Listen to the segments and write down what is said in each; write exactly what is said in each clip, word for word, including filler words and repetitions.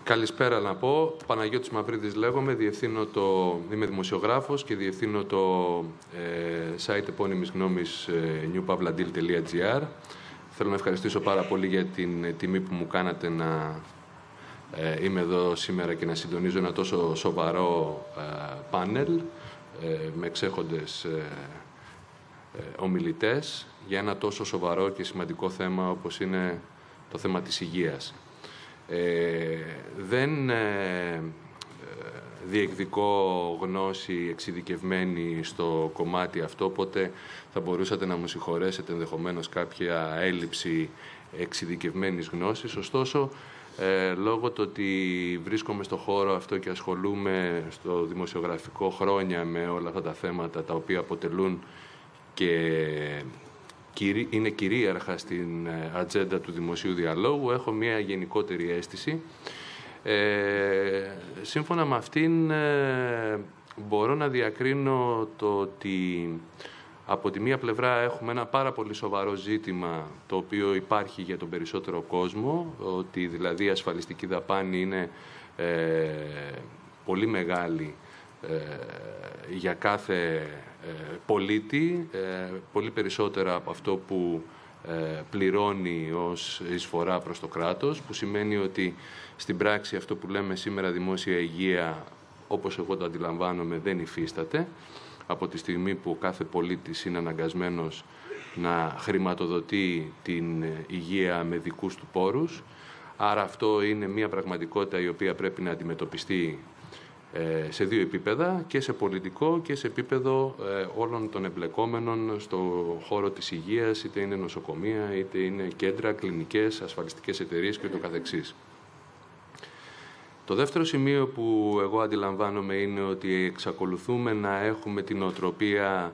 Καλησπέρα να πω. Παναγιώτης Μαυρίδης λέγομαι, διευθύνω το... είμαι δημοσιογράφος και διευθύνω το ε, site επώνυμης γνώμης ε, νιου παύλα ντιλ τελεία τζι άρ. Θέλω να ευχαριστήσω πάρα πολύ για την τιμή που μου κάνατε να ε, είμαι εδώ σήμερα και να συντονίζω ένα τόσο σοβαρό ε, πάνελ ε, με εξέχοντες ε, ε, ομιλητές για ένα τόσο σοβαρό και σημαντικό θέμα όπως είναι το θέμα της υγείας. Ε, δεν ε, διεκδικώ γνώση εξειδικευμένη στο κομμάτι αυτό, οπότε θα μπορούσατε να μου συγχωρέσετε ενδεχομένως κάποια έλλειψη εξειδικευμένης γνώσης. Ωστόσο, ε, λόγω του ότι βρίσκομαι στο χώρο αυτό και ασχολούμαι στο δημοσιογραφικό χρόνια με όλα αυτά τα θέματα τα οποία αποτελούν και είναι κυρίαρχα στην ατζέντα του δημοσίου διαλόγου, έχω μια γενικότερη αίσθηση. Ε, σύμφωνα με αυτήν ε, μπορώ να διακρίνω το ότι από τη μία πλευρά έχουμε ένα πάρα πολύ σοβαρό ζήτημα το οποίο υπάρχει για τον περισσότερο κόσμο, ότι δηλαδή η ασφαλιστική δαπάνη είναι ε, πολύ μεγάλη ε, για κάθε ε, πολίτη, ε, πολύ περισσότερα από αυτό που ε, πληρώνει ως εισφορά προς το κράτος, που σημαίνει ότι στην πράξη αυτό που λέμε σήμερα δημόσια υγεία, όπως εγώ το αντιλαμβάνομαι, δεν υφίσταται, από τη στιγμή που ο κάθε πολίτης είναι αναγκασμένος να χρηματοδοτεί την υγεία με δικούς του πόρους. Άρα αυτό είναι μια πραγματικότητα η οποία πρέπει να αντιμετωπιστεί σε δύο επίπεδα, και σε πολιτικό και σε επίπεδο όλων των εμπλεκόμενων στο χώρο της υγείας, είτε είναι νοσοκομεία, είτε είναι κέντρα, κλινικές, ασφαλιστικές εταιρείες και το καθεξής. Το δεύτερο σημείο που εγώ αντιλαμβάνομαι είναι ότι εξακολουθούμε να έχουμε την οτροπία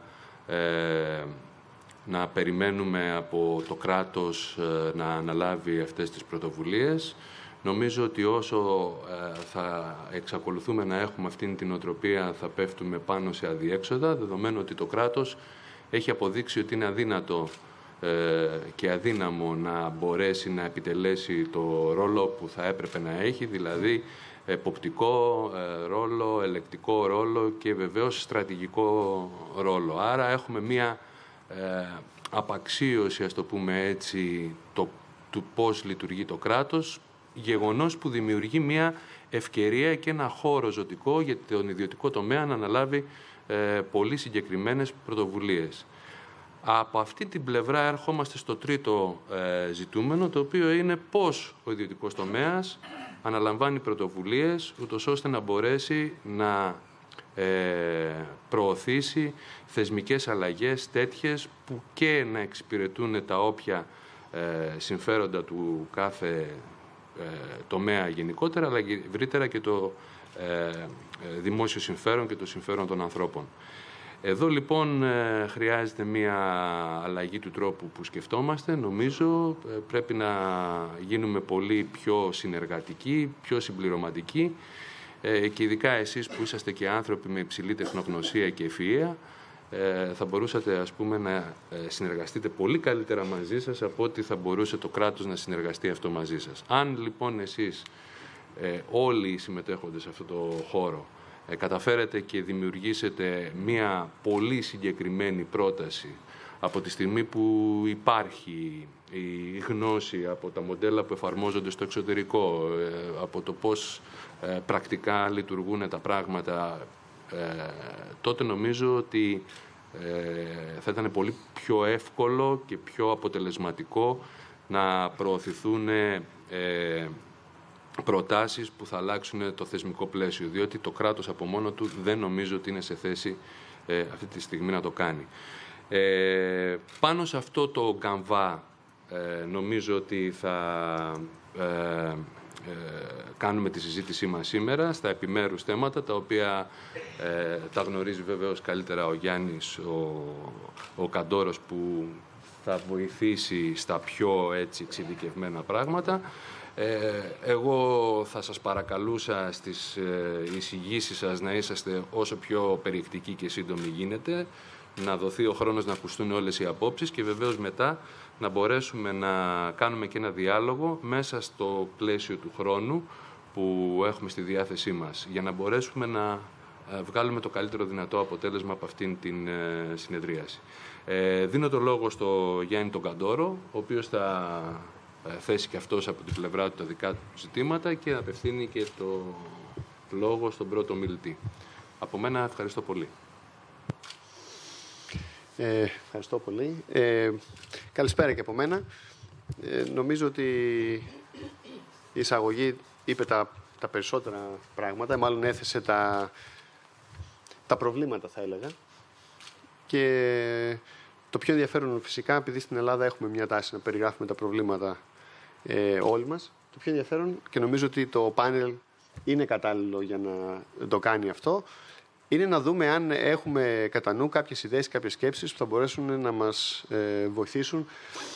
ε, να περιμένουμε από το κράτος ε, να αναλάβει αυτές τις πρωτοβουλίες. Νομίζω ότι όσο ε, θα εξακολουθούμε να έχουμε αυτήν την οτροπία θα πέφτουμε πάνω σε αδιέξοδα, δεδομένου ότι το κράτος έχει αποδείξει ότι είναι αδύνατο ε, και αδύναμο να μπορέσει να επιτελέσει το ρόλο που θα έπρεπε να έχει, δηλαδή εποπτικό ε, ρόλο, ελεκτικό ρόλο και βεβαίως στρατηγικό ρόλο. Άρα έχουμε μία ε, απαξίωση, ας το πούμε έτσι, το, του πώς λειτουργεί το κράτος, γεγονός που δημιουργεί μια ευκαιρία και ένα χώρο ζωτικό για τον ιδιωτικό τομέα να αναλάβει ε, πολύ συγκεκριμένες πρωτοβουλίες. Από αυτή την πλευρά ερχόμαστε στο τρίτο ε, ζητούμενο, το οποίο είναι πώς ο ιδιωτικός τομέας αναλαμβάνει πρωτοβουλίες, ούτως ώστε να μπορέσει να ε, προωθήσει θεσμικές αλλαγές τέτοιες που και να εξυπηρετούν τα όποια ε, συμφέροντα του κάθε τομέα γενικότερα, αλλά ευρύτερα και το ε, δημόσιο συμφέρον και το συμφέρον των ανθρώπων. Εδώ λοιπόν ε, χρειάζεται μία αλλαγή του τρόπου που σκεφτόμαστε. Νομίζω ε, πρέπει να γίνουμε πολύ πιο συνεργατικοί, πιο συμπληρωματικοί ε, και ειδικά εσείς που είσαστε και άνθρωποι με υψηλή τεχνογνωσία και ευφυΐα, θα μπορούσατε, ας πούμε, να συνεργαστείτε πολύ καλύτερα μαζί σας από ότι θα μπορούσε το κράτος να συνεργαστεί αυτό μαζί σας. Αν λοιπόν εσείς ε, όλοι οι συμμετέχοντες σε αυτό το χώρο ε, καταφέρετε και δημιουργήσετε μία πολύ συγκεκριμένη πρόταση από τη στιγμή που υπάρχει η γνώση από τα μοντέλα που εφαρμόζονται στο εξωτερικό, ε, από το πώς ε, πρακτικά λειτουργούν τα πράγματα, Ε, τότε νομίζω ότι ε, θα ήταν πολύ πιο εύκολο και πιο αποτελεσματικό να προωθηθούν ε, προτάσεις που θα αλλάξουν το θεσμικό πλαίσιο, διότι το κράτος από μόνο του δεν νομίζω ότι είναι σε θέση ε, αυτή τη στιγμή να το κάνει. Ε, πάνω σε αυτό το γκαμβά ε, νομίζω ότι θα ε, Ε, κάνουμε τη συζήτησή μας σήμερα στα επιμέρους θέματα, τα οποία ε, τα γνωρίζει βεβαίως καλύτερα ο Γιάννης, ο, ο Καντόρος, που θα βοηθήσει στα πιο έτσι εξειδικευμένα πράγματα. Ε, εγώ θα σας παρακαλούσα στις ε, εισηγήσεις σας να είσαστε όσο πιο περιεκτικοί και σύντομοι γίνεται, να δοθεί ο χρόνος να ακουστούν όλες οι απόψεις και βεβαίως μετά να μπορέσουμε να κάνουμε και ένα διάλογο μέσα στο πλαίσιο του χρόνου που έχουμε στη διάθεσή μας για να μπορέσουμε να βγάλουμε το καλύτερο δυνατό αποτέλεσμα από αυτήν την συνεδρίαση. Ε, δίνω το λόγο στο Γιάννη τον Καντόρο, ο οποίος θα θέσει και αυτός από την πλευρά του τα δικά του ζητήματα και απευθύνει και το λόγο στον πρώτο μιλητή. Από μένα ευχαριστώ πολύ. Ε, ευχαριστώ πολύ. Ε, καλησπέρα και από μένα. Ε, νομίζω ότι η εισαγωγή είπε τα, τα περισσότερα πράγματα, μάλλον έθεσε τα, τα προβλήματα, θα έλεγα. Και το πιο ενδιαφέρον φυσικά, επειδή στην Ελλάδα έχουμε μια τάση να περιγράφουμε τα προβλήματα ε, όλοι μας, το πιο ενδιαφέρον, και νομίζω ότι το πάνελ είναι κατάλληλο για να το κάνει αυτό, είναι να δούμε αν έχουμε κατά νου κάποιες ιδέες, κάποιες σκέψεις που θα μπορέσουν να μας ε, βοηθήσουν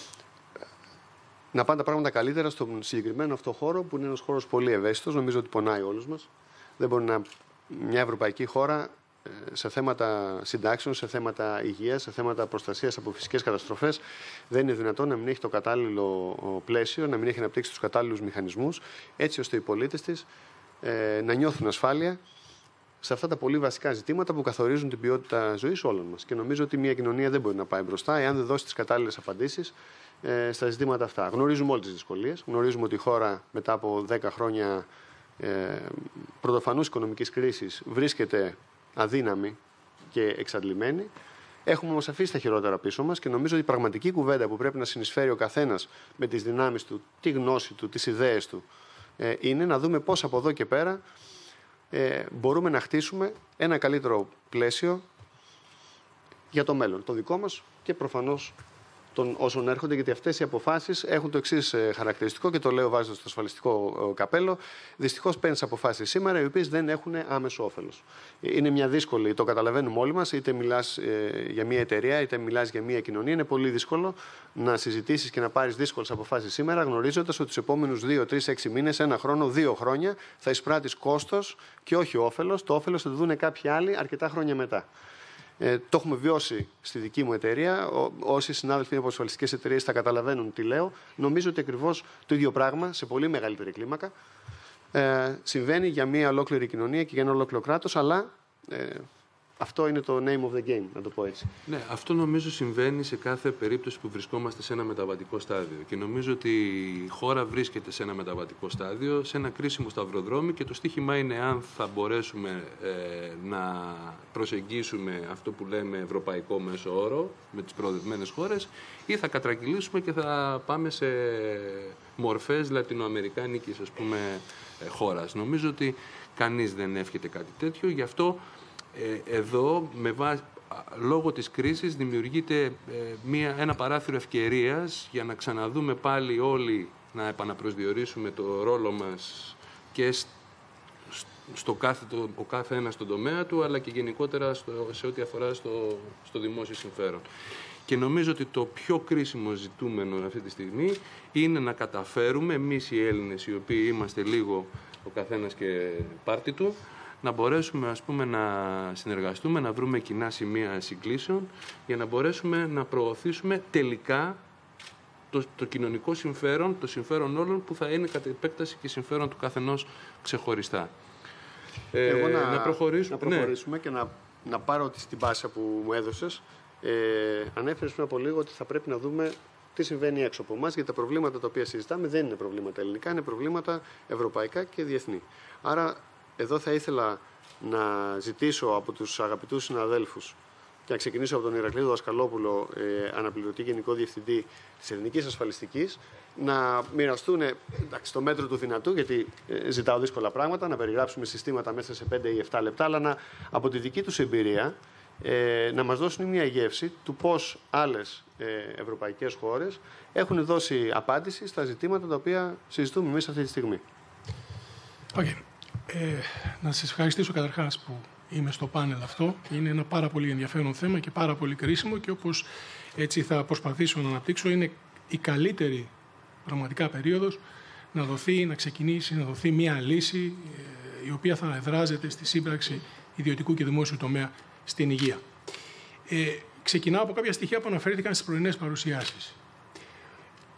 να πάνε τα πράγματα καλύτερα στον συγκεκριμένο αυτό χώρο, που είναι ένας χώρος πολύ ευαίσθητος. Νομίζω ότι πονάει όλους μας. Δεν μπορεί να μια ευρωπαϊκή χώρα σε θέματα συντάξεων, σε θέματα υγείας, σε θέματα προστασίας από φυσικές καταστροφές, δεν είναι δυνατόν να μην έχει το κατάλληλο πλαίσιο, να μην έχει αναπτύξει τους κατάλληλους μηχανισμούς, έτσι ώστε οι πολίτες της ε, να νιώθουν ασφάλεια σε αυτά τα πολύ βασικά ζητήματα που καθορίζουν την ποιότητα ζωής όλων μας. Και νομίζω ότι μια κοινωνία δεν μπορεί να πάει μπροστά εάν δεν δώσει τις κατάλληλες απαντήσεις ε, στα ζητήματα αυτά. Γνωρίζουμε όλες τις δυσκολίες. Γνωρίζουμε ότι η χώρα μετά από δέκα χρόνια ε, πρωτοφανούς οικονομικής κρίσης βρίσκεται αδύναμη και εξαντλημένη. Έχουμε όμως αφήσει τα χειρότερα πίσω μας και νομίζω ότι η πραγματική κουβέντα που πρέπει να συνεισφέρει ο καθένας με τις δυνάμεις του, τη γνώση του, τις ιδέες του, ε, είναι να δούμε πώς από εδώ και πέρα ε, μπορούμε να χτίσουμε ένα καλύτερο πλαίσιο για το μέλλον, το δικό μας και προφανώς των όσων έρχονται, γιατί αυτές οι αποφάσεις έχουν το εξής χαρακτηριστικό και το λέω βάζοντας στο ασφαλιστικό καπέλο. Δυστυχώς παίρνεις αποφάσεις σήμερα οι οποίες δεν έχουν άμεσο όφελος. Είναι μια δύσκολη, το καταλαβαίνουμε όλοι μας, είτε μιλάς ε, για μια εταιρεία είτε μιλάς για μια κοινωνία. Είναι πολύ δύσκολο να συζητήσεις και να πάρεις δύσκολες αποφάσεις σήμερα, γνωρίζοντας ότι τους επόμενους δύο, τρεις, έξι μήνες, ένα χρόνο, δύο χρόνια θα εισπράττεις κόστος και όχι όφελος. Το όφελος θα το δουν κάποιοι άλλοι αρκετά χρόνια μετά. Ε, το έχουμε βιώσει στη δική μου εταιρεία. Ό, όσοι συνάδελφοι είναι από ασφαλιστικές εταιρείες θα καταλαβαίνουν τι λέω. Νομίζω ότι ακριβώς το ίδιο πράγμα σε πολύ μεγαλύτερη κλίμακα ε, συμβαίνει για μια ολόκληρη κοινωνία και για ένα ολόκληρο κράτος, αλλά ε, αυτό είναι το name of the game, να το πω έτσι. Ναι, αυτό νομίζω συμβαίνει σε κάθε περίπτωση που βρισκόμαστε σε ένα μεταβατικό στάδιο. Και νομίζω ότι η χώρα βρίσκεται σε ένα μεταβατικό στάδιο, σε ένα κρίσιμο σταυροδρόμι και το στοίχημα είναι αν θα μπορέσουμε ε, να προσεγγίσουμε αυτό που λέμε ευρωπαϊκό μέσο όρο με τις προοδευμένες χώρες ή θα κατρακυλήσουμε και θα πάμε σε μορφές λατινοαμερικάνικης, ας πούμε, ε, χώρας. Νομίζω ότι κανείς δεν εύχεται κάτι τέτοιο, γι' αυτό Ε, εδώ, με βά... λόγω της κρίσης, δημιουργείται ε, μια, ένα παράθυρο ευκαιρίας για να ξαναδούμε πάλι όλοι να επαναπροσδιορίσουμε το ρόλο μας και σ... στο κάθε, το, ο κάθε ένας στον τομέα του, αλλά και γενικότερα στο, σε ό,τι αφορά στο, στο δημόσιο συμφέρον. Και νομίζω ότι το πιο κρίσιμο ζητούμενο αυτή τη στιγμή είναι να καταφέρουμε εμείς οι Έλληνες, οι οποίοι είμαστε λίγο ο καθένας και πάρτι του, να μπορέσουμε, ας πούμε, να συνεργαστούμε, να βρούμε κοινά σημεία συγκλήσεων για να μπορέσουμε να προωθήσουμε τελικά το, το κοινωνικό συμφέρον, το συμφέρον όλων που θα είναι κατ' επέκταση και συμφέρον του καθενός ξεχωριστά. Ε, Εγώ να, να προχωρήσουμε, να προχωρήσουμε ναι. και να, να πάρω την πάσα που μου έδωσες. Ε, ανέφερες πριν από λίγο ότι θα πρέπει να δούμε τι συμβαίνει έξω από εμάς, γιατί τα προβλήματα τα οποία συζητάμε δεν είναι προβλήματα ελληνικά, είναι προβλήματα ευρωπαϊκά και διεθνή. Άρα, εδώ θα ήθελα να ζητήσω από τους αγαπητούς συναδέλφους και να ξεκινήσω από τον Ηρακλή Δασκαλόπουλο, ε, αναπληρωτή Γενικό Διευθυντή της Εθνικής Ασφαλιστικής, να μοιραστούν εντάξει, το μέτρο του δυνατού, γιατί ε, ζητάω δύσκολα πράγματα, να περιγράψουμε συστήματα μέσα σε πέντε ή επτά λεπτά, αλλά να, από τη δική τους εμπειρία ε, να μας δώσουν μια γεύση του πώς άλλες ε, ευρωπαϊκές χώρες έχουν δώσει απάντηση στα ζητήματα τα οποία συζητούμε εμείς αυτή τη στιγμή. Okay. Ε, να σας ευχαριστήσω καταρχάς που είμαι στο πάνελ αυτό. Είναι ένα πάρα πολύ ενδιαφέρον θέμα και πάρα πολύ κρίσιμο και όπως έτσι θα προσπαθήσω να αναπτύξω, είναι η καλύτερη πραγματικά περίοδος να δοθεί, να ξεκινήσει, να δοθεί μια λύση ε, η οποία θα εδράζεται στη σύμπραξη ιδιωτικού και δημόσιου τομέα στην υγεία. Ε, ξεκινάω από κάποια στοιχεία που αναφέρθηκαν στις πρωινές παρουσιάσεις.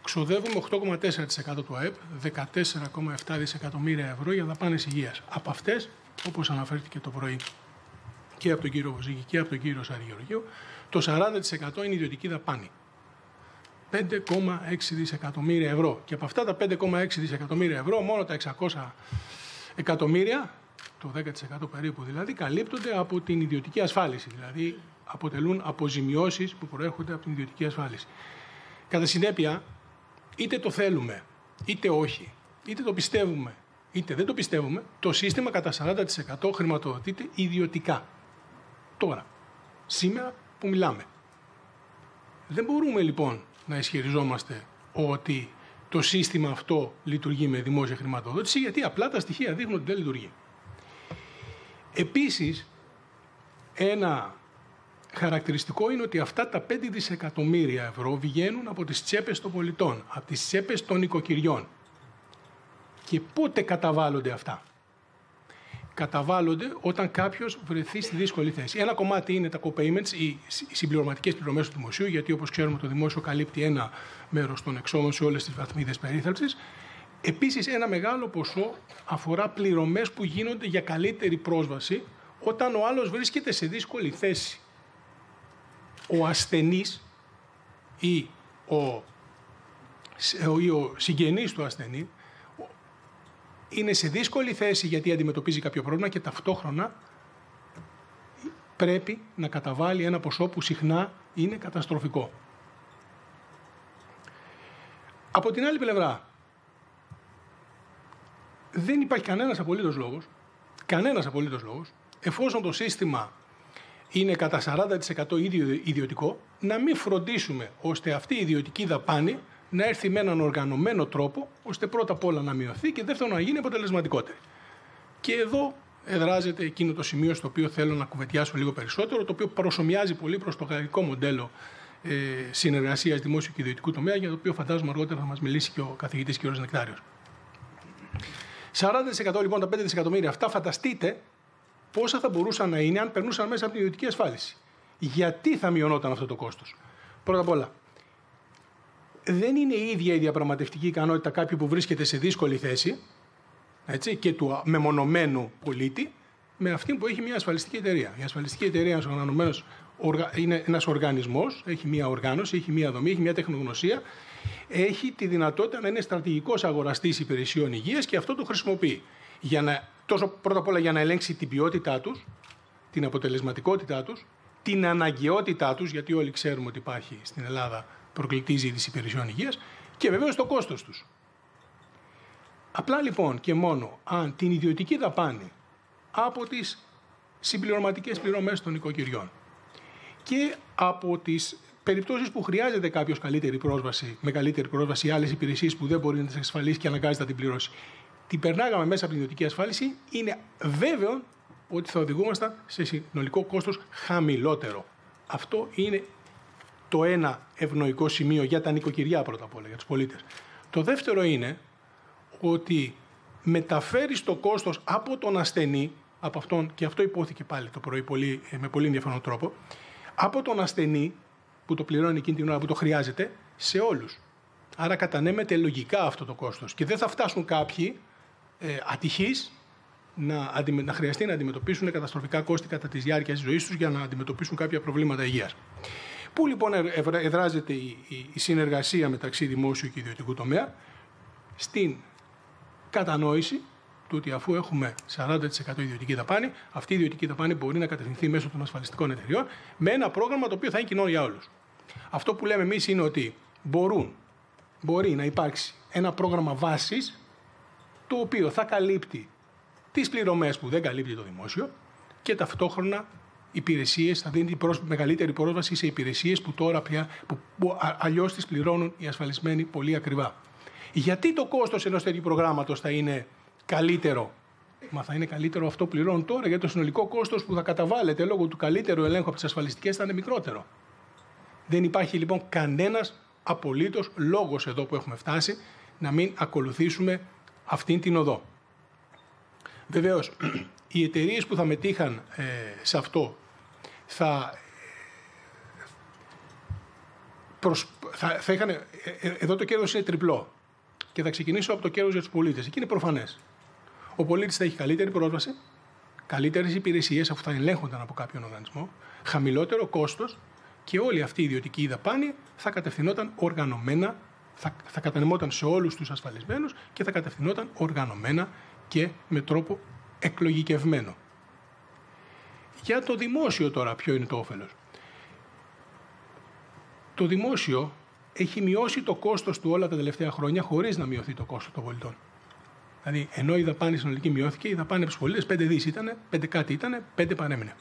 ξοδεύουμε οκτώ κόμμα τέσσερα τοις εκατό του ΑΕΠ, δεκατέσσερα κόμμα επτά δισεκατομμύρια ευρώ για δαπάνες υγείας. Από αυτές, όπως αναφέρθηκε το πρωί και από τον κύριο Βοζίκη και από τον κύριο Σαριγεωργίου, το σαράντα τοις εκατό είναι ιδιωτική δαπάνη. πέντε κόμμα έξι δισεκατομμύρια ευρώ. Και από αυτά τα πέντε κόμμα έξι δισεκατομμύρια ευρώ, μόνο τα εξακόσια εκατομμύρια, το δέκα τοις εκατό περίπου δηλαδή, καλύπτονται από την ιδιωτική ασφάλιση. Δηλαδή αποτελούν αποζημιώσεις που προέρχονται από την ιδιωτική ασφάλιση. Κατά συνέπεια, είτε το θέλουμε, είτε όχι, είτε το πιστεύουμε, είτε δεν το πιστεύουμε, το σύστημα κατά σαράντα τοις εκατό χρηματοδοτείται ιδιωτικά. Τώρα, σήμερα που μιλάμε. Δεν μπορούμε λοιπόν να ισχυριζόμαστε ότι το σύστημα αυτό λειτουργεί με δημόσια χρηματοδότηση, γιατί απλά τα στοιχεία δείχνουν ότι δεν λειτουργεί. Επίσης, ένα χαρακτηριστικό είναι ότι αυτά τα πέντε δισεκατομμύρια ευρώ βγαίνουν από τις τσέπες των πολιτών, από τις τσέπες των οικοκυριών. Και πότε καταβάλλονται αυτά? Καταβάλλονται όταν κάποιος βρεθεί στη δύσκολη θέση. Ένα κομμάτι είναι τα co-payments, οι συμπληρωματικές πληρωμές του δημοσίου, γιατί όπως ξέρουμε το δημόσιο καλύπτει ένα μέρος των εξόδων σε όλες τις βαθμίδες περίθαλψης. Επίσης, ένα μεγάλο ποσό αφορά πληρωμές που γίνονται για καλύτερη πρόσβαση όταν ο άλλος βρίσκεται σε δύσκολη θέση. Ο ασθενής ή ο, ή ο συγγενής του ασθενή είναι σε δύσκολη θέση γιατί αντιμετωπίζει κάποιο πρόβλημα και ταυτόχρονα πρέπει να καταβάλει ένα ποσό που συχνά είναι καταστροφικό. Από την άλλη πλευρά, δεν υπάρχει κανένας απολύτως λόγος, κανένας απολύτως λόγος, εφόσον το σύστημα είναι κατά σαράντα τοις εκατό ίδιο ιδιωτικό, να μην φροντίσουμε ώστε αυτή η ιδιωτική δαπάνη να έρθει με έναν οργανωμένο τρόπο, ώστε πρώτα απ' όλα να μειωθεί και δεύτερον να γίνει αποτελεσματικότερη. Και εδώ εδράζεται εκείνο το σημείο στο οποίο θέλω να κουβεντιάσω λίγο περισσότερο, το οποίο προσομοιάζει πολύ προς το γαλλικό μοντέλο ε, συνεργασίας δημόσιου και ιδιωτικού τομέα, για το οποίο φαντάζομαι αργότερα θα μας μιλήσει και ο καθηγητής κ. Νεκτάριος. σαράντα τοις εκατό λοιπόν τα πέντε δισεκατομμύρια αυτά, φανταστείτε πόσα θα μπορούσαν να είναι αν περνούσαν μέσα από την ιδιωτική ασφάλιση. Γιατί θα μειωνόταν αυτό το κόστος? Πρώτα απ' όλα, δεν είναι η ίδια η διαπραγματευτική ικανότητα κάποιου που βρίσκεται σε δύσκολη θέση, έτσι, και του μεμονωμένου πολίτη, με αυτή που έχει μια ασφαλιστική εταιρεία. Η ασφαλιστική εταιρεία είναι ένας οργανισμός, έχει μια οργάνωση, έχει μια δομή, έχει μια τεχνογνωσία, έχει τη δυνατότητα να είναι στρατηγικός αγοραστής υπηρεσιών υγείας και αυτό το χρησιμοποιεί. Για να, τόσο πρώτα απ' όλα για να ελέγξει την ποιότητά τους, την αποτελεσματικότητά τους, την αναγκαιότητά τους, γιατί όλοι ξέρουμε ότι υπάρχει στην Ελλάδα προκλητή ζήτηση υπηρεσιών υγείας, και βεβαίως το κόστος τους. Απλά λοιπόν και μόνο αν την ιδιωτική δαπάνη από τις συμπληρωματικές πληρωμές των οικοκυριών και από τις περιπτώσεις που χρειάζεται κάποιος καλύτερη πρόσβαση, με καλύτερη πρόσβαση ή άλλες υπηρεσίες που δεν μπορεί να τις εξασφαλίσει και αναγκάζεται να την πληρώσει, την περνάγαμε μέσα από την ιδιωτική ασφάλιση, είναι βέβαιο ότι θα οδηγούμασταν σε συνολικό κόστος χαμηλότερο. Αυτό είναι το ένα ευνοϊκό σημείο για τα νοικοκυριά πρώτα απ' όλα, για τους πολίτες. Το δεύτερο είναι ότι μεταφέρει το κόστος από τον ασθενή, από αυτόν, και αυτό υπόθηκε πάλι το πρωί πολύ, με πολύ ενδιαφέρον τρόπο, από τον ασθενή που το πληρώνει εκείνη την ώρα που το χρειάζεται, σε όλους. Άρα κατανέμεται λογικά αυτό το κόστος και δεν θα φτάσουν κάποιοι ε, ατυχείς να, αντιμε, να χρειαστεί να αντιμετωπίσουν καταστροφικά κόστη κατά τη διάρκεια της ζωής τους για να αντιμετωπίσουν κάποια προβλήματα υγείας. Πού λοιπόν εδράζεται η, η, η συνεργασία μεταξύ δημόσιου και ιδιωτικού τομέα? Στην κατανόηση του ότι αφού έχουμε σαράντα τοις εκατό ιδιωτική δαπάνη, αυτή η ιδιωτική δαπάνη μπορεί να κατευθυνθεί μέσω των ασφαλιστικών εταιριών με ένα πρόγραμμα το οποίο θα είναι κοινό για όλους. Αυτό που λέμε εμείς είναι ότι μπορούν, μπορεί να υπάρξει ένα πρόγραμμα βάσης το οποίο θα καλύπτει τις πληρωμές που δεν καλύπτει το δημόσιο και ταυτόχρονα υπηρεσίες, θα δίνει προς, μεγαλύτερη πρόσβαση σε υπηρεσίες που τώρα πια, που, που αλλιώς τις πληρώνουν οι ασφαλισμένοι πολύ ακριβά. Γιατί το κόστος ενός τέτοιου προγράμματος θα είναι καλύτερο? Μα θα είναι καλύτερο αυτό που πληρώνουν τώρα, γιατί το συνολικό κόστος που θα καταβάλλεται λόγω του καλύτερου ελέγχου από τις ασφαλιστικές θα είναι μικρότερο. Δεν υπάρχει λοιπόν κανένας απολύτως λόγος εδώ που έχουμε φτάσει να μην ακολουθήσουμε αυτήν την οδό. Βεβαίως, οι εταιρείες που θα μετήχαν ε, σε αυτό θα, προσ, θα, θα είχαν, ε, ε, εδώ το κέρδος είναι τριπλό. Και θα ξεκινήσω από το κέρδος για τους πολίτες. Εκεί είναι προφανές. Ο πολίτης θα έχει καλύτερη πρόσβαση, καλύτερες υπηρεσίες αφού θα ελέγχονταν από κάποιον οργανισμό, χαμηλότερο κόστος και όλη αυτή η ιδιωτική δαπάνη θα κατευθυνόταν οργανωμένα, θα, θα κατανεμόταν σε όλους τους ασφαλισμένους και θα κατευθυνόταν οργανωμένα και με τρόπο εκλογικευμένο. Για το δημόσιο τώρα ποιο είναι το όφελος. Το δημόσιο έχει μειώσει το κόστος του όλα τα τελευταία χρόνια χωρίς να μειωθεί το κόστος των πολιτών. Δηλαδή, ενώ η δαπάνη συνολική μειώθηκε, η δαπάνη από τους πολίτες πέντε δις ήταν, πέντε κάτι ήταν, πέντε παρέμεινε.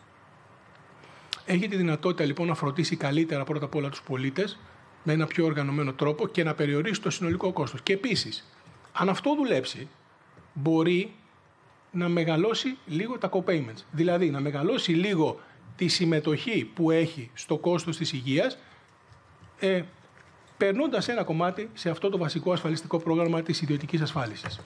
Έχει τη δυνατότητα λοιπόν να φροντίσει καλύτερα πρώτα απ' όλα τους πολίτες με ένα πιο οργανωμένο τρόπο και να περιορίσει το συνολικό κόστος. Και επίσης, αν αυτό δουλέψει, μπορεί να μεγαλώσει λίγο τα co-payments. Δηλαδή, να μεγαλώσει λίγο τη συμμετοχή που έχει στο κόστος της υγείας, ε, περνώντας ένα κομμάτι σε αυτό το βασικό ασφαλιστικό πρόγραμμα της ιδιωτικής ασφάλισης.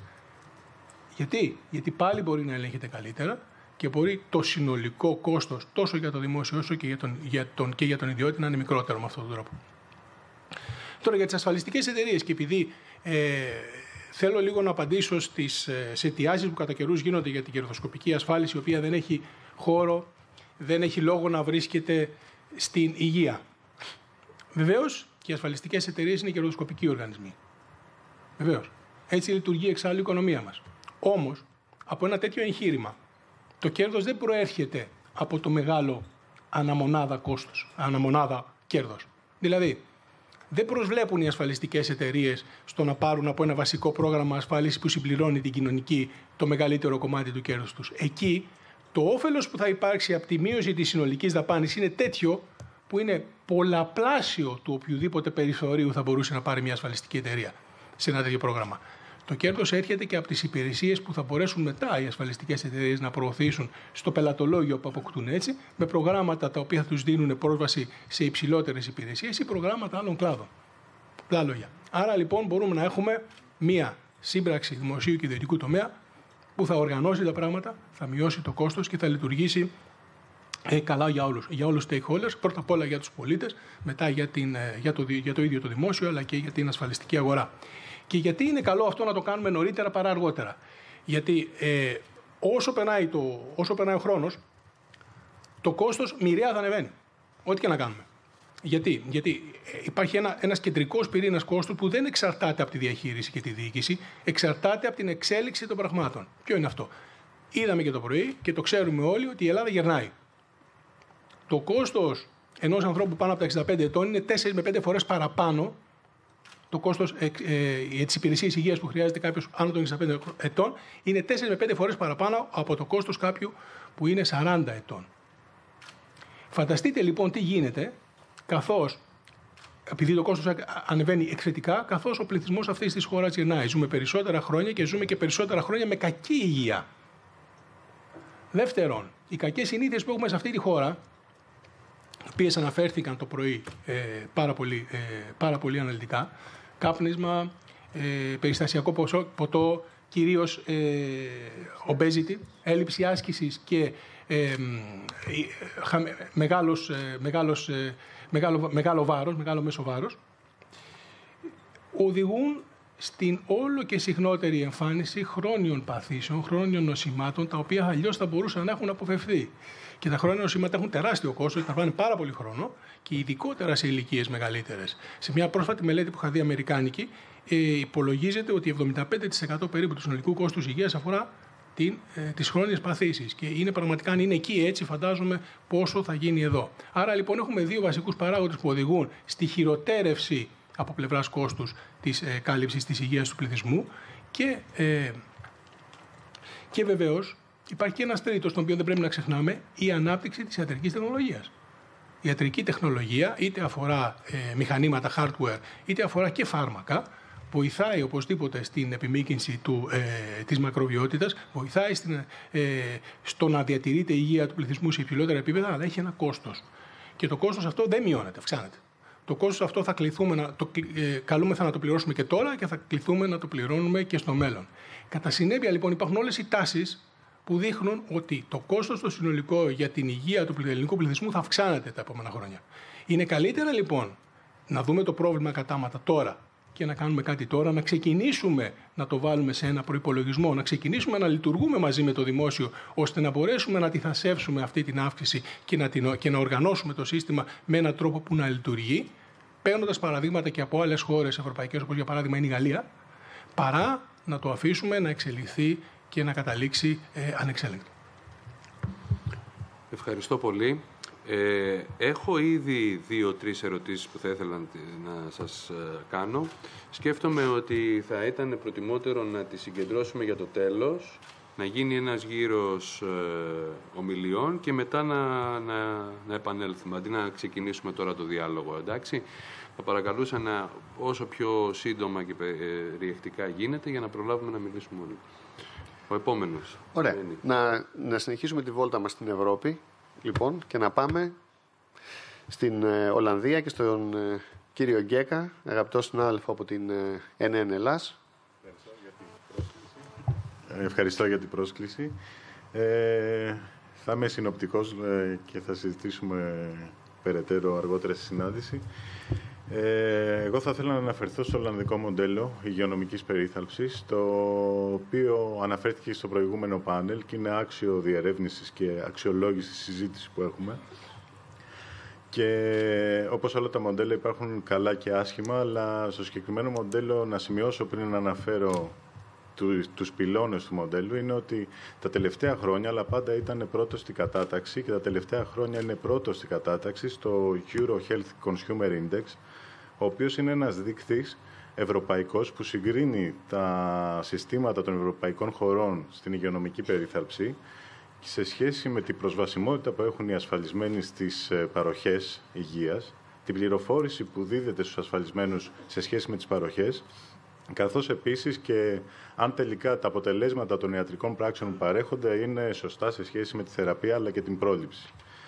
Γιατί? Γιατί πάλι μπορεί να ελέγχεται καλύτερα και μπορεί το συνολικό κόστος τόσο για το δημόσιο όσο και για τον, για τον, και για τον ιδιώτη να είναι μικρότερο με αυτόν τον τρόπο. Τώρα για τις ασφαλιστικές εταιρείες και επειδή ε, θέλω λίγο να απαντήσω στις, σε αιτιάσεις που κατά καιρούς γίνονται για την κερδοσκοπική ασφάλιση, η οποία δεν έχει χώρο, δεν έχει λόγο να βρίσκεται στην υγεία. Βεβαίως και οι ασφαλιστικές εταιρείες είναι κερδοσκοπικοί οργανισμοί. Βεβαίως. Έτσι λειτουργεί εξάλλου η οικονομία μας. Όμως, από ένα τέτοιο εγχείρημα, το κέρδος δεν προέρχεται από το μεγάλο αναμονάδα κόστος, αναμονάδα κέρδος. Δηλαδή, δεν προσβλέπουν οι ασφαλιστικές εταιρείες στο να πάρουν από ένα βασικό πρόγραμμα ασφάλισης που συμπληρώνει την κοινωνική το μεγαλύτερο κομμάτι του κέρδους τους. Εκεί, το όφελος που θα υπάρξει από τη μείωση της συνολικής δαπάνης είναι τέτοιο που είναι πολλαπλάσιο του οποιοδήποτε περιθωρίου θα μπορούσε να πάρει μια ασφαλιστική εταιρεία σε ένα τέτοιο πρόγραμμα. Το κέρδος έρχεται και από τις υπηρεσίες που θα μπορέσουν μετά οι ασφαλιστικές εταιρείες να προωθήσουν στο πελατολόγιο που αποκτούν έτσι, με προγράμματα τα οποία θα τους δίνουν πρόσβαση σε υψηλότερες υπηρεσίες ή προγράμματα άλλων κλάδων. Απλά λόγια. Άρα λοιπόν μπορούμε να έχουμε μία σύμπραξη δημοσίου και ιδιωτικού τομέα που θα οργανώσει τα πράγματα, θα μειώσει το κόστος και θα λειτουργήσει ε, καλά για όλους, για όλους τους stakeholders, πρώτα απ' όλα για τους πολίτες, μετά για, την, για, το, για το ίδιο το δημόσιο, αλλά και για την ασφαλιστική αγορά. Και γιατί είναι καλό αυτό να το κάνουμε νωρίτερα παρά αργότερα. Γιατί ε, όσο, περνάει το, όσο περνάει ο χρόνος, το κόστος μοιραία θα ανεβαίνει. Ό,τι και να κάνουμε. Γιατί, Γιατί υπάρχει ένα, ένας κεντρικός πυρήνας κόστου που δεν εξαρτάται από τη διαχείριση και τη διοίκηση, εξαρτάται από την εξέλιξη των πραγμάτων. Ποιο είναι αυτό? Είδαμε και το πρωί και το ξέρουμε όλοι ότι η Ελλάδα γερνάει. Το κόστος ενός ανθρώπου πάνω από τα εξήντα πέντε ετών είναι τέσσερις με πέντε φορές παραπάνω το κόστος ε, ε, για τις υπηρεσίες υγείας που χρειάζεται κάποιος άνω των εξήντα πέντε ετών, είναι τέσσερις με πέντε φορές παραπάνω από το κόστος κάποιου που είναι σαράντα ετών. Φανταστείτε λοιπόν τι γίνεται, καθώς, επειδή το κόστος ανεβαίνει εκθετικά, καθώς ο πληθυσμός αυτής της χώρας γυρνάει. Ζούμε περισσότερα χρόνια και ζούμε και περισσότερα χρόνια με κακή υγεία. Δεύτερον, οι κακές συνήθειες που έχουμε σε αυτή τη χώρα, οι οποίες αναφέρθηκαν το πρωί ε, πάρα, πολύ, ε, πάρα πολύ αναλυτικά, κάπνισμα, ε, περιστασιακό ποτό, κυρίως ε, obesity, έλλειψη άσκησης και ε, μεγάλος, ε, μεγάλος, ε, μεγάλο, μεγάλο βάρος, μεγάλο μέσο βάρος, οδηγούν στην όλο και συχνότερη εμφάνιση χρόνιων παθήσεων, χρόνιων νοσημάτων, τα οποία αλλιώς θα μπορούσαν να έχουν αποφευθεί. Και τα χρόνια νοσήματα έχουν τεράστιο κόστος, θα πάνε πάρα πολύ χρόνο και ειδικότερα σε ηλικίες μεγαλύτερες. Σε μια πρόσφατη μελέτη που είχα δει αμερικάνικη, ε, υπολογίζεται ότι εβδομήντα πέντε τοις εκατό περίπου του συνολικού κόστους υγείας αφορά την, ε, τις χρόνιες παθήσεις. Και είναι πραγματικά, αν είναι εκεί έτσι, φαντάζομαι πόσο θα γίνει εδώ. Άρα λοιπόν έχουμε δύο βασικούς παράγοντες που οδηγούν στη χειροτέρευση από πλευράς κόστους της ε, κάλυψης της υγείας του πληθυσμού και, ε, και βεβαίως υπάρχει και ένας τρίτος, τον οποίο δεν πρέπει να ξεχνάμε, η ανάπτυξη της ιατρικής τεχνολογίας. Η ιατρική τεχνολογία είτε αφορά ε, μηχανήματα hardware, είτε αφορά και φάρμακα, βοηθάει οπωσδήποτε στην επιμήκυνση του, ε, της μακροβιότητας, βοηθάει στην, ε, στο να διατηρείται η υγεία του πληθυσμού σε υψηλότερα επίπεδα, αλλά έχει ένα κόστος. Και το κόστος αυτό δεν μειώνεται, αυξάνεται. Το κόστος αυτό θα κληθούμε να το, ε, καλούμεθα να το πληρώσουμε και τώρα και θα κληθούμε να το πληρώνουμε και στο μέλλον. Κατά συνέπεια λοιπόν υπάρχουν όλες οι τάσεις που δείχνουν ότι το κόστος το συνολικό για την υγεία του ελληνικού πληθυσμού θα αυξάνεται τα επόμενα χρόνια. Είναι καλύτερα λοιπόν να δούμε το πρόβλημα κατάματα τώρα και να κάνουμε κάτι τώρα, να ξεκινήσουμε να το βάλουμε σε ένα προϋπολογισμό, να ξεκινήσουμε να λειτουργούμε μαζί με το δημόσιο, ώστε να μπορέσουμε να τιθασεύσουμε αυτή την αύξηση και να, την, και να οργανώσουμε το σύστημα με έναν τρόπο που να λειτουργεί, παίρνοντας παραδείγματα και από άλλες χώρες ευρωπαϊκές, όπως για παράδειγμα είναι η Γαλλία, παρά να το αφήσουμε να εξελιχθεί και να καταλήξει ε, ανεξέλεγκτο. Ευχαριστώ πολύ. Ε, έχω ήδη δύο-τρεις ερωτήσεις που θα ήθελα να σας κάνω. Σκέφτομαι ότι θα ήταν προτιμότερο να τις συγκεντρώσουμε για το τέλος, να γίνει ένας γύρος ε, ομιλιών και μετά να, να, να επανέλθουμε, αντί να ξεκινήσουμε τώρα το διάλογο, εντάξει. Θα παρακαλούσα να όσο πιο σύντομα και περιεκτικά γίνεται για να προλάβουμε να μιλήσουμε όλοι. Ο επόμενος. Ωραία. Να, να συνεχίσουμε τη βόλτα μας στην Ευρώπη, λοιπόν, και να πάμε στην ε, Ολλανδία και στον ε, κύριο Γκέκα, αγαπητό συνάδελφο από την ε, Εν Εν Ελλάς. Ευχαριστώ για την πρόσκληση. Ε, θα είμαι συνοπτικός ε, και θα συζητήσουμε περαιτέρω αργότερα στη συνάντηση. Ε, εγώ θα ήθελα να αναφερθώ στο ολλανδικό μοντέλο υγειονομικής περίθαλψης, το οποίο αναφέρθηκε στο προηγούμενο πάνελ και είναι άξιο διερεύνησης και αξιολόγησης συζήτηση που έχουμε. Και όπως όλα τα μοντέλα υπάρχουν καλά και άσχημα, αλλά στο συγκεκριμένο μοντέλο να σημειώσω πριν να αναφέρω τους πυλώνες του μοντέλου είναι ότι τα τελευταία χρόνια, αλλά πάντα ήταν πρώτο στην κατάταξη και τα τελευταία χρόνια είναι πρώτο στην κατάταξη στο Euro Health Consumer Index, ο οποίος είναι ένας δείκτης ευρωπαϊκός που συγκρίνει τα συστήματα των ευρωπαϊκών χωρών στην υγειονομική περίθαλψη σε σχέση με την προσβασιμότητα που έχουν οι ασφαλισμένοι στις παροχές υγείας, την πληροφόρηση που δίδεται στους ασφαλισμένους σε σχέση με τις παροχές, καθώς επίσης και αν τελικά τα αποτελέσματα των ιατρικών πράξεων που παρέχονται είναι σωστά σε σχέση με τη θεραπεία αλλά και την πρόληψη.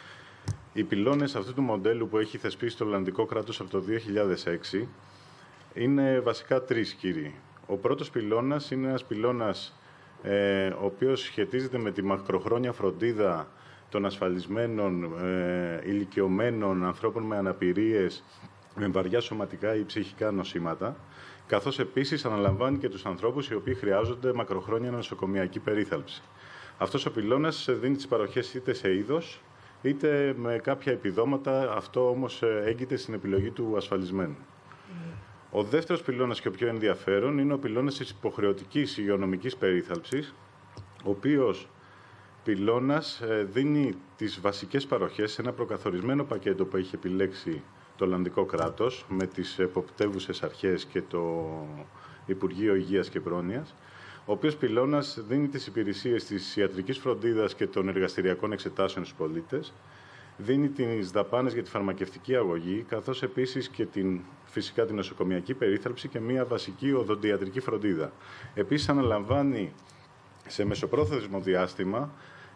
Οι πυλώνες αυτού του μοντέλου που έχει θεσπίσει το Ολλανδικό κράτος από το δύο χιλιάδες έξι είναι βασικά τρεις κύριοι. Ο πρώτος πυλώνας είναι ένας πυλώνας ε, ο οποίος σχετίζεται με τη μακροχρόνια φροντίδα των ασφαλισμένων, ε, ηλικιωμένων ανθρώπων με αναπηρίες, με βαριά σωματικά ή ψυχικά νοσήματα, καθώς επίσης αναλαμβάνει και τους ανθρώπους οι οποίοι χρειάζονται μακροχρόνια νοσοκομιακή περίθαλψη. Αυτός ο πυλώνας δίνει τις παροχές είτε σε είδος, είτε με κάποια επιδόματα, αυτό όμως έγκυται στην επιλογή του ασφαλισμένου. Mm. Ο δεύτερος πυλώνας και ο πιο ενδιαφέρον είναι ο πυλώνας της υποχρεωτικής υγειονομικής περίθαλψης, ο οποίος πυλώνας δίνει τις βασικές παροχές σε ένα προκαθορισμένο πακέτο που έχει επιλέξει το Ολλανδικό κράτος με τις εποπτεύουσες αρχές και το Υπουργείο Υγείας και Πρόνοιας, ο οποίος πυλώνας δίνει τις υπηρεσίες της ιατρικής φροντίδας και των εργαστηριακών εξετάσεων στους πολίτες, δίνει τις δαπάνες για τη φαρμακευτική αγωγή, καθώς επίσης και την, φυσικά την νοσοκομιακή περίθαλψη και μια βασική οδοντιατρική φροντίδα. Επίσης αναλαμβάνει σε μεσοπρόθεσμο διάστημα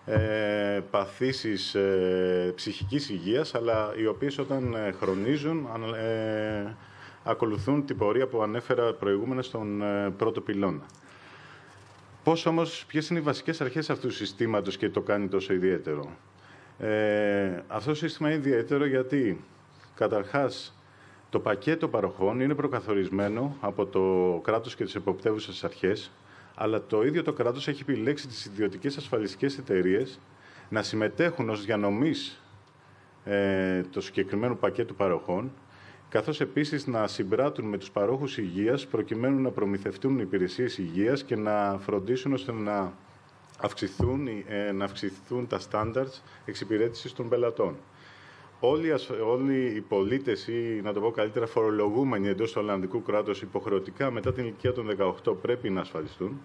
Ε, παθήσεις ε, ψυχικής υγείας, αλλά οι οποίες όταν ε, χρονίζουν ε, ακολουθούν την πορεία που ανέφερα προηγούμενα στον ε, πρώτο πυλώνα. Πώς όμως, ποιες είναι οι βασικές αρχές αυτού του συστήματος και το κάνει τόσο ιδιαίτερο. Ε, αυτό το σύστημα είναι ιδιαίτερο γιατί καταρχάς το πακέτο παροχών είναι προκαθορισμένο από το κράτος και τις εποπτεύουσες αρχές, αλλά το ίδιο το κράτος έχει επιλέξει τις ιδιωτικές ασφαλιστικές εταιρείες να συμμετέχουν ως διανομής ε, το συγκεκριμένο πακέτου παροχών, καθώς επίσης να συμπράττουν με τους παρόχους υγείας προκειμένου να προμηθευτούν υπηρεσίες υγείας και να φροντίσουν ώστε να αυξηθούν, ε, να αυξηθούν τα standards εξυπηρέτησης των πελατών. Όλοι, όλοι οι πολίτες ή, να το πω καλύτερα, φορολογούμενοι εντός του Ολλανδικού κράτους υποχρεωτικά μετά την ηλικία των δεκαοκτώ πρέπει να ασφαλιστούν.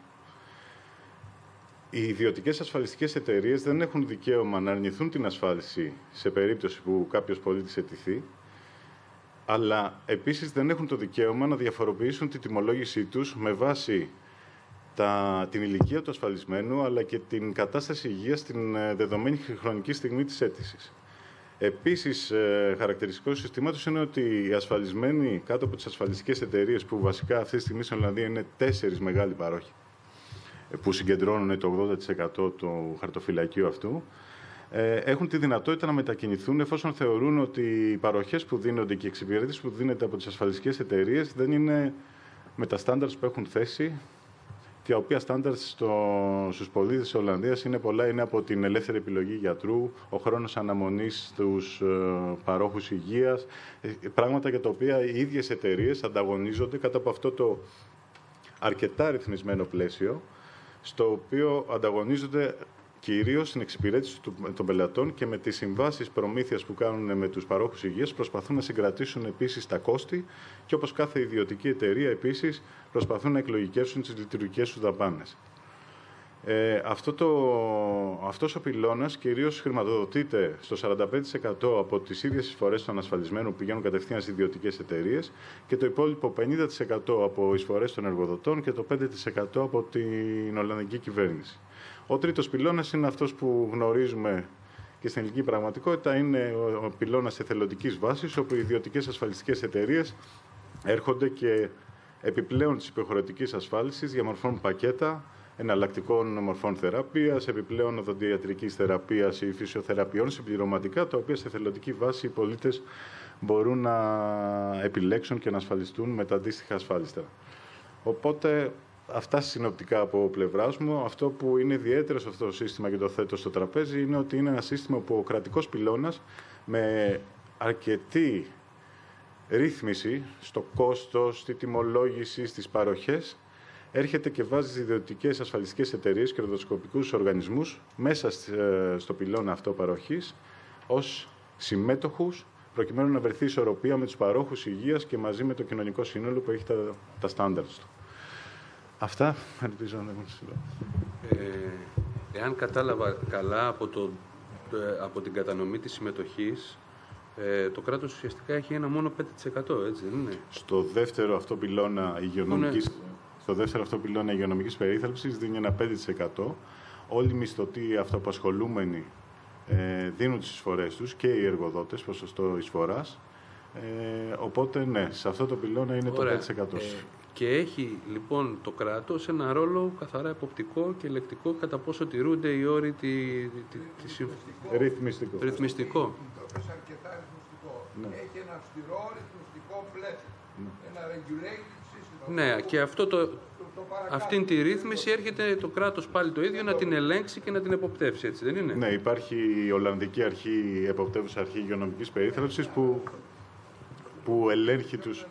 Οι ιδιωτικές ασφαλιστικές εταιρείες δεν έχουν δικαίωμα να αρνηθούν την ασφάλιση σε περίπτωση που κάποιος πολίτης αιτηθεί, αλλά επίσης δεν έχουν το δικαίωμα να διαφοροποιήσουν τη τιμολόγησή τους με βάση τα, την ηλικία του ασφαλισμένου, αλλά και την κατάσταση υγείας στην δεδομένη χρονική στιγμή της αίτησης. Επίσης, χαρακτηριστικό του συστήματος είναι ότι οι ασφαλισμένοι κάτω από τις ασφαλιστικές εταιρείες, που βασικά αυτή τη στιγμή στην Ολλανδία είναι τέσσερις μεγάλοι παρόχοι, που συγκεντρώνουν το ογδόντα τοις εκατό του χαρτοφυλακίου αυτού, ε, έχουν τη δυνατότητα να μετακινηθούν εφόσον θεωρούν ότι οι παροχές που δίνονται και οι εξυπηρετήσεις που δίνονται από τις ασφαλιστικές εταιρείες δεν είναι με τα στάνταρτς που έχουν θέσει, τα οποία στάνταρτς στο, στους πολίτες της Ολλανδίας είναι πολλά, είναι από την ελεύθερη επιλογή γιατρού, ο χρόνος αναμονής στους ε, παρόχους υγείας, ε, πράγματα για τα οποία οι ίδιες εταιρείες ανταγωνίζονται κάτω από αυτό το αρκετά ρυθμισμένο πλαίσιο, στο οποίο ανταγωνίζονται κυρίως στην εξυπηρέτηση των πελατών και με τις συμβάσεις προμήθειας που κάνουν με τους παρόχους υγείας προσπαθούν να συγκρατήσουν επίσης τα κόστη και όπως κάθε ιδιωτική εταιρεία επίσης προσπαθούν να εκλογικεύσουν τις λειτουργικές τους δαπάνες. Ε, αυτό το, αυτός ο πυλώνας κυρίως χρηματοδοτείται στο σαράντα πέντε τοις εκατό από τις ίδιες εισφορές των ασφαλισμένων που πηγαίνουν κατευθείαν στις ιδιωτικές εταιρείες και το υπόλοιπο πενήντα τοις εκατό από εισφορές των εργοδοτών και το πέντε τοις εκατό από την Ολλανδική κυβέρνηση. Ο τρίτος πυλώνας είναι αυτός που γνωρίζουμε και στην ελληνική πραγματικότητα, είναι ο πυλώνας εθελοντικής βάσης, όπου οι ιδιωτικές ασφαλιστικές εταιρείες έρχονται και επιπλέον της υποχρεωτικής ασφάλισης διαμορφώνουν πακέτα εναλλακτικών μορφών θεραπείας, επιπλέον οδοντιατρικής θεραπείας ή φυσιοθεραπείων συμπληρωματικά, τα οποία σε εθελοντική βάση οι πολίτες μπορούν να επιλέξουν και να ασφαλιστούν με τα αντίστοιχα ασφάλιστρα. Οπότε, αυτά συνοπτικά από πλευράς μου. Αυτό που είναι ιδιαίτερο σε αυτό το σύστημα και το θέτω στο τραπέζι είναι ότι είναι ένα σύστημα που ο κρατικός πυλώνας με αρκετή ρύθμιση στο κόστος, στη τιμολόγηση, στις παροχές έρχεται και βάζει τις ιδιωτικές ασφαλιστικές εταιρείες και κερδοσκοπικούς οργανισμούς μέσα στο πυλώνα αυτό παροχής ως συμμέτοχους, προκειμένου να βρεθεί ισορροπία με τους παρόχους υγείας και μαζί με το κοινωνικό σύνολο που έχει τα, τα στάνταρτς του. Αυτά, ελπίζω να δεν ε, Εάν κατάλαβα καλά από, το, από την κατανομή της συμμετοχής, ε, το κράτος ουσιαστικά έχει ένα μόνο πέντε τοις εκατό, έτσι δεν είναι? Στο δεύτερο αυτό πυλώνα υγειονομικής, ναι. στο δεύτερο αυτό πυλώνα υγειονομικής περίθαλψης δίνει ένα πέντε τοις εκατό. Όλοι οι μισθωτοί αυτοαπασχολούμενοι ε, δίνουν τις εισφορές τους και οι εργοδότες, ποσοστό εισφοράς. Ε, οπότε, ναι, σε αυτό το πυλώνα είναι Ωραία. Το πέντε τοις εκατό. Ε, και έχει λοιπόν το κράτος ένα ρόλο καθαρά εποπτικό και ελεκτικό κατά πόσο τηρούνται οι όροι τη, τη, τη, τη... Ρυθμιστικό. Ρυθμιστικό. Αρκετά ρυθμιστικό. Ναι. Έχει ένα αυστηρό ρυθμιστικό πλαίσιο. Ναι. Ένα regulated system. Ναι, και αυτό το, το, το αυτήν τη ρύθμιση έρχεται το κράτος πάλι το ίδιο να την ελέγξει και να την εποπτεύσει, έτσι δεν είναι? Ναι, υπάρχει η Ολλανδική Αρχή, η Εποπτεύουσα Αρχή Υγειονομικής Περίθαλψης που, που ελέγχει τους...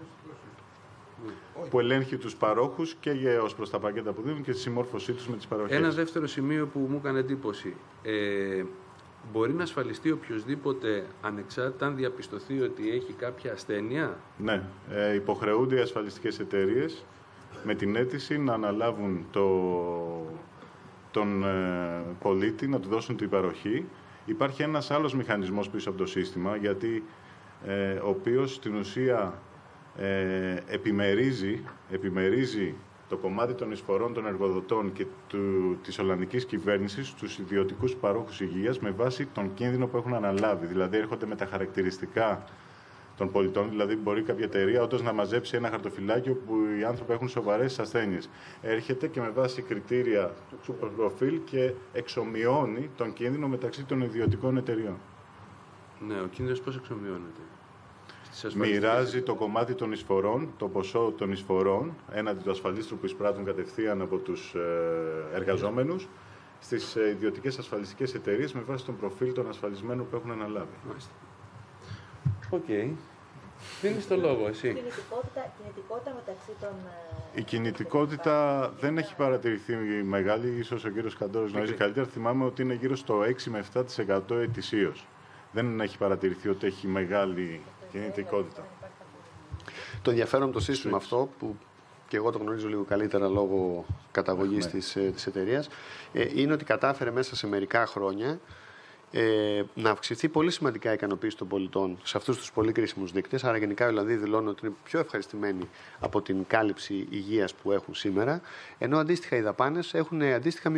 που ελέγχει τους παρόχους και ως προς τα πακέτα που δίνουν και τη συμμόρφωσή τους με τις παροχές. Ένα δεύτερο σημείο που μου έκανε εντύπωση. Ε, μπορεί να ασφαλιστεί οποιοδήποτε ανεξάρτητα αν διαπιστωθεί ότι έχει κάποια ασθένεια? Ναι. Ε, υποχρεούνται οι ασφαλιστικές εταιρείες με την αίτηση να αναλάβουν το, τον ε, πολίτη, να του δώσουν την παροχή. Υπάρχει ένας άλλος μηχανισμός πίσω από το σύστημα, γιατί ε, ο οποίος στην ουσία Ε, επιμερίζει, επιμερίζει το κομμάτι των εισφορών των εργοδοτών και του, της Ολλανδικής κυβέρνησης στους ιδιωτικούς παρόχους υγείας με βάση τον κίνδυνο που έχουν αναλάβει. Δηλαδή έρχονται με τα χαρακτηριστικά των πολιτών, δηλαδή μπορεί κάποια εταιρεία όντως να μαζέψει ένα χαρτοφυλάκιο που οι άνθρωποι έχουν σοβαρές ασθένειες. Έρχεται και με βάση κριτήρια του προφίλ και εξομοιώνει τον κίνδυνο μεταξύ των ιδιωτικών εταιριών. Ναι, ο κίνδυνος πώς εξομοιώνεται? Μοιράζει το κομμάτι των εισφορών, το ποσό των εισφορών, έναντι του ασφαλίστρου που εισπράττουν κατευθείαν από τους εργαζόμενους, στις ιδιωτικές ασφαλιστικές εταιρείες με βάση τον προφίλ των ασφαλισμένων που έχουν αναλάβει. Οκ. Okay. Δίνεις το λόγο, εσύ. Η κινητικότητα, κινητικότητα μεταξύ των... Η κινητικότητα δεν έχει παρατηρηθεί μεγάλη, ίσως ο κύριος Καντόρος γνωρίζει καλύτερα. Θυμάμαι ότι είναι γύρω στο έξι με επτά τοις εκατό ετησίως. Δεν έχει παρατηρηθεί ότι έχει μεγάλη κινητικότητα. Το ενδιαφέρον με το σύστημα αυτό, που και εγώ το γνωρίζω λίγο καλύτερα λόγω καταγωγής ναι. της, της εταιρείας, ε, είναι ότι κατάφερε μέσα σε μερικά χρόνια ε, να αυξηθεί πολύ σημαντικά η ικανοποίηση των πολιτών σε αυτούς τους πολύ κρίσιμους δείκτες. Άρα γενικά οι Ολλανδοί δηλώνουν ότι είναι πιο ευχαριστημένοι από την κάλυψη υγείας που έχουν σήμερα, ενώ αντίστοιχα οι δαπάνες έχουν αντίστοιχα μειωθεί.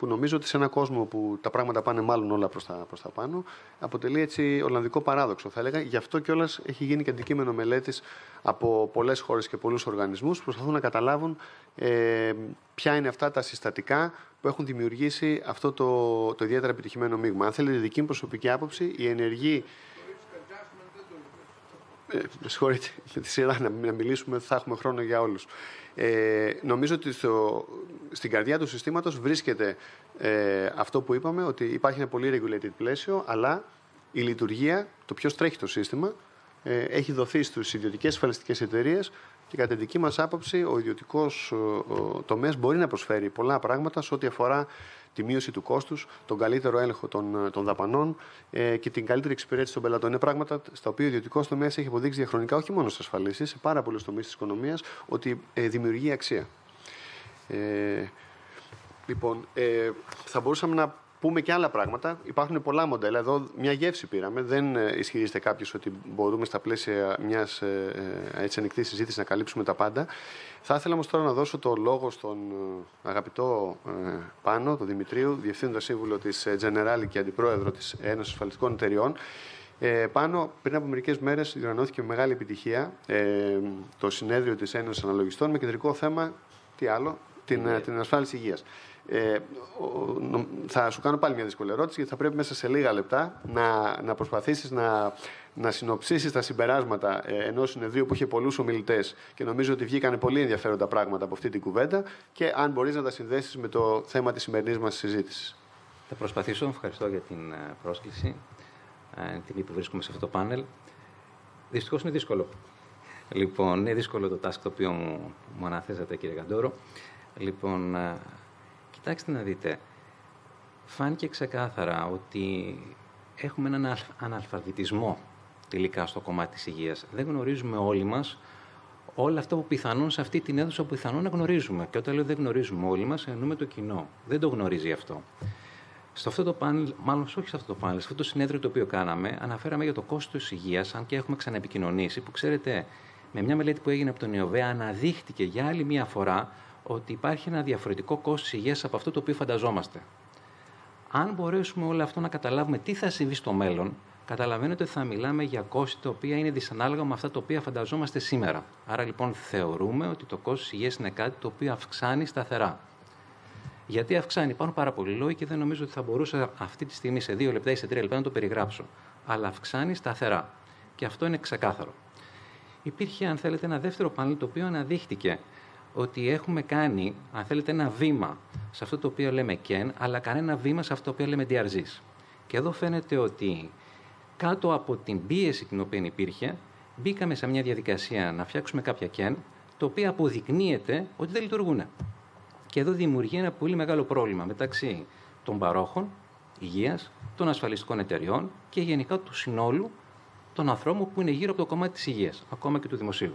που νομίζω ότι σε έναν κόσμο που τα πράγματα πάνε μάλλον όλα προς τα, προς τα πάνω, αποτελεί έτσι Ολλανδικό παράδοξο, θα έλεγα. Γι' αυτό κιόλας έχει γίνει και αντικείμενο μελέτης από πολλές χώρες και πολλούς οργανισμούς που προσπαθούν να καταλάβουν ε, ποια είναι αυτά τα συστατικά που έχουν δημιουργήσει αυτό το, το ιδιαίτερα επιτυχημένο μείγμα. Αν θέλετε, δική μου προσωπική άποψη, η ενεργή. Ε, με συγχωρείτε για τη σειρά να, να μιλήσουμε, θα έχουμε χρόνο για όλους. Ε, νομίζω ότι στο, στην καρδιά του συστήματος βρίσκεται ε, αυτό που είπαμε, ότι υπάρχει ένα πολύ regulated πλαίσιο, αλλά η λειτουργία, το ποιος τρέχει το σύστημα, ε, έχει δοθεί στους ιδιωτικές ασφαλιστικές εταιρείες και κατά τη δική μας άποψη ο ιδιωτικός τομέας μπορεί να προσφέρει πολλά πράγματα σε ό,τι αφορά τη μείωση του κόστους, τον καλύτερο έλεγχο των, των δαπανών ε, και την καλύτερη εξυπηρέτηση των πελατών. Είναι πράγματα στα οποία ο ιδιωτικός τομέας έχει αποδείξει διαχρονικά, όχι μόνο στις ασφαλίσεις, σε πάρα πολλούς τομείς της οικονομίας, ότι ε, δημιουργεί αξία. Ε, λοιπόν, ε, θα μπορούσαμε να πούμε και άλλα πράγματα. Υπάρχουν πολλά μοντέλα. Εδώ μια γεύση πήραμε. Δεν ε, ισχυρίζεται κάποιος ότι μπορούμε στα πλαίσια μιας ε, ε, έτσι ανοιχτής συζήτησης να καλύψουμε τα πάντα. Θα ήθελα όμως τώρα να δώσω το λόγο στον ε, αγαπητό ε, Πάνο, τον Δημητρίου, Διευθύνοντα Σύμβουλο της ε, Generali και Αντιπρόεδρο της Ένωσης Ασφαλιστικών Εταιριών. Ε, Πάνο, πριν από μερικές μέρες διοργανώθηκε με μεγάλη επιτυχία ε, το συνέδριο της Ένωσης Αναλογιστών με κεντρικό θέμα, τι άλλο, την, yeah. την ασφάλιση υγείας. Ε, θα σου κάνω πάλι μια δύσκολη ερώτηση, γιατί θα πρέπει μέσα σε λίγα λεπτά να, να προσπαθήσεις να, να συνοψίσεις τα συμπεράσματα ε, ενός συνεδρίου που είχε πολλούς ομιλητές και νομίζω ότι βγήκαν πολύ ενδιαφέροντα πράγματα από αυτή την κουβέντα και αν μπορείς να τα συνδέσεις με το θέμα της σημερινής μας συζήτησης. Θα προσπαθήσω. Ευχαριστώ για την πρόσκληση, την τιμή που βρίσκομαι σε αυτό το πάνελ. Δυστυχώς είναι δύσκολο. Λοιπόν, είναι δύσκολο το task το οποίο μου, μου αναθέσατε, κύριε Καντόρο. Λοιπόν, κοιτάξτε να δείτε, φάνηκε ξεκάθαρα ότι έχουμε έναν αναλφαβητισμό τελικά στο κομμάτι της υγείας. Δεν γνωρίζουμε όλοι μας όλα αυτά που πιθανόν σε αυτή την αίθουσα που πιθανόν να γνωρίζουμε. Και όταν λέω δεν γνωρίζουμε όλοι μας, εννοούμε το κοινό. Δεν το γνωρίζει αυτό. Σε αυτό το πάνελ, μάλλον όχι σε αυτό το πάνελ, σε αυτό το συνέδριο το οποίο κάναμε, αναφέραμε για το κόστος της υγείας, αν και έχουμε ξαναεπικοινωνήσει, που ξέρετε, με μια μελέτη που έγινε από τον ΙΟΒΕ, αναδείχτηκε για άλλη μία φορά ότι υπάρχει ένα διαφορετικό κόστος υγείας από αυτό το οποίο φανταζόμαστε. Αν μπορέσουμε όλο αυτό να καταλάβουμε τι θα συμβεί στο μέλλον, καταλαβαίνετε ότι θα μιλάμε για κόστη τα οποία είναι δυσανάλογα με αυτά τα οποία φανταζόμαστε σήμερα. Άρα λοιπόν θεωρούμε ότι το κόστος υγείας είναι κάτι το οποίο αυξάνει σταθερά. Γιατί αυξάνει, υπάρχουν πάρα πολλοί λόγοι και δεν νομίζω ότι θα μπορούσα αυτή τη στιγμή σε δύο λεπτά ή σε τρία λεπτά να το περιγράψω. Αλλά αυξάνει σταθερά. Και αυτό είναι ξεκάθαρο. Υπήρχε, αν θέλετε, ένα δεύτερο πάνελ το οποίο αναδείχτηκε ότι έχουμε κάνει, αν θέλετε, ένα βήμα σε αυτό το οποίο λέμε κεν, αλλά κανένα βήμα σε αυτό το οποίο λέμε ντι αρ ζις. Και εδώ φαίνεται ότι κάτω από την πίεση την οποία υπήρχε, μπήκαμε σε μια διαδικασία να φτιάξουμε κάποια κεν, το οποίο αποδεικνύεται ότι δεν λειτουργούν. Και εδώ δημιουργεί ένα πολύ μεγάλο πρόβλημα μεταξύ των παρόχων υγείας, των ασφαλιστικών εταιριών και γενικά του συνόλου των ανθρώπων που είναι γύρω από το κομμάτι της υγείας, ακόμα και του δημοσίου.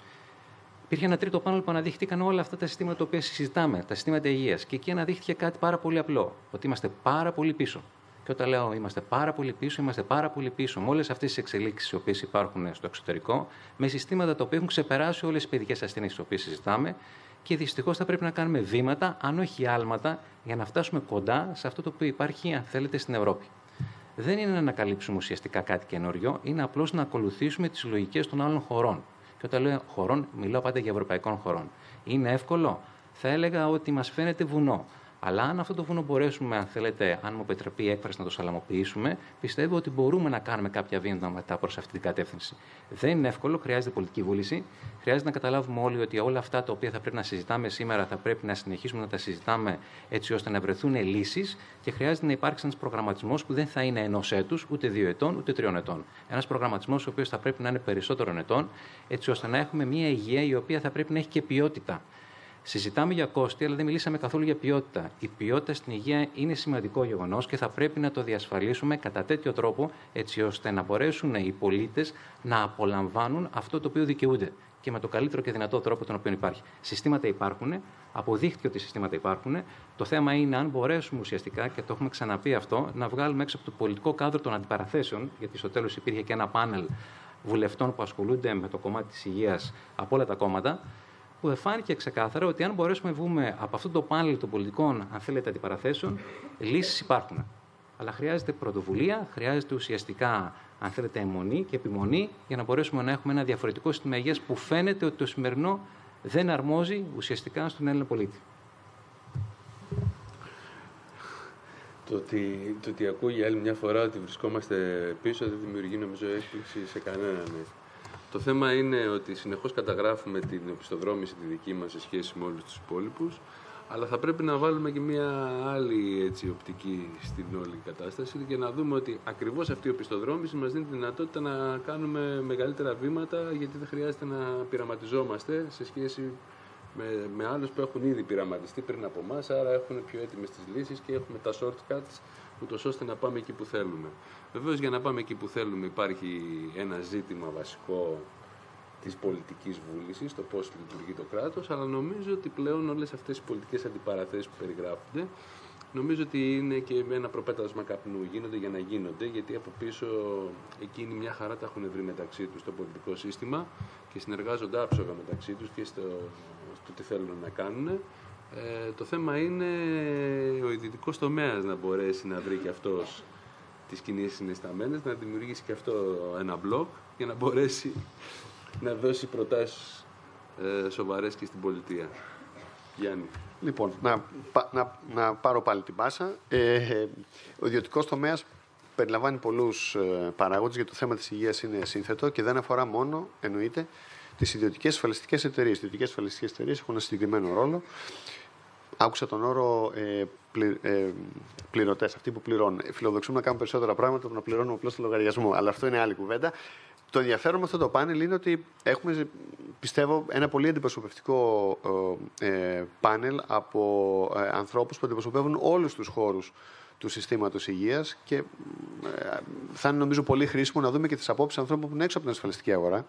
Υπήρχε ένα τρίτο πάνελ που αναδείχθηκαν όλα αυτά τα συστήματα τα οποία συζητάμε, τα συστήματα υγείας. Και εκεί αναδείχθηκε κάτι πάρα πολύ απλό, ότι είμαστε πάρα πολύ πίσω. Και όταν λέω είμαστε πάρα πολύ πίσω, είμαστε πάρα πολύ πίσω με όλες αυτές τις εξελίξεις οι οποίες υπάρχουν στο εξωτερικό, με συστήματα τα οποία έχουν ξεπεράσει όλες τις παιδικές ασθένειες τις οποίες συζητάμε. Και δυστυχώς θα πρέπει να κάνουμε βήματα, αν όχι άλματα, για να φτάσουμε κοντά σε αυτό το οποίο υπάρχει, αν θέλετε, στην Ευρώπη. Δεν είναι να ανακαλύψουμε ουσιαστικά κάτι καινούριο, είναι απλώς να ακολουθήσουμε τις λογικές των άλλων χωρών. Και όταν λέω χωρών, μιλάω πάντα για ευρωπαϊκών χωρών. Είναι εύκολο. Θα έλεγα ότι μας φαίνεται βουνό. Αλλά αν αυτό το βουνό μπορέσουμε, αν θέλετε, αν μου επιτρέπει η έκφραση, να το σαλαμοποιήσουμε, πιστεύω ότι μπορούμε να κάνουμε κάποια βήματα μετά προς αυτή την κατεύθυνση. Δεν είναι εύκολο, χρειάζεται πολιτική βούληση. Χρειάζεται να καταλάβουμε όλοι ότι όλα αυτά τα οποία θα πρέπει να συζητάμε σήμερα θα πρέπει να συνεχίσουμε να τα συζητάμε έτσι ώστε να βρεθούν λύσεις και χρειάζεται να υπάρξει ένας προγραμματισμός που δεν θα είναι ενός έτους, ούτε δύο ετών, ούτε τριών ετών. Ένας προγραμματισμός ο οποίος θα πρέπει να είναι περισσότερων ετών, έτσι ώστε να έχουμε μια υγεία η οποία θα πρέπει να έχει και ποιότητα. Συζητάμε για κόστη, αλλά δεν μιλήσαμε καθόλου για ποιότητα. Η ποιότητα στην υγεία είναι σημαντικό γεγονός και θα πρέπει να το διασφαλίσουμε κατά τέτοιο τρόπο, έτσι ώστε να μπορέσουν οι πολίτες να απολαμβάνουν αυτό το οποίο δικαιούνται και με το καλύτερο και δυνατό τρόπο τον οποίο υπάρχει. Συστήματα υπάρχουν, αποδείχτηκε ότι συστήματα υπάρχουν. Το θέμα είναι αν μπορέσουμε ουσιαστικά, και το έχουμε ξαναπεί αυτό, να βγάλουμε έξω από το πολιτικό κάδρο των αντιπαραθέσεων, γιατί στο τέλος υπήρχε και ένα πάνελ βουλευτών που ασχολούνται με το κομμάτι της υγείας από όλα τα κόμματα. που φάνηκε ξεκάθαρα ότι αν μπορέσουμε να βγούμε από αυτό το πάνελ των πολιτικών, αν θέλετε, αντιπαραθέσεων, λύσεις υπάρχουν. Αλλά χρειάζεται πρωτοβουλία, χρειάζεται ουσιαστικά, αν θέλετε, αιμονή και επιμονή για να μπορέσουμε να έχουμε ένα διαφορετικό σύστημα υγείας που φαίνεται ότι το σημερινό δεν αρμόζει ουσιαστικά στον Έλληνα πολίτη. Το ότι, το ότι ακούω για άλλη μια φορά ότι βρισκόμαστε πίσω δεν δημιουργεί, νομίζω, έκπληξη σε κανέναν. Το θέμα είναι ότι συνεχώς καταγράφουμε την οπισθοδρόμηση τη δική μας σε σχέση με όλους τους υπόλοιπους, αλλά θα πρέπει να βάλουμε και μια άλλη, έτσι, οπτική στην όλη κατάσταση και να δούμε ότι ακριβώς αυτή η οπισθοδρόμηση μας δίνει τη δυνατότητα να κάνουμε μεγαλύτερα βήματα, γιατί δεν χρειάζεται να πειραματιζόμαστε σε σχέση με, με άλλους που έχουν ήδη πειραματιστεί πριν από εμάς, άρα έχουν πιο έτοιμες τις λύσεις και έχουμε τα shortcuts, ούτως ώστε να πάμε εκεί που θέλουμε. Βεβαίως, για να πάμε εκεί που θέλουμε υπάρχει ένα ζήτημα βασικό της πολιτικής βούλησης, το πώς λειτουργεί το κράτος, αλλά νομίζω ότι πλέον όλες αυτές οι πολιτικές αντιπαραθέσεις που περιγράφονται, νομίζω ότι είναι και με ένα προπέτασμα καπνού, γίνονται για να γίνονται, γιατί από πίσω εκείνοι μια χαρά τα έχουν βρει μεταξύ τους στο πολιτικό σύστημα και συνεργάζονται άψογα μεταξύ τους και στο, στο τι θέλουν να κάνουν. Ε, το θέμα είναι ο ιδιωτικός τομέας να μπορέσει να βρει και αυτός τις κινήσεις συναισθαμένες, να δημιουργήσει και αυτό ένα μπλοκ για να μπορέσει να δώσει προτάσεις ε, σοβαρές και στην πολιτεία. Γιάννη. Λοιπόν, να, να, να πάρω πάλι την πάσα. Ε, ο ιδιωτικός τομέας περιλαμβάνει πολλούς ε, παράγοντες, γιατί το θέμα της υγείας είναι σύνθετο και δεν αφορά μόνο, εννοείται, τις ιδιωτικές ασφαλιστικές εταιρείες. Οι ιδιωτικές ασφαλιστικές εταιρείες έχουν ένα συγκεκριμένο ρόλο. Άκουσα τον όρο ε, πλη, ε, πληρωτές, αυτοί που πληρώνουν. Φιλοδοξούμε να κάνουμε περισσότερα πράγματα που να πληρώνουμε απλώς το λογαριασμό. Αλλά αυτό είναι άλλη κουβέντα. Το ενδιαφέρον με αυτό το πάνελ είναι ότι έχουμε, πιστεύω, ένα πολύ αντιπροσωπευτικό ε, πάνελ από ε, ανθρώπους που αντιπροσωπεύουν όλους τους χώρους του συστήματος υγείας και ε, θα είναι, νομίζω, πολύ χρήσιμο να δούμε και τις απόψεις ανθρώπων που είναι έξω από την ασφαλιστική αγορά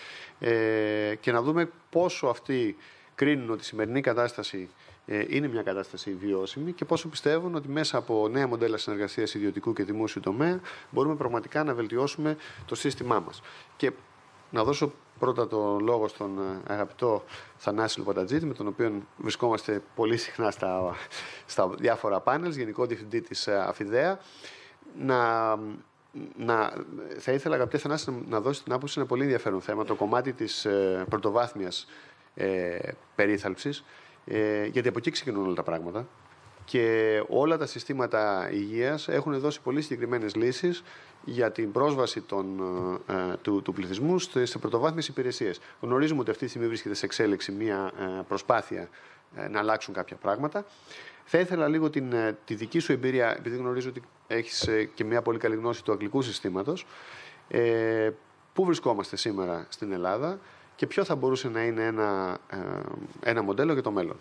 ε, και να δούμε πόσο αυτοί κρίνουν ότι η σημερινή κατάσταση ε, είναι μια κατάσταση βιώσιμη και πόσο πιστεύουν ότι μέσα από νέα μοντέλα συνεργασίας ιδιωτικού και δημόσιου τομέα μπορούμε πραγματικά να βελτιώσουμε το σύστημά μας. Και να δώσω πρώτα το λόγο στον αγαπητό Θανάση Λοπατατζήτη, με τον οποίο βρισκόμαστε πολύ συχνά στα, στα διάφορα πάνελ, Γενικό Διευθυντή της Αφιδέα. Να, να, θα ήθελα, αγαπητέ Θανάση, να δώσει την άποψη σε ένα πολύ ενδιαφέρον θέμα, το κομμάτι της ε, πρωτοβάθμιας ε, περίθαλψης, ε, γιατί από εκεί ξεκινούν όλα τα πράγματα. Και όλα τα συστήματα υγείας έχουν δώσει πολύ συγκεκριμένες λύσεις για την πρόσβαση των, ε, του, του πληθυσμού σε πρωτοβάθμιες υπηρεσίες. Γνωρίζουμε ότι αυτή τη στιγμή βρίσκεται σε εξέλιξη μια ε, προσπάθεια ε, να αλλάξουν κάποια πράγματα. Θα ήθελα λίγο την, ε, τη δική σου εμπειρία, επειδή γνωρίζω ότι έχεις ε, και μια πολύ καλή γνώση του αγγλικού συστήματος. Ε, πού βρισκόμαστε σήμερα στην Ελλάδα και ποιο θα μπορούσε να είναι ένα, ε, ένα μοντέλο για το μέλλον.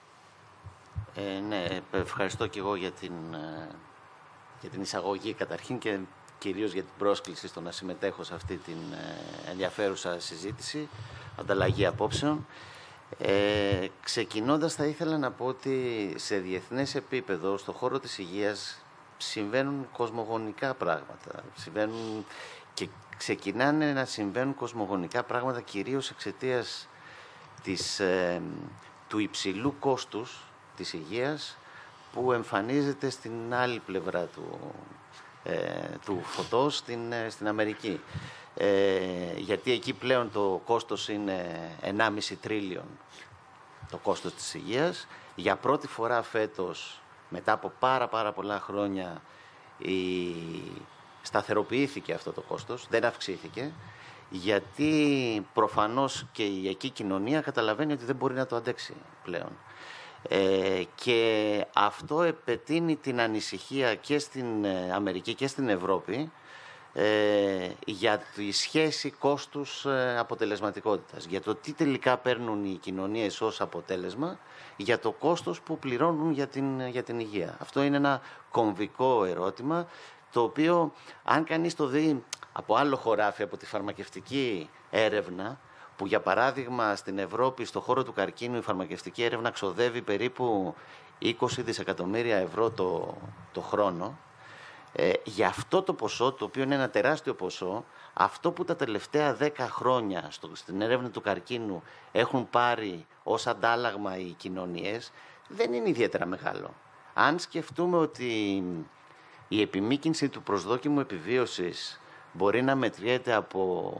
Ε, ναι, ευχαριστώ και εγώ για την, για την εισαγωγή καταρχήν και κυρίως για την πρόσκληση στο να συμμετέχω σε αυτή την ενδιαφέρουσα συζήτηση, ανταλλαγή απόψεων. Ε, ξεκινώντας, θα ήθελα να πω ότι σε διεθνές επίπεδο, στον χώρο της υγείας, συμβαίνουν κοσμογονικά πράγματα. Συμβαίνουν και ξεκινάνε να συμβαίνουν κοσμογονικά πράγματα κυρίως εξαιτίας της, ε, του υψηλού κόστους της υγείας που εμφανίζεται στην άλλη πλευρά του, ε, του φωτός, στην, στην Αμερική. Ε, γιατί εκεί πλέον το κόστος είναι ενάμιση τρίλιον το κόστος της υγείας. Για πρώτη φορά φέτος, μετά από πάρα πάρα πολλά χρόνια, η... σταθεροποιήθηκε αυτό το κόστος, δεν αυξήθηκε, γιατί προφανώς και η εκεί κοινωνία καταλαβαίνει ότι δεν μπορεί να το αντέξει πλέον. Ε, και αυτό επετείνει την ανησυχία και στην Αμερική και στην Ευρώπη ε, για τη σχέση κόστους ε, αποτελεσματικότητας. Για το τι τελικά παίρνουν οι κοινωνίες ως αποτέλεσμα για το κόστος που πληρώνουν για την, για την υγεία. Αυτό είναι ένα κομβικό ερώτημα, το οποίο αν κανείς το δει από άλλο χωράφι, από τη φαρμακευτική έρευνα, που για παράδειγμα στην Ευρώπη, στο χώρο του καρκίνου, η φαρμακευτική έρευνα ξοδεύει περίπου είκοσι δισεκατομμύρια ευρώ το, το χρόνο, Ε, για αυτό το ποσό, το οποίο είναι ένα τεράστιο ποσό, αυτό που τα τελευταία δέκα χρόνια στο, στην έρευνα του καρκίνου έχουν πάρει ως αντάλλαγμα οι κοινωνίες, δεν είναι ιδιαίτερα μεγάλο. Αν σκεφτούμε ότι η επιμήκυνση του προσδόκιμου επιβίωσης μπορεί να μετριέται από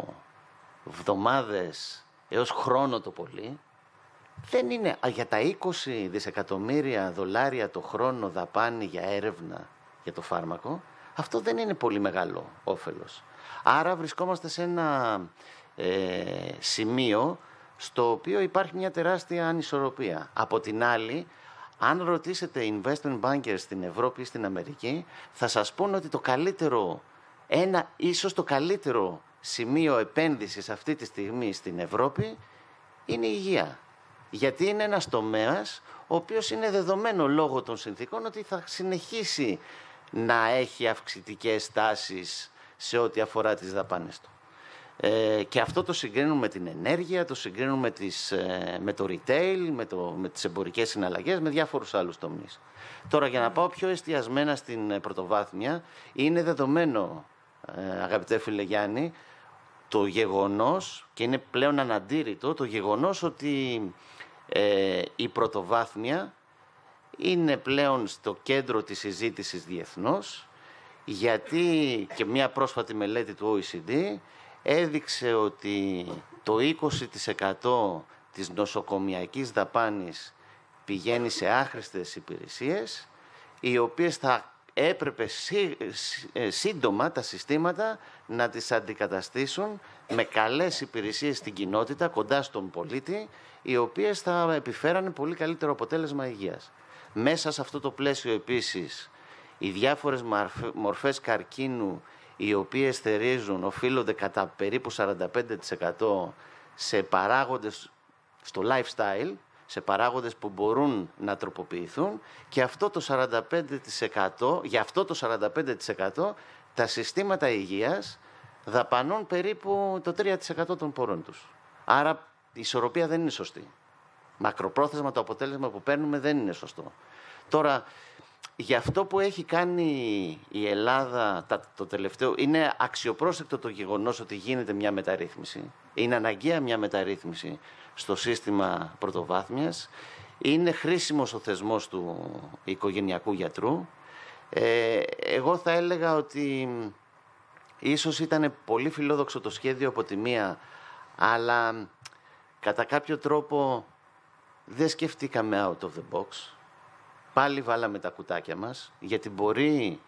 εβδομάδες έως χρόνο το πολύ, δεν είναι για τα είκοσι δισεκατομμύρια δολάρια το χρόνο δαπάνη για έρευνα για το φάρμακο, αυτό δεν είναι πολύ μεγάλο όφελος. Άρα βρισκόμαστε σε ένα ε, σημείο στο οποίο υπάρχει μια τεράστια ανισορροπία. Από την άλλη, αν ρωτήσετε investment bankers στην Ευρώπη ή στην Αμερική, θα σας πούν ότι το καλύτερο, ένα ίσως το καλύτερο σημείο επένδυσης αυτή τη στιγμή στην Ευρώπη είναι η υγεία. Γιατί είναι ένας τομέας ο οποίος είναι δεδομένο λόγω των συνθήκων ότι θα συνεχίσει να έχει αυξητικές τάσεις σε ό,τι αφορά τις δαπάνες του. Ε, και αυτό το συγκρίνουμε με την ενέργεια, το συγκρίνουμε με, τις, ε, με το retail, με, το, με τις εμπορικές συναλλαγές, με διάφορους άλλους τομείς. Τώρα, για να πάω πιο εστιασμένα στην πρωτοβάθμια, είναι δεδομένο, ε, αγαπητέ φίλε Γιάννη, το γεγονός, και είναι πλέον αναντήρητο, το γεγονός ότι ε, η πρωτοβάθμια είναι πλέον στο κέντρο της συζήτησης διεθνώς, γιατί και μια πρόσφατη μελέτη του ο ι σι ντι έδειξε ότι το είκοσι τοις εκατό της νοσοκομιακής δαπάνης πηγαίνει σε άχρηστες υπηρεσίες, οι οποίες θα έπρεπε σύ, σύντομα τα συστήματα να τις αντικαταστήσουν με καλές υπηρεσίες στην κοινότητα, κοντά στον πολίτη, οι οποίες θα επιφέραν πολύ καλύτερο αποτέλεσμα υγείας. Μέσα σε αυτό το πλαίσιο επίσης, οι διάφορες μορφές καρκίνου, οι οποίες θερίζουν, οφείλονται κατά περίπου σαράντα πέντε τοις εκατό σε παράγοντες στο lifestyle, σε παράγοντες που μπορούν να τροποποιηθούν, και αυτό το σαράντα πέντε τοις εκατό, για αυτό το σαράντα πέντε τοις εκατό τα συστήματα υγείας δαπανούν περίπου το τρία τοις εκατό των πόρων τους. Άρα η ισορροπία δεν είναι σωστή. Μακροπρόθεσμα το αποτέλεσμα που παίρνουμε δεν είναι σωστό. Τώρα, για αυτό που έχει κάνει η Ελλάδα το τελευταίο, είναι αξιοπρόσεκτο το γεγονός ότι γίνεται μια μεταρρύθμιση. Είναι αναγκαία μια μεταρρύθμιση στο σύστημα πρωτοβάθμιας. Είναι χρήσιμος ο θεσμός του οικογενειακού γιατρού. Ε, εγώ θα έλεγα ότι ίσως ήταν πολύ φιλόδοξο το σχέδιο από τη μία, αλλά κατά κάποιο τρόπο δεν σκεφτήκαμε out of the box. Πάλι βάλαμε τα κουτάκια μας, γιατί μπορεί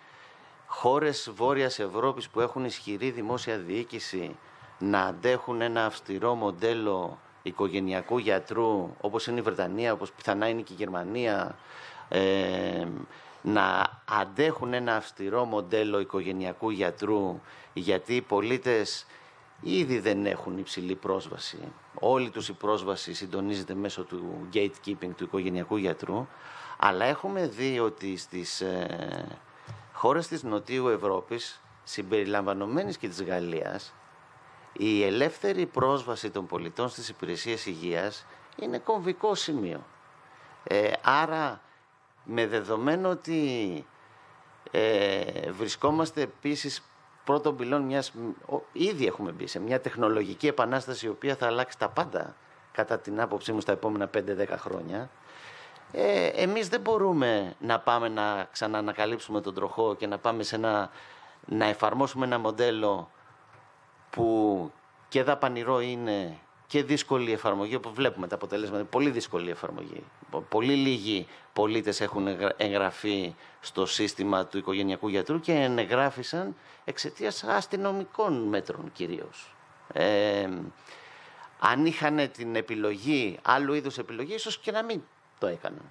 χώρες Βόρειας Ευρώπης που έχουν ισχυρή δημόσια διοίκηση να αντέχουν ένα αυστηρό μοντέλο οικογενειακού γιατρού, όπως είναι η Βρετανία, όπως πιθανά είναι και η Γερμανία, ε, να αντέχουν ένα αυστηρό μοντέλο οικογενειακού γιατρού, γιατί οι πολίτες ήδη δεν έχουν υψηλή πρόσβαση. Όλη τους η πρόσβαση συντονίζεται μέσω του gatekeeping του οικογενειακού γιατρού, αλλά έχουμε δει ότι στις ε, χώρες της Νοτιού Ευρώπης, συμπεριλαμβανομένης και της Γαλλίας, η ελεύθερη πρόσβαση των πολιτών στις υπηρεσίες υγείας είναι κομβικό σημείο. Ε, άρα, με δεδομένο ότι ε, βρισκόμαστε επίσης πρώτον πυλών μιας, ήδη έχουμε μπει σε μια τεχνολογική επανάσταση η οποία θα αλλάξει τα πάντα, κατά την άποψή μου, στα επόμενα πέντε δέκα χρόνια, ε, εμείς δεν μπορούμε να πάμε να ξαναανακαλύψουμε τον τροχό και να πάμε σε ένα, να εφαρμόσουμε ένα μοντέλο που και δαπανηρό είναι και δύσκολη εφαρμογή, όπως βλέπουμε τα αποτελέσματα, πολύ δύσκολη εφαρμογή. Πολύ λίγοι πολίτες έχουν εγγραφεί στο σύστημα του οικογενειακού γιατρού και ενεγράφησαν εξαιτίας αστυνομικών μέτρων κυρίως. Ε, αν είχαν την επιλογή, άλλου είδους επιλογή, ίσως και να μην το έκαναν.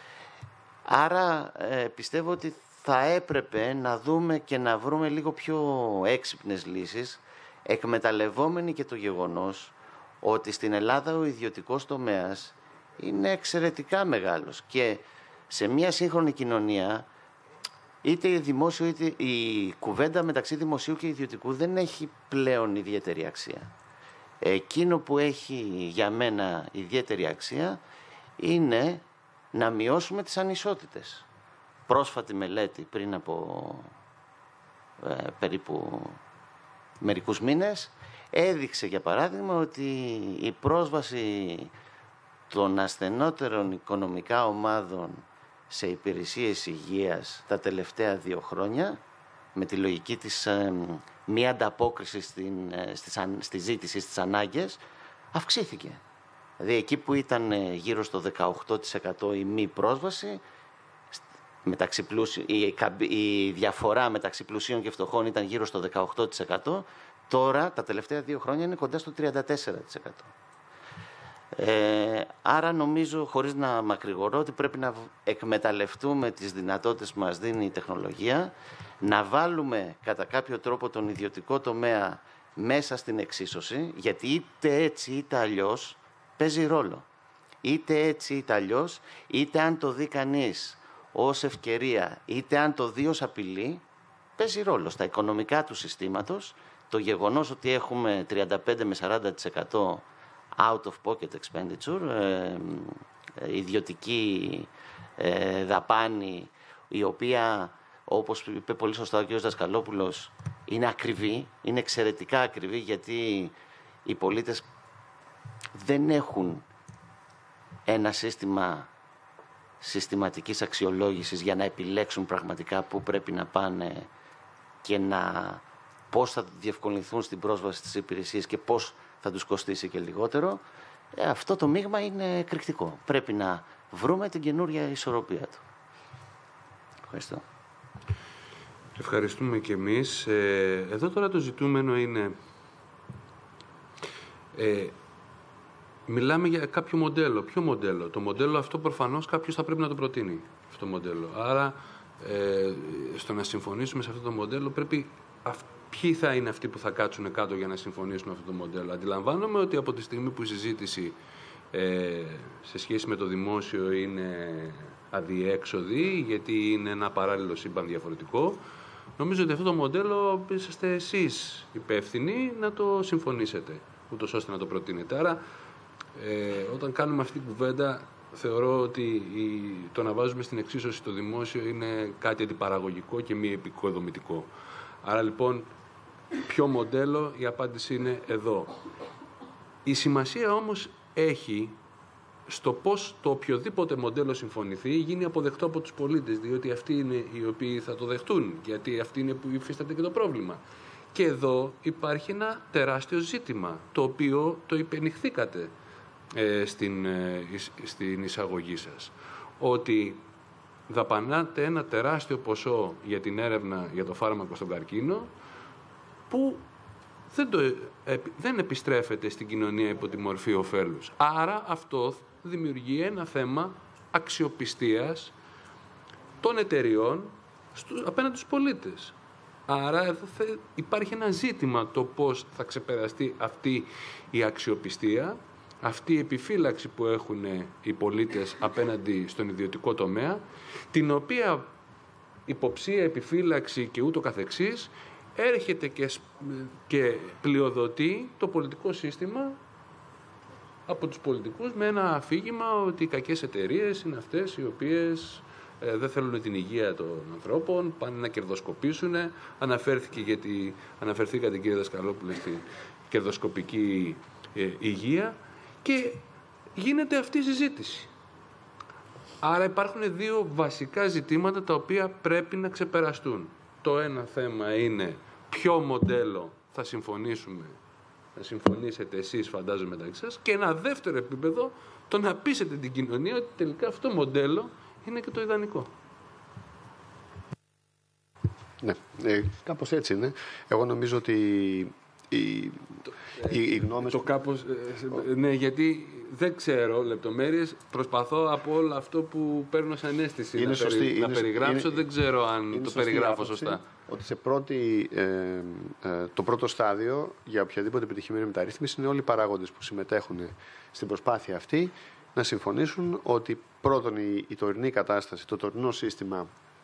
Άρα ε, πιστεύω ότι θα έπρεπε να δούμε και να βρούμε λίγο πιο έξυπνες λύσεις, εκμεταλλευόμενοι και το γεγονός ότι στην Ελλάδα ο ιδιωτικός τομέας είναι εξαιρετικά μεγάλος και σε μια σύγχρονη κοινωνία είτε η, δημόσιο, είτε η κουβέντα μεταξύ δημοσίου και ιδιωτικού δεν έχει πλέον ιδιαίτερη αξία. Εκείνο που έχει για μένα ιδιαίτερη αξία είναι να μειώσουμε τις ανισότητες. Πρόσφατη μελέτη πριν από ε, περίπου μερικούς μήνες, έδειξε για παράδειγμα ότι η πρόσβαση των ασθενότερων οικονομικά ομάδων σε υπηρεσίες υγείας τα τελευταία δύο χρόνια, με τη λογική της ε, μη ανταπόκρισης στην, ε, στις, στη ζήτηση, στις ανάγκες, αυξήθηκε. Δηλαδή εκεί που ήταν ε, γύρω στο δεκαοκτώ τοις εκατό η μη πρόσβαση, μεταξύ πλούσι, η, η διαφορά μεταξύ πλουσίων και φτωχών ήταν γύρω στο δεκαοκτώ τοις εκατό, τώρα τα τελευταία δύο χρόνια είναι κοντά στο τριάντα τέσσερα τοις εκατό. Ε, άρα νομίζω, χωρίς να μακρηγορώ, ότι πρέπει να εκμεταλλευτούμε τις δυνατότητες που μας δίνει η τεχνολογία, να βάλουμε κατά κάποιο τρόπο τον ιδιωτικό τομέα μέσα στην εξίσωση, γιατί είτε έτσι είτε αλλιώς παίζει ρόλο. Είτε έτσι είτε αλλιώς, είτε αν το δει κανείς ως ευκαιρία, είτε αν το δει ως απειλή, παίζει ρόλο στα οικονομικά του συστήματος. Το γεγονός ότι έχουμε τριάντα πέντε με σαράντα τοις εκατό out of pocket expenditure, ε, ε, ιδιωτική ε, δαπάνη, η οποία, όπως είπε πολύ σωστά ο κ. Δασκαλόπουλος, είναι ακριβή, είναι εξαιρετικά ακριβή, γιατί οι πολίτες δεν έχουν ένα σύστημα συστηματικής αξιολόγησης για να επιλέξουν πραγματικά πού πρέπει να πάνε και να, πώς θα διευκολυνθούν στην πρόσβαση στις υπηρεσίες και πώς θα τους κοστίσει και λιγότερο. Ε, αυτό το μείγμα είναι εκρηκτικό. Πρέπει να βρούμε την καινούρια ισορροπία του. Ευχαριστώ. Ευχαριστούμε και εμείς. Ε, εδώ τώρα το ζητούμενο είναι... Ε, μιλάμε για κάποιο μοντέλο. Ποιο μοντέλο? Το μοντέλο αυτό προφανώς κάποιος θα πρέπει να το προτείνει. Αυτό το μοντέλο. Άρα, ε, στο να συμφωνήσουμε σε αυτό το μοντέλο πρέπει... Ποιοι θα είναι αυτοί που θα κάτσουν κάτω για να συμφωνήσουν αυτό το μοντέλο? Αντιλαμβάνομαι ότι από τη στιγμή που η συζήτηση ε, σε σχέση με το δημόσιο είναι αδιέξοδη, γιατί είναι ένα παράλληλο σύμπαν διαφορετικό, νομίζω ότι αυτό το μοντέλο είσαστε εσείς υπεύθυνοι να το συμφωνήσετε, ούτως ώστε να το προτείνετε. Άρα, ε, όταν κάνουμε αυτή την κουβέντα, θεωρώ ότι η, το να βάζουμε στην εξίσωση το δημόσιο είναι κάτι αντιπαραγωγικό και μη επικοδομητικό. Άρα λοιπόν, ποιο μοντέλο? Η απάντηση είναι εδώ. Η σημασία όμως έχει στο πώς το οποιοδήποτε μοντέλο συμφωνηθεί γίνει αποδεκτό από τους πολίτες, διότι αυτοί είναι οι οποίοι θα το δεχτούν, γιατί αυτοί είναι που υφίσταται και το πρόβλημα. Και εδώ υπάρχει ένα τεράστιο ζήτημα, το οποίο το υπενηχθήκατε ε, στην, ε, στην εισαγωγή σας, ότι δαπανάτε ένα τεράστιο ποσό για την έρευνα για το φάρμακο στον καρκίνο, που δεν, το, δεν επιστρέφεται στην κοινωνία υπό τη μορφή ωφέλους. Άρα αυτό δημιουργεί ένα θέμα αξιοπιστίας των εταιριών στους, απέναντι στους πολίτες. Άρα εδώ θα, υπάρχει ένα ζήτημα το πώς θα ξεπεραστεί αυτή η αξιοπιστία, αυτή η επιφύλαξη που έχουν οι πολίτες απέναντι στον ιδιωτικό τομέα, την οποία υποψία, επιφύλαξη και ούτω καθεξής έρχεται και, και πλειοδοτεί το πολιτικό σύστημα από τους πολιτικούς με ένα αφήγημα ότι οι κακές εταιρείες είναι αυτές οι οποίες ε, δεν θέλουν την υγεία των ανθρώπων, πάνε να κερδοσκοπήσουν. Αναφέρθηκε γιατί, αναφερθήκατε κύριε Δασκαλόπουλε στη κερδοσκοπική ε, υγεία και γίνεται αυτή η συζήτηση. Άρα υπάρχουν δύο βασικά ζητήματα τα οποία πρέπει να ξεπεραστούν. Το ένα θέμα είναι ποιο μοντέλο θα συμφωνήσουμε, θα συμφωνήσετε εσείς φαντάζομαι μεταξύ σας, και ένα δεύτερο επίπεδο το να πείσετε την κοινωνία ότι τελικά αυτό το μοντέλο είναι και το ιδανικό. Ναι, ε, κάπως έτσι είναι. Εγώ νομίζω ότι οι, το, οι, οι γνώμες... Το κάπως, ε, ναι, γιατί δεν ξέρω λεπτομέρειες, προσπαθώ από όλο αυτό που παίρνω σαν αίσθηση είναι να, σωστή, περι, είναι, να περιγράψω, είναι, δεν ξέρω αν το περιγράφω άποψη, σωστά. Ότι σε πρώτη, ε, ε, το πρώτο στάδιο για οποιαδήποτε επιτυχημένη μεταρρύθμιση είναι όλοι οι παράγοντες που συμμετέχουν στην προσπάθεια αυτή να συμφωνήσουν ότι πρώτον η, η τωρινή κατάσταση, το τωρινό σύστημα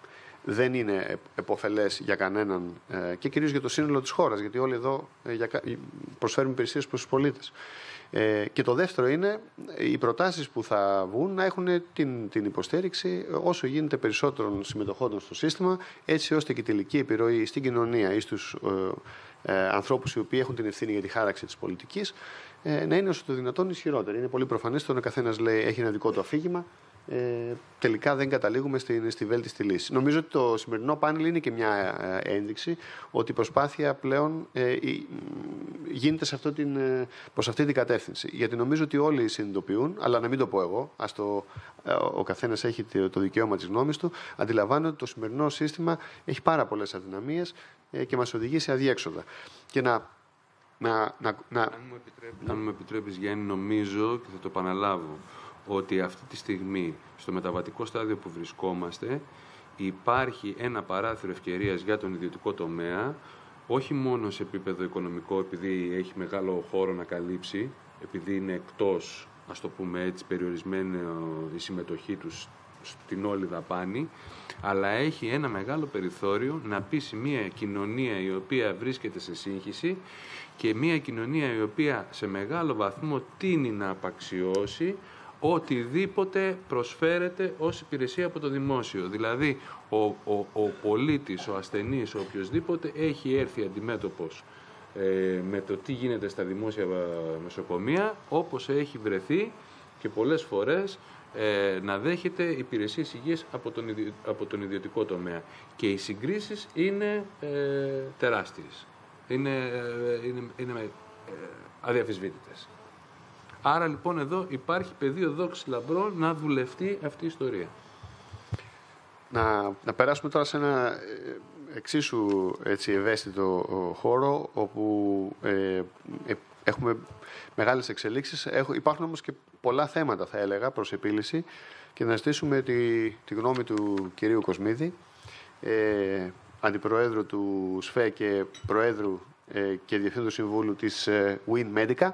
δεν είναι επωφελές για κανέναν ε, και κυρίως για το σύνολο της χώρας, γιατί όλοι εδώ ε, για, προσφέρουμε υπηρεσίες προς τους πολίτες. Ε, και το δεύτερο είναι οι προτάσεις που θα βγουν να έχουν την, την υποστήριξη όσο γίνεται περισσότερων συμμετοχόντων στο σύστημα, έτσι ώστε και η τελική επιρροή στην κοινωνία ή στους ε, ε, ανθρώπους οι οποίοι έχουν την ευθύνη για τη χάραξη της πολιτικής ε, να είναι όσο το δυνατόν ισχυρότερη. Είναι πολύ προφανές ότι ο καθένας λέει έχει ένα δικό του αφήγημα. Ε, τελικά δεν καταλήγουμε στη, στη βέλτιστη λύση. Νομίζω ότι το σημερινό πάνελ είναι και μια ε, ένδειξη ότι η προσπάθεια πλέον ε, γίνεται σε αυτό την, ε, προς αυτή την κατεύθυνση. Γιατί νομίζω ότι όλοι συνειδητοποιούν, αλλά να μην το πω εγώ, ας το, ε, ο καθένας έχει το, το δικαίωμα της γνώμης του, αντιλαμβάνεται ότι το σημερινό σύστημα έχει πάρα πολλές αδυναμίες ε, και μας οδηγεί σε αδιέξοδα. Και να, να, να, να... Αν μου επιτρέπεις, αν μου επιτρέπεις Γιάννη, νομίζω και θα το επαναλάβω, ότι αυτή τη στιγμή, στο μεταβατικό στάδιο που βρισκόμαστε, υπάρχει ένα παράθυρο ευκαιρίας για τον ιδιωτικό τομέα, όχι μόνο σε επίπεδο οικονομικό, επειδή έχει μεγάλο χώρο να καλύψει, επειδή είναι εκτός, ας το πούμε έτσι, περιορισμένη η συμμετοχή τους στην όλη δαπάνη, αλλά έχει ένα μεγάλο περιθώριο να πείσει μια κοινωνία η οποία βρίσκεται σε σύγχυση και μια κοινωνία η οποία σε μεγάλο βαθμό τείνει να απαξιώσει οτιδήποτε προσφέρεται ως υπηρεσία από το δημόσιο. Δηλαδή, ο, ο, ο πολίτης, ο ασθενής, ο οποιοσδήποτε έχει έρθει αντιμέτωπος ε, με το τι γίνεται στα δημόσια νοσοκομεία, όπως έχει βρεθεί και πολλές φορές ε, να δέχεται υπηρεσίες υγείας από τον, ιδιο, από τον ιδιωτικό τομέα. Και οι συγκρίσεις είναι ε, τεράστιες. Είναι, ε, είναι, είναι ε, αδιαφυσβήτητες. Άρα λοιπόν εδώ υπάρχει πεδίο δόξης λαμπρών να δουλευτεί αυτή η ιστορία. Να, να περάσουμε τώρα σε ένα εξίσου έτσι, ευαίσθητο χώρο όπου ε, ε, έχουμε μεγάλες εξελίξεις. Έχω, υπάρχουν όμως και πολλά θέματα, θα έλεγα, προς επίλυση και να ζητήσουμε τη, τη γνώμη του κυρίου Κοσμίδη, ε, Αντιπροέδρου του ΣΦΕ και Προέδρου ε, και Διευθύντου Συμβούλου της ε, Win Medica.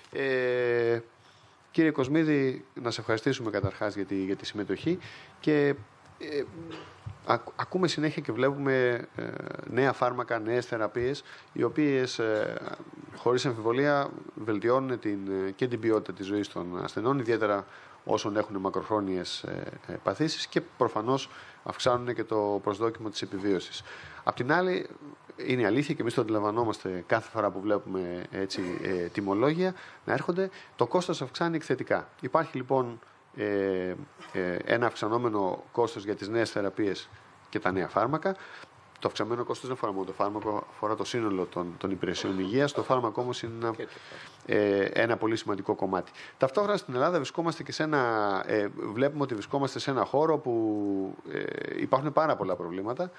Ε, κύριε Κοσμίδη, να σε ευχαριστήσουμε καταρχάς για τη, για τη συμμετοχή και ε, α, ακούμε συνέχεια και βλέπουμε ε, νέα φάρμακα, νέες θεραπείες οι οποίες ε, χωρίς αμφιβολία βελτιώνουν την, και την ποιότητα της ζωής των ασθενών, ιδιαίτερα όσων έχουν μακροχρόνιες ε, ε, παθήσεις και προφανώς αυξάνουν και το προσδόκιμο της επιβίωσης. Απ' την άλλη, είναι αλήθεια και εμείς το αντιλαμβανόμαστε κάθε φορά που βλέπουμε έτσι, ε, τιμολόγια να έρχονται, το κόστος αυξάνει εκθετικά. Υπάρχει λοιπόν ε, ε, ένα αυξανόμενο κόστος για τις νέες θεραπείες και τα νέα φάρμακα. Το αυξανόμενο κόστος δεν αφορά μόνο το φάρμακο, αφορά το σύνολο των, των υπηρεσιών υγείας. Το φάρμακο όμως είναι ένα, ε, ένα πολύ σημαντικό κομμάτι. Ταυτόχρονα στην Ελλάδα βρισκόμαστε και σε ένα, ε, βλέπουμε ότι βρισκόμαστε σε ένα χώρο που ε, υπάρχουν πάρα πολλά προβλήματα.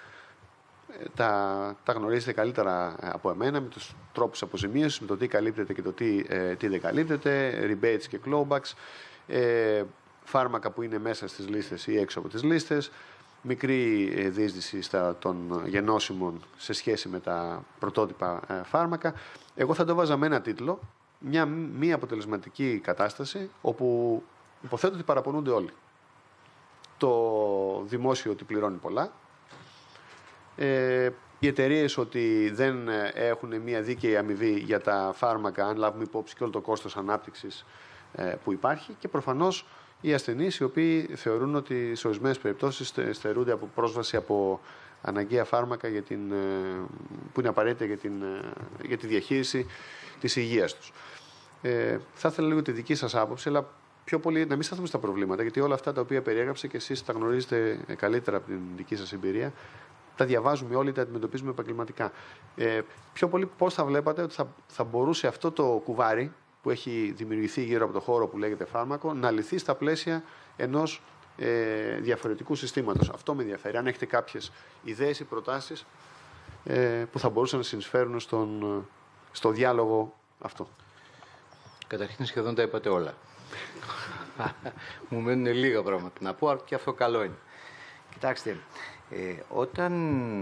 Τα, τα γνωρίζετε καλύτερα από εμένα με τους τρόπους αποζημίωσης, με το τι καλύπτεται και το τι, ε, τι δεν καλύπτεται, rebates και clawbacks, ε, φάρμακα που είναι μέσα στις λίστες ή έξω από τις λίστες, μικρή ε, διείσδυση στα, των γενώσιμων σε σχέση με τα πρωτότυπα ε, φάρμακα. Εγώ θα το βάζα με ένα τίτλο, μια μη αποτελεσματική κατάσταση όπου υποθέτω ότι παραπονούνται όλοι. Το δημόσιο ότι πληρώνει πολλά, Ε, οι εταιρείες ότι δεν έχουν μια δίκαιη αμοιβή για τα φάρμακα, αν λάβουμε υπόψη και όλο το κόστος ανάπτυξης ε, που υπάρχει, και προφανώς οι ασθενείς οι οποίοι θεωρούν ότι σε ορισμένες περιπτώσεις στερούνται από πρόσβαση από αναγκαία φάρμακα για την, ε, που είναι απαραίτητα για, την, ε, για τη διαχείριση της υγείας τους. Ε, θα ήθελα λίγο τη δική σας άποψη, αλλά πιο πολύ να μην σταθούμε στα προβλήματα, γιατί όλα αυτά τα οποία περιέγραψε και εσείς τα γνωρίζετε καλύτερα από την δική σας εμπειρία. Τα διαβάζουμε όλοι, τα αντιμετωπίζουμε επαγγελματικά. Ε, πιο πολύ πώς θα βλέπατε ότι θα, θα μπορούσε αυτό το κουβάρι που έχει δημιουργηθεί γύρω από το χώρο που λέγεται φάρμακο να λυθεί στα πλαίσια ενός ε, διαφορετικού συστήματος. Αυτό με ενδιαφέρει. Αν έχετε κάποιες ιδέες ή προτάσεις ε, που θα μπορούσαν να συνεισφέρουν στον, στο διάλογο αυτό. Καταρχήν σχεδόν τα είπατε όλα. Μου μένουν λίγα πράγματα να πω, και αυτό καλό είναι. Κοιτάξτε, Ε, όταν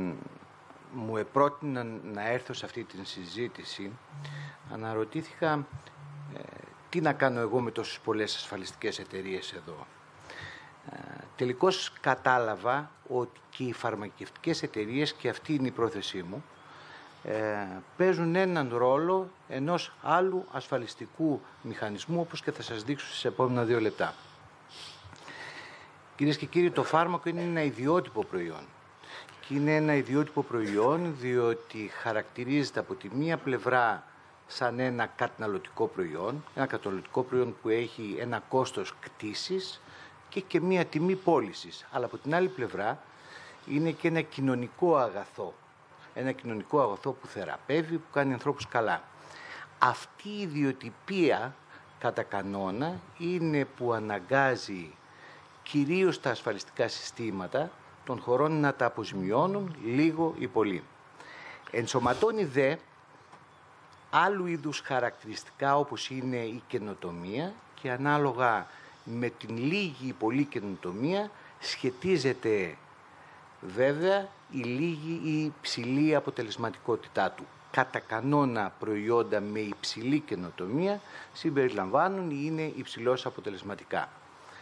μου επρότειναν να έρθω σε αυτή την συζήτηση, αναρωτήθηκα ε, τι να κάνω εγώ με τόσες πολλές ασφαλιστικές εταιρείες εδώ. Ε, τελικώς κατάλαβα ότι και οι φαρμακευτικές εταιρείες, και αυτή είναι η πρόθεσή μου, ε, παίζουν έναν ρόλο ενός άλλου ασφαλιστικού μηχανισμού, όπως και θα σας δείξω στις επόμενα δύο λεπτά. Κυρίες και κύριοι, το φάρμακο είναι ένα ιδιότυπο προϊόν. Και είναι ένα ιδιότυπο προϊόν διότι χαρακτηρίζεται από τη μία πλευρά σαν ένα καταναλωτικό προϊόν, ένα καταναλωτικό προϊόν που έχει ένα κόστος κτήσης και και μία τιμή πώλησης. Αλλά από την άλλη πλευρά είναι και ένα κοινωνικό αγαθό. Ένα κοινωνικό αγαθό που θεραπεύει, που κάνει ανθρώπους καλά. Αυτή η ιδιοτυπία κατά κανόνα είναι που αναγκάζει κυρίως τα ασφαλιστικά συστήματα των χωρών να τα αποζημιώνουν λίγο ή πολύ. Ενσωματώνει δε άλλου είδους χαρακτηριστικά όπως είναι η καινοτομία και ανάλογα με την λίγη ή πολύ καινοτομία σχετίζεται βέβαια η λίγη ή υψηλή αποτελεσματικότητά του. Κατά κανόνα προϊόντα με υψηλή καινοτομία συμπεριλαμβάνουν ή είναι υψηλώς αποτελεσματικά.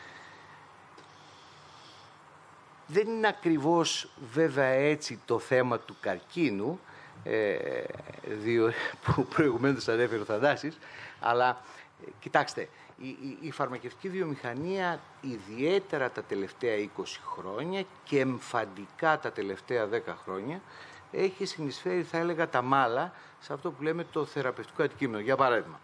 Δεν είναι ακριβώς βέβαια έτσι το θέμα του καρκίνου, ε, δύο, που προηγουμένως ανέφερε ο Θανάσης, αλλά ε, κοιτάξτε, η, η, η φαρμακευτική βιομηχανία ιδιαίτερα τα τελευταία είκοσι χρόνια και εμφαντικά τα τελευταία δέκα χρόνια έχει συνεισφέρει, θα έλεγα, τα μάλα σε αυτό που λέμε το θεραπευτικό αντικείμενο. Για παράδειγμα,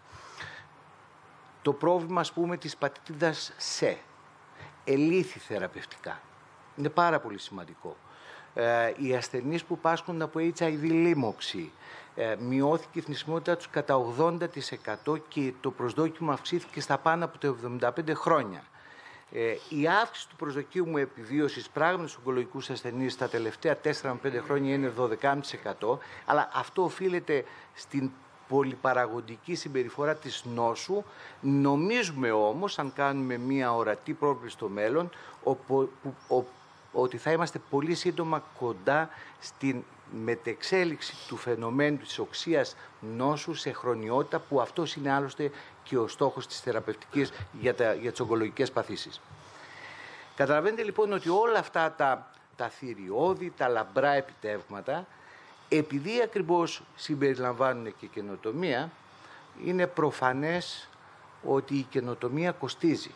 το πρόβλημα, ας πούμε, της πατήτιδας C, ελήθη θεραπευτικά. Είναι πάρα πολύ σημαντικό. Ε, οι ασθενείς που πάσχουν από έιτς άι βι λίμωξη, ε, μειώθηκε η θνησιμότητά τους κατά ογδόντα τοις εκατό και το προσδόκιμο αυξήθηκε στα πάνω από τα εβδομήντα πέντε χρόνια. Ε, η αύξηση του προσδοκίου επιβίωσης πράγματι στους ογκολογικούς ασθενείς τα τελευταία τέσσερα με πέντε χρόνια είναι δώδεκα κόμμα πέντε τοις εκατό, αλλά αυτό οφείλεται στην πολυπαραγοντική συμπεριφορά της νόσου. Νομίζουμε όμως, αν κάνουμε μία ορατή πρόβλεψη στο μέλλον, οπο, που, ο, ότι θα είμαστε πολύ σύντομα κοντά στην μετεξέλιξη του φαινομένου της οξείας νόσου σε χρονιότητα, που αυτός είναι άλλωστε και ο στόχος της θεραπευτικής για, τα, για τις ογκολογικές παθήσεις. Καταλαβαίνετε λοιπόν ότι όλα αυτά τα, τα θηριώδη, τα λαμπρά επιτεύγματα, επειδή ακριβώς συμπεριλαμβάνουν και καινοτομία, είναι προφανές ότι η καινοτομία κοστίζει.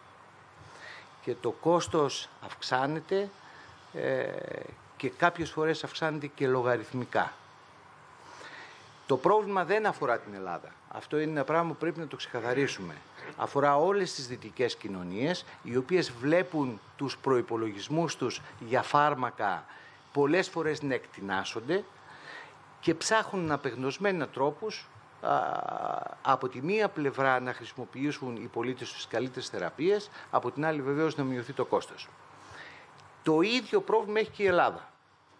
Και το κόστος αυξάνεται ε, και κάποιες φορές αυξάνεται και λογαριθμικά. Το πρόβλημα δεν αφορά την Ελλάδα. Αυτό είναι ένα πράγμα που πρέπει να το ξεκαθαρίσουμε. Αφορά όλες τις δυτικές κοινωνίες, οι οποίες βλέπουν τους προϋπολογισμούς τους για φάρμακα πολλές φορές να εκτινάσσονται και ψάχνουν απεγνωσμένα τρόπους α, από τη μία πλευρά να χρησιμοποιήσουν οι πολίτες τους καλύτερες θεραπείες, από την άλλη βεβαίως να μειωθεί το κόστος. Το ίδιο πρόβλημα έχει και η Ελλάδα.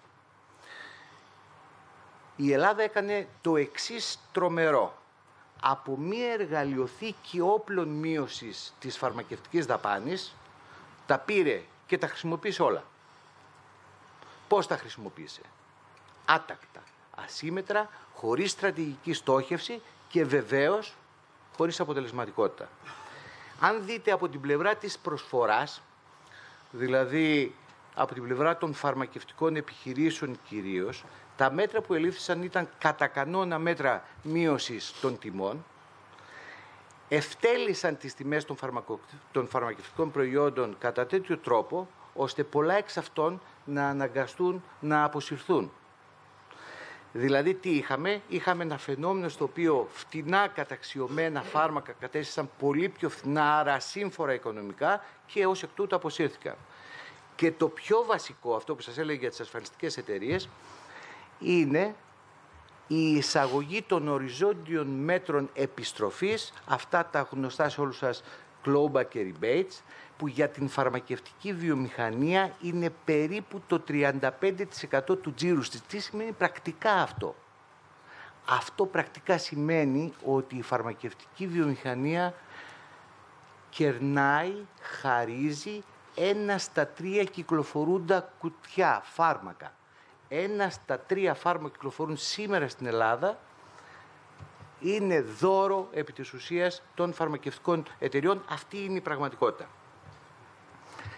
Η Ελλάδα έκανε το εξής τρομερό. Από μία εργαλειοθήκη όπλων μείωσης της φαρμακευτικής δαπάνης, τα πήρε και τα χρησιμοποίησε όλα. Πώς τα χρησιμοποίησε? Άτακτα, ασύμετρα, χωρίς στρατηγική στόχευση και βεβαίως χωρίς αποτελεσματικότητα. Αν δείτε από την πλευρά της προσφοράς, δηλαδή από την πλευρά των φαρμακευτικών επιχειρήσεων κυρίως, τα μέτρα που ελήφθησαν ήταν κατά κανόνα μέτρα μείωσης των τιμών, ευτέλισαν τις τιμές των, φαρμακο... των φαρμακευτικών προϊόντων κατά τέτοιο τρόπο, ώστε πολλά εξ αυτών να αναγκαστούν να αποσυρθούν. Δηλαδή τι είχαμε? Είχαμε ένα φαινόμενο στο οποίο φτηνά καταξιωμένα φάρμακα κατέστησαν πολύ πιο φθηνά, άρα ασύμφορα οικονομικά, και ως εκ τούτου αποσύρθηκαν. Και το πιο βασικό, αυτό που σας έλεγα για τις ασφαλιστικές εταιρείες, είναι η εισαγωγή των οριζόντιων μέτρων επιστροφής, αυτά τα γνωστά σε όλους σας clawback και rebates, που για την φαρμακευτική βιομηχανία είναι περίπου το τριάντα πέντε τοις εκατό του τζίρου της. Τι σημαίνει πρακτικά αυτό? Αυτό πρακτικά σημαίνει ότι η φαρμακευτική βιομηχανία κερνάει, χαρίζει ένα στα τρία κυκλοφορούντα κουτιά φάρμακα. Ένα στα τρία φάρμακα κυκλοφορούν σήμερα στην Ελλάδα είναι δώρο επί της ουσίας των φαρμακευτικών εταιριών. Αυτή είναι η πραγματικότητα.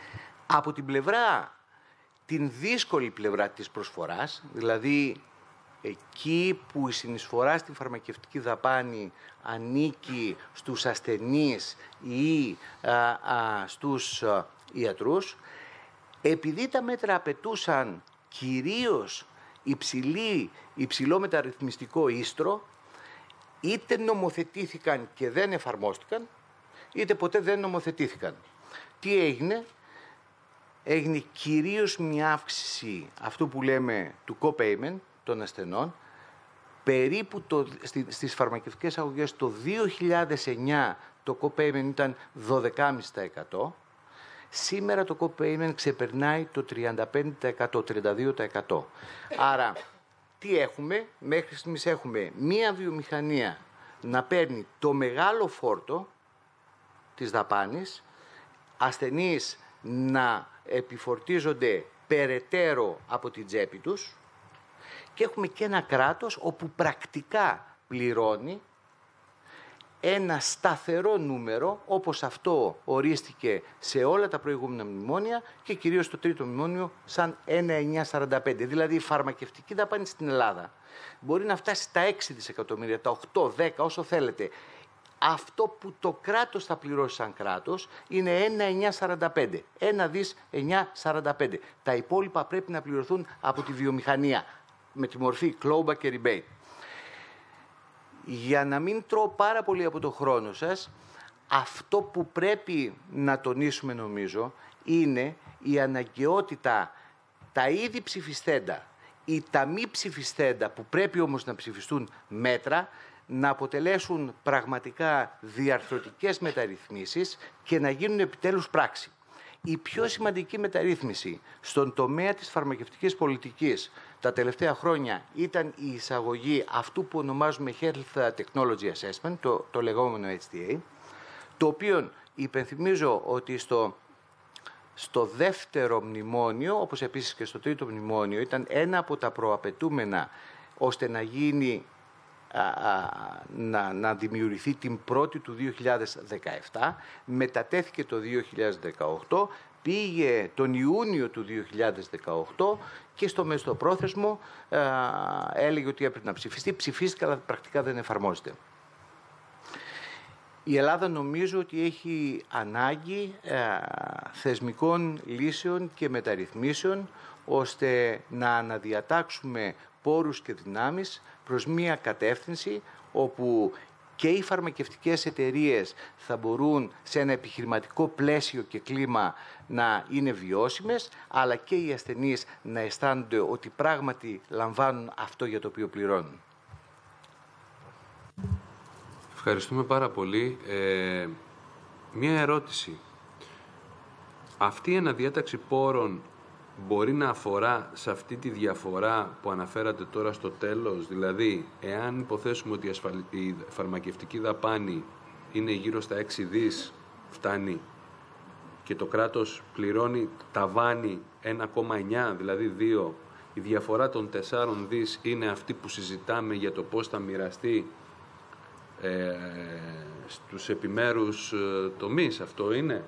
Από την πλευρά, την δύσκολη πλευρά της προσφοράς, δηλαδή εκεί που η συνεισφορά στην φαρμακευτική δαπάνη ανήκει στους ασθενείς ή α, α, στους α, ιατρούς, επειδή τα μέτρα απαιτούσαν κυρίως υψηλή, υψηλό μεταρρυθμιστικό ίστρο, είτε νομοθετήθηκαν και δεν εφαρμόστηκαν, είτε ποτέ δεν νομοθετήθηκαν. Τι έγινε? Έγινε κυρίως μια αύξηση αυτού που λέμε του co-payment των ασθενών. Περίπου το, στις φαρμακευτικές αγωγές το δύο χιλιάδες εννιά το co-payment ήταν δώδεκα κόμμα πέντε τοις εκατό. Σήμερα το co-payment ξεπερνάει το τριάντα πέντε τοις εκατό, τριάντα δύο τοις εκατό. Άρα, τι έχουμε? Μέχρι στιγμής έχουμε μία βιομηχανία να παίρνει το μεγάλο φόρτο της δαπάνης, ασθενείς να επιφορτίζονται περαιτέρω από την τσέπη τους και έχουμε και ένα κράτος όπου πρακτικά πληρώνει ένα σταθερό νούμερο, όπως αυτό ορίστηκε σε όλα τα προηγούμενα μνημόνια και κυρίως το τρίτο μνημόνιο σαν ένα χιλιάδες εννιακόσια σαράντα πέντε. Δηλαδή η φαρμακευτική δαπάνη στην Ελλάδα μπορεί να φτάσει στα έξι δισεκατομμύρια, τα οκτώ, δέκα, όσο θέλετε. Αυτό που το κράτος θα πληρώσει σαν κράτος είναι ένα χιλιάδες εννιακόσια σαράντα πέντε. ένα δισεκατομμύρια εννιακόσια σαράντα πέντε. Τα υπόλοιπα πρέπει να πληρωθούν από τη βιομηχανία με τη μορφή clawback και rebate. Για να μην τρώω πάρα πολύ από το χρόνο σας, αυτό που πρέπει να τονίσουμε νομίζω είναι η αναγκαιότητα τα ήδη ψηφιστέντα ή τα μη ψηφιστέντα που πρέπει όμως να ψηφιστούν μέτρα να αποτελέσουν πραγματικά διαρθρωτικές μεταρρυθμίσεις και να γίνουν επιτέλους πράξη. Η πιο σημαντική μεταρρύθμιση στον τομέα της φαρμακευτικής πολιτικής τα τελευταία χρόνια ήταν η εισαγωγή αυτού που ονομάζουμε Health Technology Assessment, το, το λεγόμενο έιτς τι έι, το οποίο υπενθυμίζω ότι στο, στο δεύτερο μνημόνιο, όπως επίσης και στο τρίτο μνημόνιο, ήταν ένα από τα προαπαιτούμενα ώστε να γίνει Α, α, να, να δημιουργηθεί την πρώτη του δύο χιλιάδες δεκαεπτά, μετατέθηκε το δύο χιλιάδες δεκαοκτώ, πήγε τον Ιούνιο του δύο χιλιάδες δεκαοκτώ και στο μεσοπρόθεσμο α, έλεγε ότι έπρεπε να ψηφιστεί. Ψηφίστηκε, αλλά πρακτικά δεν εφαρμόζεται. Η Ελλάδα νομίζω ότι έχει ανάγκη α, θεσμικών λύσεων και μεταρρυθμίσεων ώστε να αναδιατάξουμε πόρους και δυνάμεις προς μία κατεύθυνση όπου και οι φαρμακευτικές εταιρείες θα μπορούν σε ένα επιχειρηματικό πλαίσιο και κλίμα να είναι βιώσιμες, αλλά και οι ασθενείς να αισθάνονται ότι πράγματι λαμβάνουν αυτό για το οποίο πληρώνουν. Ευχαριστούμε πάρα πολύ. Ε, μία ερώτηση. Αυτή η αναδιάταξη πόρων μπορεί να αφορά σε αυτή τη διαφορά που αναφέρατε τώρα στο τέλος, δηλαδή εάν υποθέσουμε ότι η, ασφαλ... η φαρμακευτική δαπάνη είναι γύρω στα έξι δις, φτάνει, και το κράτος πληρώνει ταβάνι ένα κόμμα εννιά, δηλαδή δύο, η διαφορά των τεσσάρων δις είναι αυτή που συζητάμε για το πώς θα μοιραστεί ε, στους επιμέρους ε, τομείς, αυτό είναι?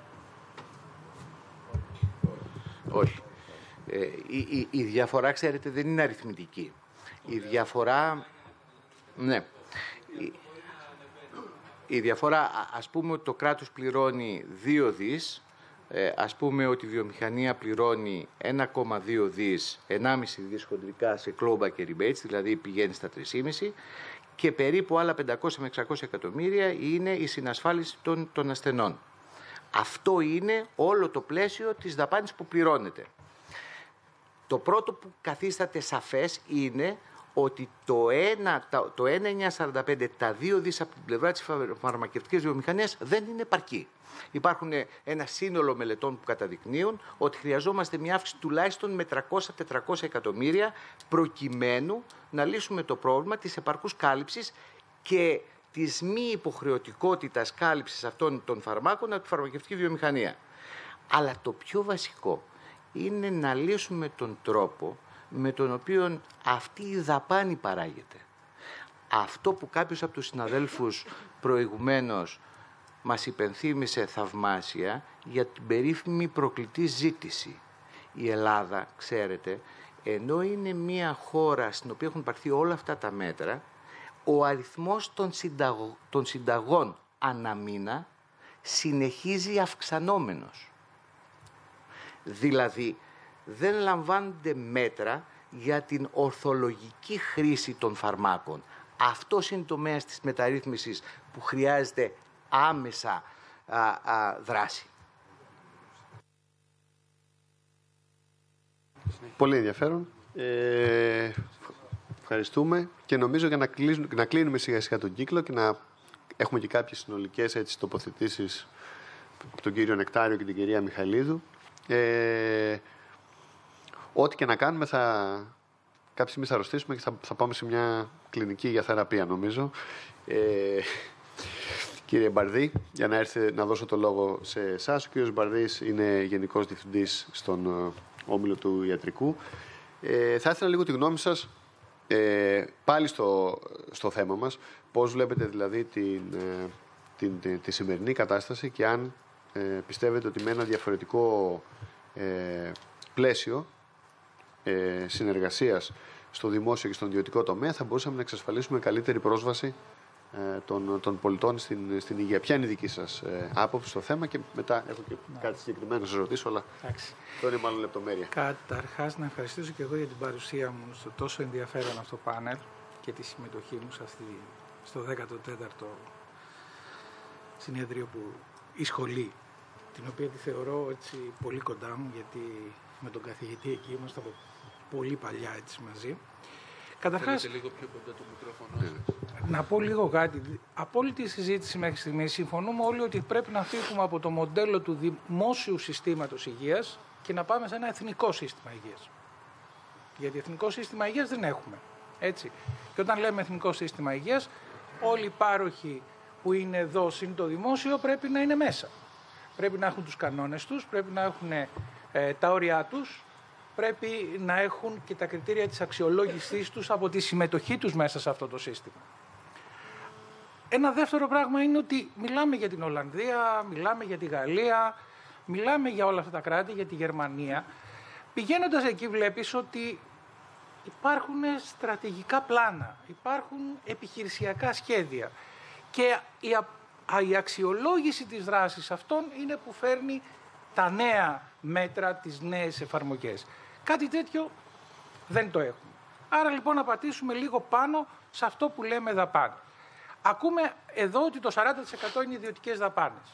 Όχι. Ε, η, η, η διαφορά, ξέρετε, δεν είναι αριθμητική. Η διαφορά, ναι, η, η διαφορά, ας πούμε ότι το κράτος πληρώνει δύο δις, ε, ας πούμε ότι η βιομηχανία πληρώνει ένα κόμμα δύο δις, ενάμιση δις χοντρικά σε clawback και rebates, δηλαδή πηγαίνει στα τρία κόμμα πέντε, και περίπου άλλα πεντακόσια με εξακόσια εκατομμύρια είναι η συνασφάλιση των, των ασθενών. Αυτό είναι όλο το πλαίσιο της δαπάνης που πληρώνεται. Το πρώτο που καθίσταται σαφές είναι ότι το ένα, το ένα χιλιάδες εννιακόσια σαράντα πέντε, τα δύο δις από την πλευρά της φαρμακευτικής βιομηχανίας δεν είναι επαρκή. Υπάρχουν ένα σύνολο μελετών που καταδεικνύουν ότι χρειαζόμαστε μια αύξηση τουλάχιστον με τριακόσια με τετρακόσια εκατομμύρια προκειμένου να λύσουμε το πρόβλημα της επαρκούς κάλυψης και της μη υποχρεωτικότητας κάλυψης αυτών των φαρμάκων από τη φαρμακευτική βιομηχανία. Αλλά το πιο βασικό είναι να λύσουμε τον τρόπο με τον οποίο αυτή η δαπάνη παράγεται. Αυτό που κάποιος από τους συναδέλφους προηγουμένως μας υπενθύμησε θαυμάσια για την περίφημη προκλητή ζήτηση. Η Ελλάδα, ξέρετε, ενώ είναι μια χώρα στην οποία έχουν πάρθει όλα αυτά τα μέτρα, ο αριθμός των, συνταγω... των συνταγών ανά μήνα συνεχίζει αυξανόμενος. Δηλαδή, δεν λαμβάνονται μέτρα για την ορθολογική χρήση των φαρμάκων. Αυτός είναι το τομέας της μεταρρύθμισης που χρειάζεται άμεσα α, α, δράση. Πολύ ενδιαφέρον. Ε, ευχαριστούμε και νομίζω για να, κλείσουμε, να κλείνουμε σιγά σιγά τον κύκλο και να έχουμε και κάποιες συνολικές έτσι, τοποθετήσεις από τον κύριο Νεκτάριο και την κυρία Μιχαλίδου. Ε, ό,τι και να κάνουμε θα... Κάποια στιγμή θα αρρωστήσουμε και θα, θα πάμε σε μια κλινική για θεραπεία, νομίζω. Ε, κύριε Μπαρδί, για να έρθει να δώσω το λόγο σε εσάς. Ο κύριος Μπαρδής είναι Γενικός Διευθυντής στον uh, Όμιλο του Ιατρικού. Ε, θα ήθελα λίγο τη γνώμη σας, ε, πάλι στο, στο θέμα μας, πώς βλέπετε δηλαδή την, ε, την, τη, τη σημερινή κατάσταση και αν ε, πιστεύετε ότι με ένα διαφορετικό ε, πλαίσιο ε, συνεργασίας στο δημόσιο και στον ιδιωτικό τομέα θα μπορούσαμε να εξασφαλίσουμε καλύτερη πρόσβαση ε, των, των πολιτών στην, στην υγεία. Ποια είναι η δική σας ε, άποψη στο θέμα και μετά έχω και να. κάτι συγκεκριμένο να σας ρωτήσω, αλλά αυτό είναι μάλλον λεπτομέρεια. Καταρχάς να ευχαριστήσω και εγώ για την παρουσία μου στο τόσο ενδιαφέρον αυτό πάνελ και τη συμμετοχή μου σε αυτή, στο δέκατο τέταρτο συνέδριο που η σχολή, την οποία τη θεωρώ έτσι πολύ κοντά μου, γιατί με τον καθηγητή εκεί είμαστε από πολύ παλιά έτσι μαζί. Καταρχάς, λίγο πιο κοντά το μικρόφωνο. Να πω λίγο κάτι. Από όλη τη συζήτηση μέχρι στιγμής συμφωνούμε όλοι ότι πρέπει να φύγουμε από το μοντέλο του δημόσιου συστήματος υγείας και να πάμε σε ένα εθνικό σύστημα υγείας. Γιατί εθνικό σύστημα υγείας δεν έχουμε. Έτσι. Και όταν λέμε εθνικό σύστημα υγείας, όλοι οι πάροχοι που είναι εδώ συν το δημόσιο πρέπει να είναι μέσα. Πρέπει να έχουν τους κανόνες τους, πρέπει να έχουν ε, τα όρια τους, πρέπει να έχουν και τα κριτήρια της αξιολόγησής τους από τη συμμετοχή τους μέσα σε αυτό το σύστημα. Ένα δεύτερο πράγμα είναι ότι μιλάμε για την Ολλανδία, μιλάμε για τη Γαλλία, μιλάμε για όλα αυτά τα κράτη, για τη Γερμανία. Πηγαίνοντας εκεί βλέπεις ότι υπάρχουν στρατηγικά πλάνα, υπάρχουν επιχειρησιακά σχέδια και η, α, η αξιολόγηση της δράσης αυτών είναι που φέρνει τα νέα μέτρα, τις νέες εφαρμογές. Κάτι τέτοιο δεν το έχουμε. Άρα λοιπόν να πατήσουμε λίγο πάνω σε αυτό που λέμε δαπάνη. Ακούμε εδώ ότι το σαράντα τοις εκατό είναι ιδιωτικές δαπάνες.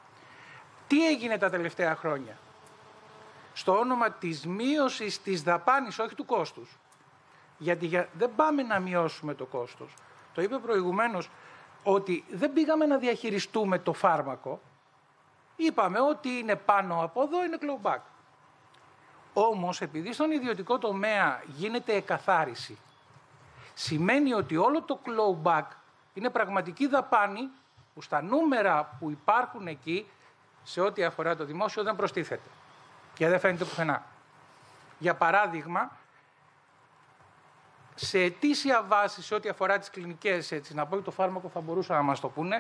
Τι έγινε τα τελευταία χρόνια? Στο όνομα της μείωσης της δαπάνης, όχι του κόστους. Γιατί δεν πάμε να μειώσουμε το κόστος. Το είπε προηγουμένως ότι δεν πήγαμε να διαχειριστούμε το φάρμακο. Είπαμε ότι είναι πάνω από εδώ είναι clawback. Όμως επειδή στον ιδιωτικό τομέα γίνεται εκαθάριση, σημαίνει ότι όλο το clawback είναι πραγματική δαπάνη που στα νούμερα που υπάρχουν εκεί σε ό,τι αφορά το δημόσιο δεν προστίθεται και δεν φαίνεται πουθενά. Για παράδειγμα, σε ετήσια βάση σε ό,τι αφορά τις κλινικές, έτσι, να πω ότι το φάρμακο θα μπορούσαν να μας το πούνε,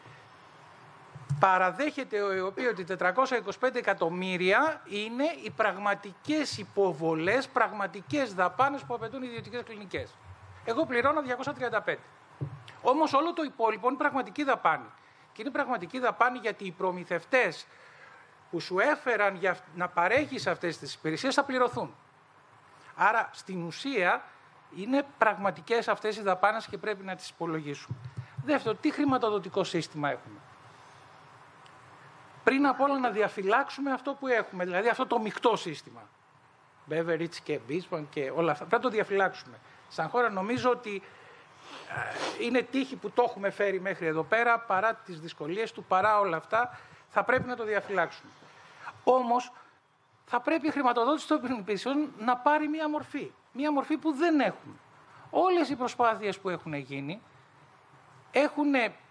παραδέχεται ο ΕΟΠΗ ότι τετρακόσια είκοσι πέντε εκατομμύρια είναι οι πραγματικές υποβολές, πραγματικές δαπάνες που απαιτούν οι ιδιωτικές κλινικές. Εγώ πληρώνω διακόσια τριάντα πέντε. Όμως όλο το υπόλοιπο είναι πραγματική δαπάνη. Και είναι πραγματική δαπάνη γιατί οι προμηθευτές που σου έφεραν για να παρέχεις αυτές τις υπηρεσίες θα πληρωθούν. Άρα στην ουσία είναι πραγματικές αυτές οι δαπάνες και πρέπει να τις υπολογίσουμε. Δεύτερο, τι χρηματοδοτικό σύστημα έχουμε? Πριν απ' όλα να διαφυλάξουμε αυτό που έχουμε, δηλαδή αυτό το μεικτό σύστημα. Beveridge και Bismarck και όλα αυτά. Πρέπει να το διαφυλάξουμε. Σαν χώρα νομίζω ότι ε, είναι τύχη που το έχουμε φέρει μέχρι εδώ πέρα, παρά τις δυσκολίες του, παρά όλα αυτά, θα πρέπει να το διαφυλάξουμε. Όμως, θα πρέπει η χρηματοδότηση των υπηρεσιών να πάρει μία μορφή. Μία μορφή που δεν έχουμε. Όλες οι προσπάθειες που έχουν γίνει έχουν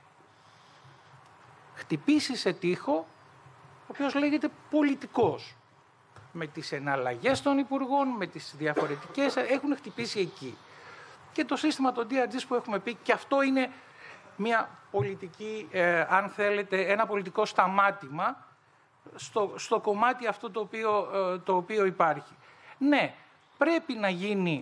χτυπήσει σε τοίχο ο οποίος λέγεται πολιτικός. Με τις εναλλαγές των υπουργών, με τις διαφορετικές, έχουν χτυπήσει εκεί. Και το σύστημα των ντι αρ τζι που έχουμε πει, και αυτό είναι μια πολιτική, ε, αν θέλετε, ένα πολιτικό σταμάτημα στο, στο κομμάτι αυτό το οποίο, ε, το οποίο υπάρχει. Ναι, πρέπει να γίνει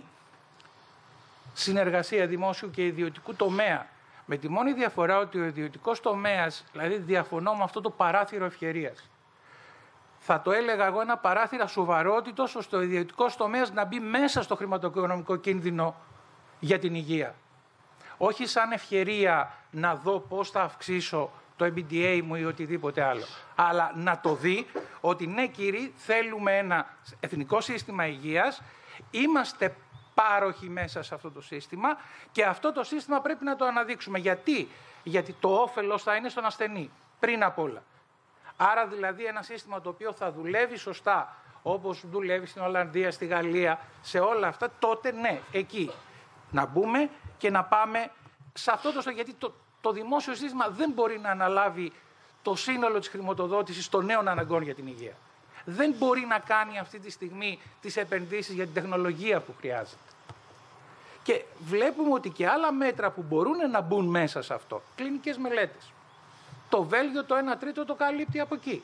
συνεργασία δημόσιου και ιδιωτικού τομέα, με τη μόνη διαφορά ότι ο ιδιωτικός τομέας, δηλαδή διαφωνώ με αυτό το παράθυρο ευκαιρίας. Θα το έλεγα εγώ ένα παράθυρο σοβαρότητος ώστε ο ιδιωτικός τομέας να μπει μέσα στο χρηματοοικονομικό κίνδυνο για την υγεία. Όχι σαν ευκαιρία να δω πώς θα αυξήσω το εμ ντι έι μου ή οτιδήποτε άλλο. Αλλά να το δει ότι ναι κύριοι, θέλουμε ένα εθνικό σύστημα υγείας, είμαστε πάροχοι μέσα σε αυτό το σύστημα και αυτό το σύστημα πρέπει να το αναδείξουμε. Γιατί? Γιατί το όφελος θα είναι στον ασθενή, πριν απ' όλα. Άρα δηλαδή ένα σύστημα το οποίο θα δουλεύει σωστά, όπως δουλεύει στην Ολλανδία, στη Γαλλία, σε όλα αυτά, τότε ναι, εκεί να μπούμε και να πάμε σε αυτό το... Γιατί το, το δημόσιο σύστημα δεν μπορεί να αναλάβει το σύνολο της χρηματοδότησης των νέων αναγκών για την υγεία. Δεν μπορεί να κάνει αυτή τη στιγμή τις επενδύσεις για την τεχνολογία που χρειάζεται. Και βλέπουμε ότι και άλλα μέτρα που μπορούν να μπουν μέσα σε αυτό, κλινικές μελέτες. Το Βέλγιο το ένα τρίτο το καλύπτει από εκεί.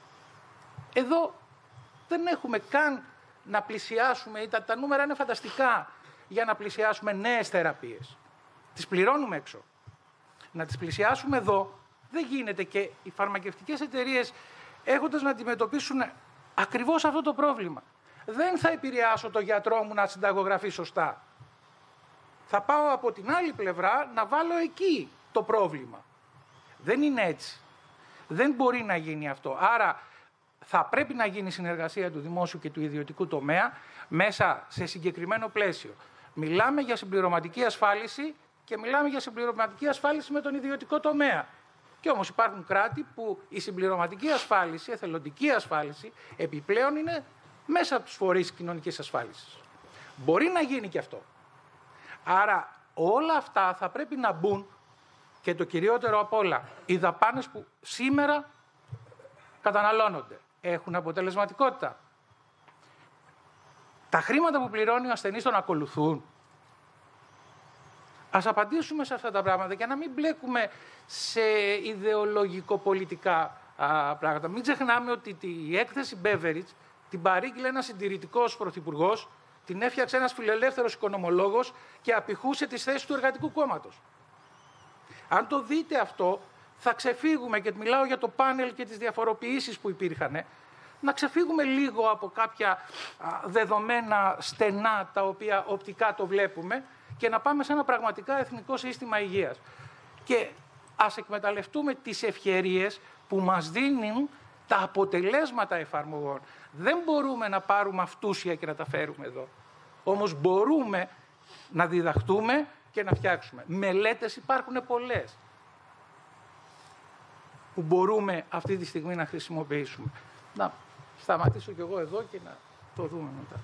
Εδώ δεν έχουμε καν να πλησιάσουμε, τα, τα νούμερα είναι φανταστικά για να πλησιάσουμε νέες θεραπείες. Τις πληρώνουμε έξω. Να τις πλησιάσουμε εδώ δεν γίνεται και οι φαρμακευτικές εταιρείες έχοντας να αντιμετωπίσουν ακριβώς αυτό το πρόβλημα. Δεν θα επηρεάσω το γιατρό μου να συνταγογραφεί σωστά. Θα πάω από την άλλη πλευρά να βάλω εκεί το πρόβλημα. Δεν είναι έτσι. Δεν μπορεί να γίνει αυτό. Άρα θα πρέπει να γίνει συνεργασία του δημόσιου και του ιδιωτικού τομέα μέσα σε συγκεκριμένο πλαίσιο. Μιλάμε για συμπληρωματική ασφάλιση και μιλάμε για συμπληρωματική ασφάλιση με τον ιδιωτικό τομέα. Και όμως υπάρχουν κράτη που η συμπληρωματική ασφάλιση, η εθελοντική ασφάλιση, επιπλέον είναι μέσα από τους φορείς κοινωνικής ασφάλισης. Μπορεί να γίνει και αυτό. Άρα όλα αυτά θα πρέπει να μπουν και το κυριότερο απ' όλα, οι δαπάνες που σήμερα καταναλώνονται έχουν αποτελεσματικότητα. Τα χρήματα που πληρώνει ο ασθενής τον ακολουθούν. Ας απαντήσουμε σε αυτά τα πράγματα και να μην μπλέκουμε σε ιδεολογικο-πολιτικά α, πράγματα. Μην ξεχνάμε ότι η έκθεση Beveridge την παρήγγειλε ένας συντηρητικός πρωθυπουργός, την έφτιαξε ένας φιλελεύθερος οικονομολόγος και απηχούσε τις θέσεις του Εργατικού Κόμματος. Αν το δείτε αυτό, θα ξεφύγουμε, και μιλάω για το πάνελ και τις διαφοροποιήσεις που υπήρχαν, να ξεφύγουμε λίγο από κάποια α, δεδομένα στενά τα οποία οπτικά το βλέπουμε και να πάμε σε ένα πραγματικά εθνικό σύστημα υγείας. Και ας εκμεταλλευτούμε τις ευκαιρίες που μας δίνουν τα αποτελέσματα εφαρμογών. Δεν μπορούμε να πάρουμε αυτούσια και να τα φέρουμε εδώ. Όμως μπορούμε να διδαχτούμε και να φτιάξουμε. Μελέτες υπάρχουν πολλές που μπορούμε αυτή τη στιγμή να χρησιμοποιήσουμε. Να σταματήσω κι εγώ εδώ και να το δούμε μετά.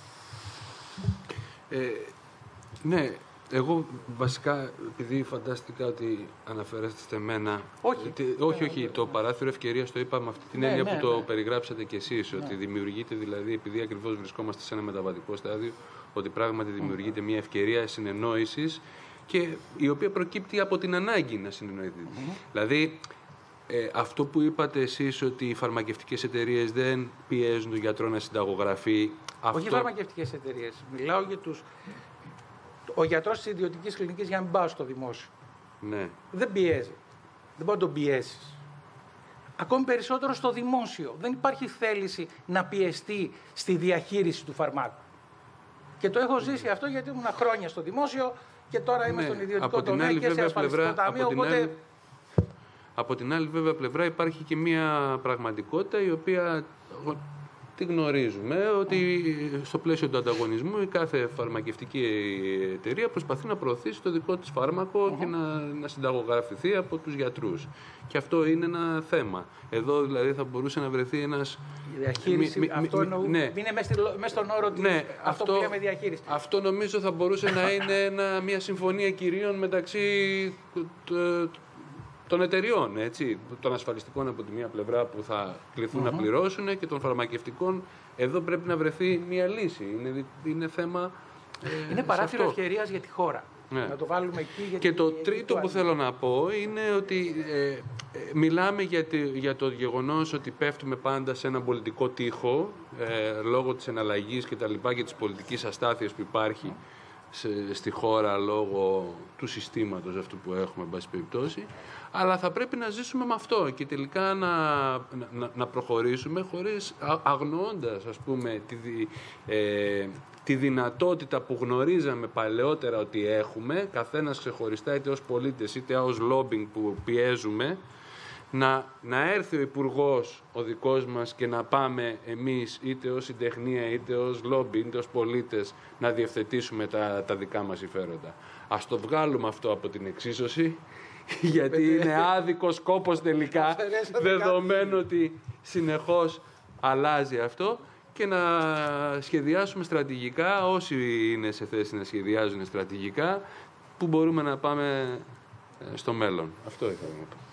Ε, ναι, εγώ βασικά, επειδή φαντάστηκα ότι αναφέρεστε σε μένα... Όχι, τε, όχι, όχι, το παράθυρο ευκαιρίας το είπα με αυτή την ναι, έννοια ναι, που το ναι. περιγράψατε κι εσείς, ναι. ότι δημιουργείται δηλαδή, επειδή ακριβώς βρισκόμαστε σε ένα μεταβατικό στάδιο, ότι πράγματι δημιουργείται μια ευκαιρία συνεννόησης και η οποία προκύπτει από την ανάγκη να συνεννοηθεί. Mm-hmm. Δηλαδή, ε, αυτό που είπατε εσείς ότι οι φαρμακευτικές εταιρείες δεν πιέζουν τον γιατρό να συνταγογραφεί... Αυτό... Όχι οι φαρμακευτικές εταιρείες. Μιλάω για τους... Ο γιατρός της ιδιωτικής κλινικής, για να μην πάω στο δημόσιο, ναι. δεν πιέζει. Δεν μπορεί να τον πιέσεις. Ακόμη περισσότερο στο δημόσιο. Δεν υπάρχει θέληση να πιεστεί στη διαχείριση του φαρμάκου. Και το έχω ζήσει αυτό γιατί ήμουν χρόνια στο δημόσιο και τώρα είμαι ναι. στον ιδιωτικό τομέα και σε ασφαλιστικό ταμείο. Οπότε... Άλλη, από την άλλη βέβαια πλευρά υπάρχει και μια πραγματικότητα η οποία... Τι γνωρίζουμε, ότι στο πλαίσιο του ανταγωνισμού η κάθε φαρμακευτική εταιρεία προσπαθεί να προωθήσει το δικό της φάρμακο uh-huh. και να, να συνταγογραφηθεί από τους γιατρούς. Και αυτό είναι ένα θέμα. Εδώ δηλαδή θα μπορούσε να βρεθεί ένας... Η διαχείριση, μη, μη, αυτό εννοώ, ναι. είναι μέσα στον όρο της, ναι, αυτό, αυτό που λέμε διαχείριση. Αυτό νομίζω θα μπορούσε να είναι ένα, μια συμφωνία κυρίων μεταξύ των εταιριών, έτσι, των ασφαλιστικών από τη μία πλευρά που θα κληθούν mm-hmm. να πληρώσουν και των φαρμακευτικών. Εδώ πρέπει να βρεθεί μια λύση. Είναι, είναι θέμα. Είναι παράθυρο ευκαιρίας για τη χώρα. Ναι. Να το βάλουμε εκεί. Γιατί και το τρίτο που θέλω να πω είναι ότι ε, ε, μιλάμε για, τη, για το γεγονός ότι πέφτουμε πάντα σε ένα πολιτικό τοίχο ε, λόγω της εναλλαγής και τα λοιπά και της πολιτικής αστάθειας που υπάρχει σε, στη χώρα λόγω του συστήματος αυτού που έχουμε, εν πάση περιπτώσει. Αλλά θα πρέπει να ζήσουμε με αυτό και τελικά να, να, να προχωρήσουμε χωρίς αγνοώντας, ας πούμε, τη, ε, τη δυνατότητα που γνωρίζαμε παλαιότερα ότι έχουμε, καθένας ξεχωριστά, είτε ως πολίτες είτε ως lobbying που πιέζουμε, να, να έρθει ο υπουργός ο δικός μας και να πάμε εμείς είτε ως συντεχνία είτε ως lobby είτε ως πολίτες να διευθετήσουμε τα, τα δικά μας συμφέροντα. Ας το βγάλουμε αυτό από την εξίσωση, γιατί είναι άδικος κόπος τελικά, δεδομένου ότι συνεχώς αλλάζει αυτό, και να σχεδιάσουμε στρατηγικά, όσοι είναι σε θέση να σχεδιάζουν στρατηγικά, που μπορούμε να πάμε στο μέλλον. Αυτό ήθελα να πω.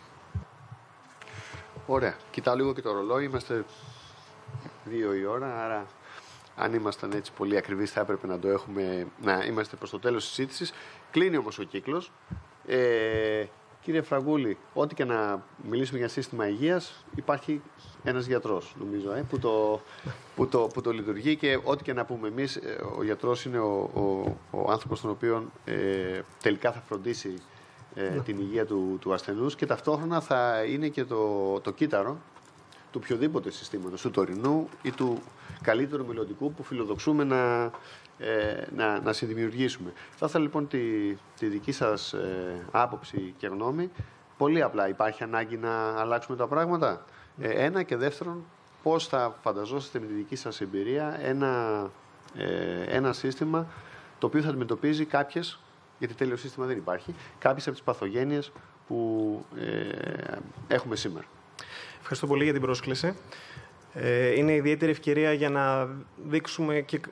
Ωραία. Κοιτάω λίγο και το ρολόι. Είμαστε δύο η ώρα, άρα αν ήμασταν έτσι πολύ ακριβείς θα έπρεπε να το έχουμε, να είμαστε προς το τέλος της συζήτησης. Κλείνει όμως ο κύκλος. Ε, κύριε Φραγκούλη, ό,τι και να μιλήσουμε για σύστημα υγείας, υπάρχει ένας γιατρός, νομίζω, ε, που, το, που, το, που το λειτουργεί, και ό,τι και να πούμε εμείς, ο γιατρός είναι ο, ο, ο άνθρωπος τον οποίο ε, τελικά θα φροντίσει ε, την υγεία του, του ασθενούς, και ταυτόχρονα θα είναι και το, το κύτταρο του οποιοδήποτε συστήματος, του τωρινού ή του καλύτερου μελλοντικού που φιλοδοξούμε να, ε, να, να συνδημιουργήσουμε. Θα ήθελα λοιπόν τη, τη δική σας ε, άποψη και γνώμη. Πολύ απλά, υπάρχει ανάγκη να αλλάξουμε τα πράγματα. Ε, ένα, και δεύτερον, πώς θα φανταζόσαστε με τη δική σας εμπειρία ένα, ε, ένα σύστημα το οποίο θα αντιμετωπίζει κάποιες, γιατί τέλειο σύστημα δεν υπάρχει, κάποιες από τις παθογένειες που ε, έχουμε σήμερα. Ευχαριστώ πολύ για την πρόσκληση. Ε, είναι ιδιαίτερη ευκαιρία για να δείξουμε και...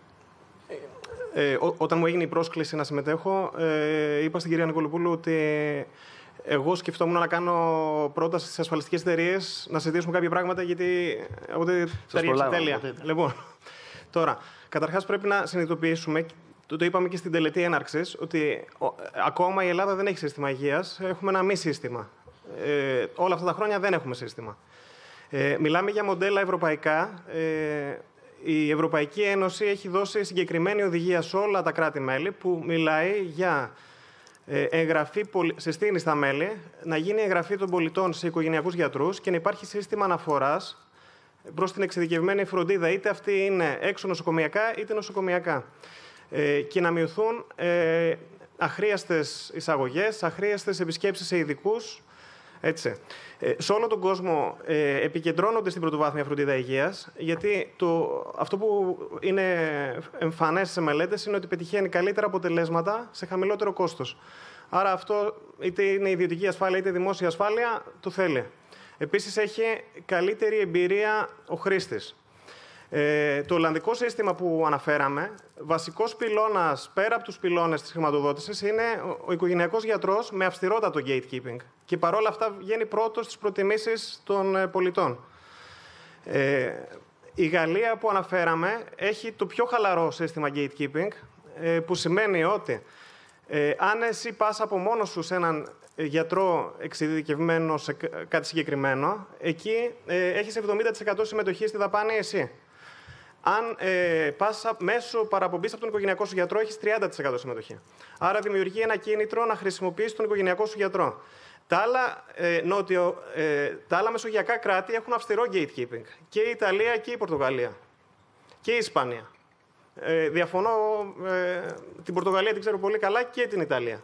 Ε, ό, όταν μου έγινε η πρόσκληση να συμμετέχω, ε, είπα στην κυρία Νικολοπούλου ότι εγώ σκεφτόμουν να κάνω πρόταση στις ασφαλιστικές εταιρείες να συζητήσουμε κάποια πράγματα, γιατί από ό,τι ταιριάξει τέλεια. Λοιπόν, τώρα, καταρχάς πρέπει να συνειδητοποιήσουμε, το, το είπαμε και στην τελετή έναρξης, ότι ο, ακόμα η Ελλάδα δεν έχει σύστημα υγείας, έχουμε ένα μη σύστημα. Ε, όλα αυτά τα χρόνια δεν έχουμε σύστημα. Ε, μιλάμε για μοντέλα ευρωπαϊκά. Ε, η Ευρωπαϊκή Ένωση έχει δώσει συγκεκριμένη οδηγία σε όλα τα κράτη-μέλη που μιλάει για ε, εγγραφή, συστήνει στα μέλη να γίνει εγγραφή των πολιτών σε οικογενειακούς γιατρούς και να υπάρχει σύστημα αναφοράς προς την εξειδικευμένη φροντίδα, είτε αυτή είναι έξω νοσοκομιακά είτε νοσοκομιακά. Ε, και να μειωθούν ε, αχρίαστες εισαγωγές, αχρίαστες επισκέψεις σε ειδικούς. Έτσι. Ε, σε όλο τον κόσμο ε, επικεντρώνονται στην πρωτοβάθμια φροντίδα υγείας, γιατί το, αυτό που είναι εμφανές σε μελέτες είναι ότι πετυχαίνει καλύτερα αποτελέσματα σε χαμηλότερο κόστος. Άρα αυτό, είτε είναι ιδιωτική ασφάλεια είτε δημόσια ασφάλεια, το θέλει. Επίσης έχει καλύτερη εμπειρία ο χρήστης. Ε, το ολλανδικό σύστημα που αναφέραμε, βασικός πυλώνας πέρα από τους πυλώνες της χρηματοδότησης είναι ο οικογενειακός γιατρός με αυστηρότατο gatekeeping. Και παρόλα αυτά βγαίνει πρώτος στις προτιμήσεις των πολιτών. Ε, η Γαλλία που αναφέραμε έχει το πιο χαλαρό σύστημα gatekeeping, ε, που σημαίνει ότι ε, αν εσύ πας από μόνος σου σε έναν γιατρό εξειδικευμένο σε κάτι συγκεκριμένο, εκεί ε, έχεις εβδομήντα τοις εκατό συμμετοχή στη δαπάνη εσύ. Αν ε, πας μέσω παραπομπής από τον οικογενειακό σου γιατρό, έχεις τριάντα τοις εκατό συμμετοχή. Άρα δημιουργεί ένα κίνητρο να χρησιμοποιήσεις τον οικογενειακό σου γιατρό. Τα άλλα, ε, νότιο, ε, τα άλλα μεσογειακά κράτη έχουν αυστηρό gatekeeping. Και η Ιταλία και η Πορτογαλία. Και η Ισπανία. Ε, διαφωνώ, ε, την Πορτογαλία την ξέρω πολύ καλά και την Ιταλία.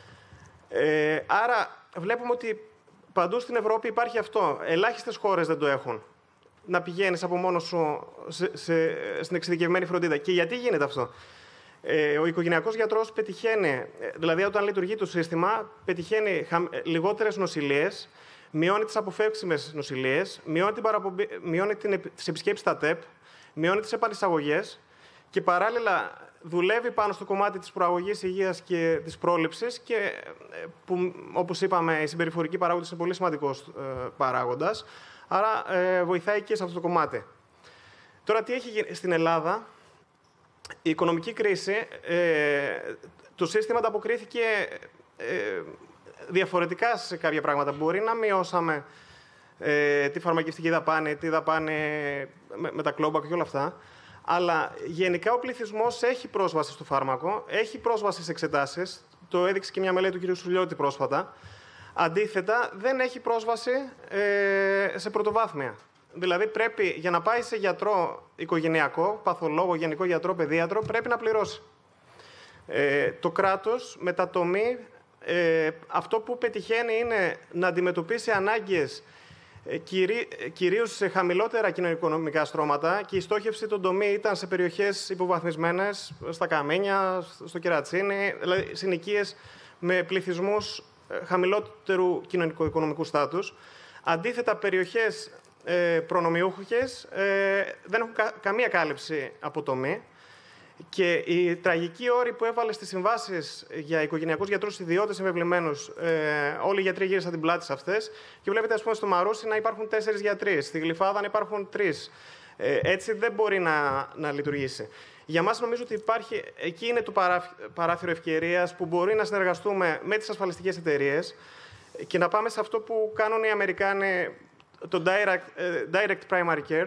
Ε, άρα βλέπουμε ότι παντού στην Ευρώπη υπάρχει αυτό. Ελάχιστες χώρες δεν το έχουν. Να πηγαίνεις από μόνος σου σε, σε, στην εξειδικευμένη φροντίδα. Και γιατί γίνεται αυτό? Ε, ο οικογενειακός γιατρός πετυχαίνει, δηλαδή όταν λειτουργεί το σύστημα, πετυχαίνει χαμ, λιγότερες νοσηλίες, μειώνει τις αποφεύξιμες νοσηλίες, μειώνει, την παραπομπή, μειώνει την, τις επισκέψεις στα ΤΕΠ, μειώνει τις επανεισαγωγές και παράλληλα δουλεύει πάνω στο κομμάτι της προαγωγής υγείας και της πρόληψης, και που, όπως είπαμε, οι συμπεριφορικοί παράγοντες είναι πολύ σημαντικός ε, παράγοντας. Άρα ε, βοηθάει και σε αυτό το κομμάτι. Τώρα, τι έχει γίνει στην Ελλάδα? Η οικονομική κρίση ε, το σύστημα ανταποκρίθηκε ε, διαφορετικά σε κάποια πράγματα. Μπορεί να μειώσαμε ε, τη φαρμακευτική δαπάνη, τη δαπάνη με, με τα κλόμπακ και όλα αυτά, αλλά γενικά ο πληθυσμός έχει πρόσβαση στο φάρμακο, έχει πρόσβαση σε εξετάσεις, το έδειξε και μια μελέτη του κ. Σουλιώτη πρόσφατα. Αντίθετα, δεν έχει πρόσβαση ε, σε πρωτοβάθμια. Δηλαδή, πρέπει για να πάει σε γιατρό οικογενειακό, παθολόγο, γενικό γιατρό, παιδίατρο, πρέπει να πληρώσει. Ε, το κράτος μετατομεί, ε, αυτό που πετυχαίνει είναι να αντιμετωπίσει ανάγκες ε, κυρί, κυρίως σε χαμηλότερα κοινωνικονομικά στρώματα, και η στόχευση των τομεί ήταν σε περιοχές υποβαθμισμένες, στα Καμένια, στο Κερατσίνι, δηλαδή συνοικίες με πληθυσμούς χαμηλότερου κοινωνικο-οικονομικού στάτους. Αντίθετα, περιοχές ε, προνομιούχες ε, δεν έχουν κα, καμία κάλυψη από τομή, και οι τραγικοί όροι που έβαλε στις συμβάσεις για οικογενειακούς γιατρούς ιδιώτες εμβεβλημένους, ε, όλοι οι γιατροί γύρισαν την πλάτη σε αυτές, και βλέπετε, ας πούμε, στο Μαρούσι να υπάρχουν τέσσερις γιατροί, στη Γλυφάδα να υπάρχουν τρεις. Ε, έτσι δεν μπορεί να, να λειτουργήσει. Για μας νομίζω ότι υπάρχει, εκεί είναι το παράθυρο ευκαιρίας που μπορεί να συνεργαστούμε με τις ασφαλιστικές εταιρείες και να πάμε σε αυτό που κάνουν οι Αμερικάνοι, το direct, direct primary care,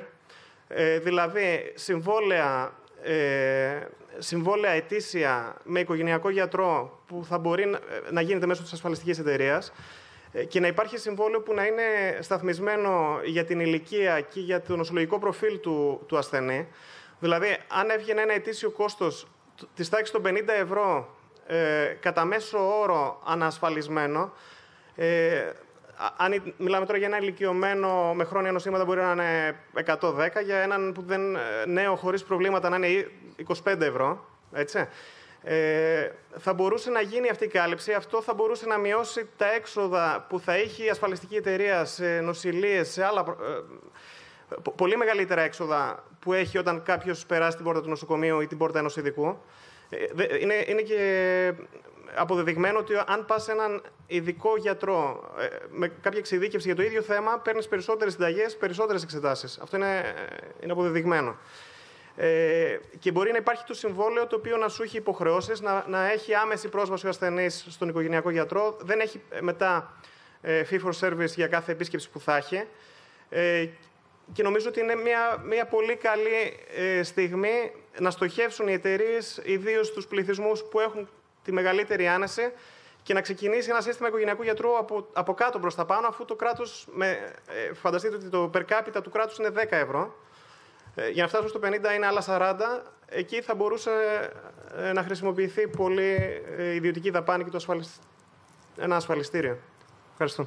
δηλαδή συμβόλαια, συμβόλαια ετήσια με οικογενειακό γιατρό που θα μπορεί να γίνεται μέσω της ασφαλιστικής εταιρείας, και να υπάρχει συμβόλαιο που να είναι σταθμισμένο για την ηλικία και για το νοσολογικό προφίλ του, του ασθενή. Δηλαδή, αν έβγαινε ένα ετήσιο κόστος της τάξης των πενήντα ευρώ ε, κατά μέσο όρο ανασφαλισμένο, ε, αν μιλάμε τώρα για ένα ηλικιωμένο με χρόνια νοσήματα, μπορεί να είναι εκατόν δέκα, για έναν που δεν νέο χωρίς προβλήματα να είναι είκοσι πέντε ευρώ, έτσι. Ε, θα μπορούσε να γίνει αυτή η κάλυψη. Αυτό θα μπορούσε να μειώσει τα έξοδα που θα είχε η ασφαλιστική εταιρεία σε νοσηλείες, σε άλλα, ε, πολύ μεγαλύτερα έξοδα που έχει όταν κάποιος περάσει την πόρτα του νοσοκομείου ή την πόρτα ενός ειδικού. Ε, είναι, είναι και αποδεδειγμένο ότι αν πας σε έναν ειδικό γιατρό ε, με κάποια εξειδίκευση για το ίδιο θέμα, παίρνεις περισσότερες συνταγές, περισσότερες εξετάσεις. Αυτό είναι, είναι αποδεδειγμένο. Ε, και μπορεί να υπάρχει το συμβόλαιο το οποίο να σου έχει υποχρεώσεις, να, να έχει άμεση πρόσβαση ο ασθενής στον οικογενειακό γιατρό, δεν έχει μετά ε, fee for service για κάθε επίσκεψη που θα έχει. Ε, και νομίζω ότι είναι μια, μια πολύ καλή ε, στιγμή να στοχεύσουν οι εταιρείες, ιδίως στους πληθυσμούς που έχουν τη μεγαλύτερη άνεση, και να ξεκινήσει ένα σύστημα οικογενειακού γιατρού από, από κάτω προς τα πάνω, αφού το κράτος, με, ε, φανταστείτε ότι το per capita του κράτους είναι δέκα ευρώ. Για να φτάσουμε στο πενήντα είναι άλλα σαράντα. Εκεί θα μπορούσε να χρησιμοποιηθεί πολύ ιδιωτική δαπάνη και το ασφαλισ... ένα ασφαλιστήριο. Ευχαριστώ.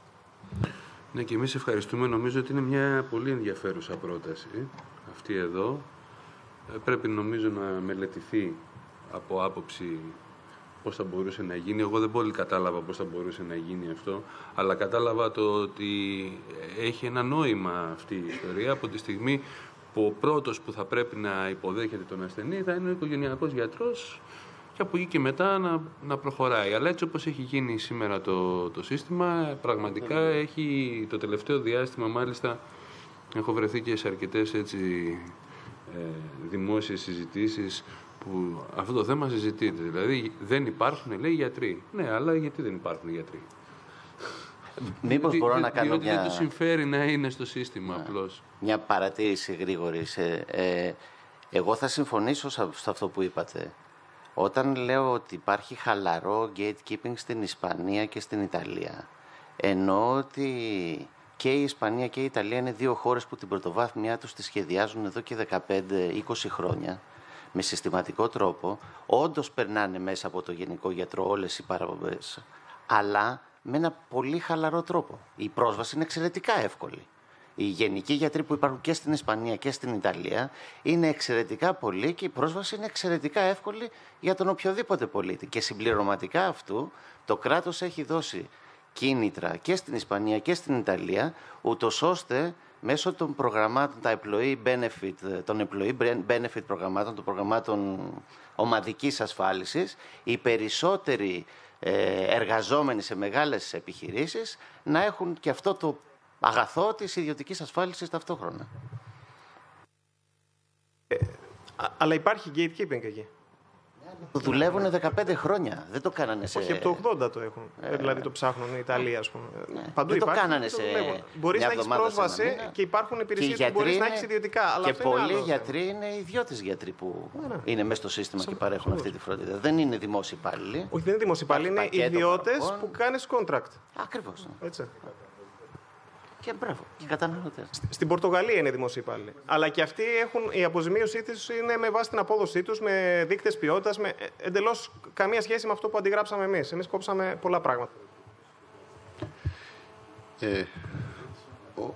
Ναι, και εμείς ευχαριστούμε. Νομίζω ότι είναι μια πολύ ενδιαφέρουσα πρόταση αυτή εδώ. Πρέπει νομίζω να μελετηθεί από άποψη πώς θα μπορούσε να γίνει. Εγώ δεν πολύ κατάλαβα πώς θα μπορούσε να γίνει αυτό, αλλά κατάλαβα το ότι έχει ένα νόημα αυτή η ιστορία από τη στιγμή που ο πρώτος που θα πρέπει να υποδέχεται τον ασθενή θα είναι ο οικογενειακός γιατρός, και από εκεί και μετά να, να προχωράει. Αλλά έτσι όπως έχει γίνει σήμερα το, το σύστημα, πραγματικά έχει το τελευταίο διάστημα, μάλιστα, έχω βρεθεί και σε αρκετές έτσι, ε, δημόσιες συζητήσεις που αυτό το θέμα συζητείται. Δηλαδή δεν υπάρχουν, λέει, γιατροί. Ναι, αλλά γιατί δεν υπάρχουν γιατροί? Μήπως μπορώ δι, να κάνω διότι μια... δεν του συμφέρει να είναι στο σύστημα, ναι, απλώς. Μια παρατήρηση γρήγορη. Ε, εγώ θα συμφωνήσω σε αυτό που είπατε. Όταν λέω ότι υπάρχει χαλαρό gatekeeping στην Ισπανία και στην Ιταλία, εννοώ ότι και η Ισπανία και η Ιταλία είναι δύο χώρες που την πρωτοβάθμιά τους τη σχεδιάζουν εδώ και δεκαπέντε είκοσι χρόνια με συστηματικό τρόπο. Όντως περνάνε μέσα από το γενικό γιατρό όλες οι παραπομπές, αλλά με ένα πολύ χαλαρό τρόπο. Η πρόσβαση είναι εξαιρετικά εύκολη. Οι γενικοί γιατροί που υπάρχουν και στην Ισπανία και στην Ιταλία είναι εξαιρετικά πολλοί και η πρόσβαση είναι εξαιρετικά εύκολη για τον οποιοδήποτε πολίτη. Και συμπληρωματικά αυτού, το κράτος έχει δώσει κίνητρα και στην Ισπανία και στην Ιταλία, ούτως ώστε μέσω των προγραμμάτων, τα employee benefit, των employee benefit προγραμμάτων, των προγραμμάτων ομαδικής ασφάλισης, οι περισσότεροι εργαζόμενοι σε μεγάλες επιχειρήσεις να έχουν και αυτό το αγαθό της ιδιωτικής ασφάλισης ταυτόχρονα. Ε, αλλά υπάρχει gatekeeping εκεί. Ναι, Δουλεύουν δεκαπέντε χρόνια. Δεν το κάνανε σε. Όχι, από το ογδόντα το έχουν. Ε, δηλαδή το ψάχνουν οι Ιταλοί, ας πούμε. Ναι. Παντού δεν υπάρχει. Το κάνανε σε. Μπορείς να έχεις πρόσβαση και υπάρχουν υπηρεσίες που μπορείς να έχεις ιδιωτικά. Αλλά και αυτό πολλοί είναι γιατροί είναι ιδιώτες γιατροί που ναι, ναι. είναι μέσα στο σύστημα και παρέχουν αυτή τη φροντίδα. Δεν είναι δημόσιοι υπάλληλοι. Όχι, δεν είναι δημόσιοι υπάλληλοι, είναι ιδιώτες που κάνεις contract. Ακριβώς. Ναι. Έτσι. Και μπράβο, και καταναλωτές. Στην Πορτογαλία είναι δημόσιοι υπάλληλοι. Αλλά και αυτοί έχουν, η αποζημίωσή τους είναι με βάση την απόδοσή τους, με δείκτες ποιότητας, με εντελώς καμία σχέση με αυτό που αντιγράψαμε εμείς. Εμείς κόψαμε πολλά πράγματα. Ε, ο,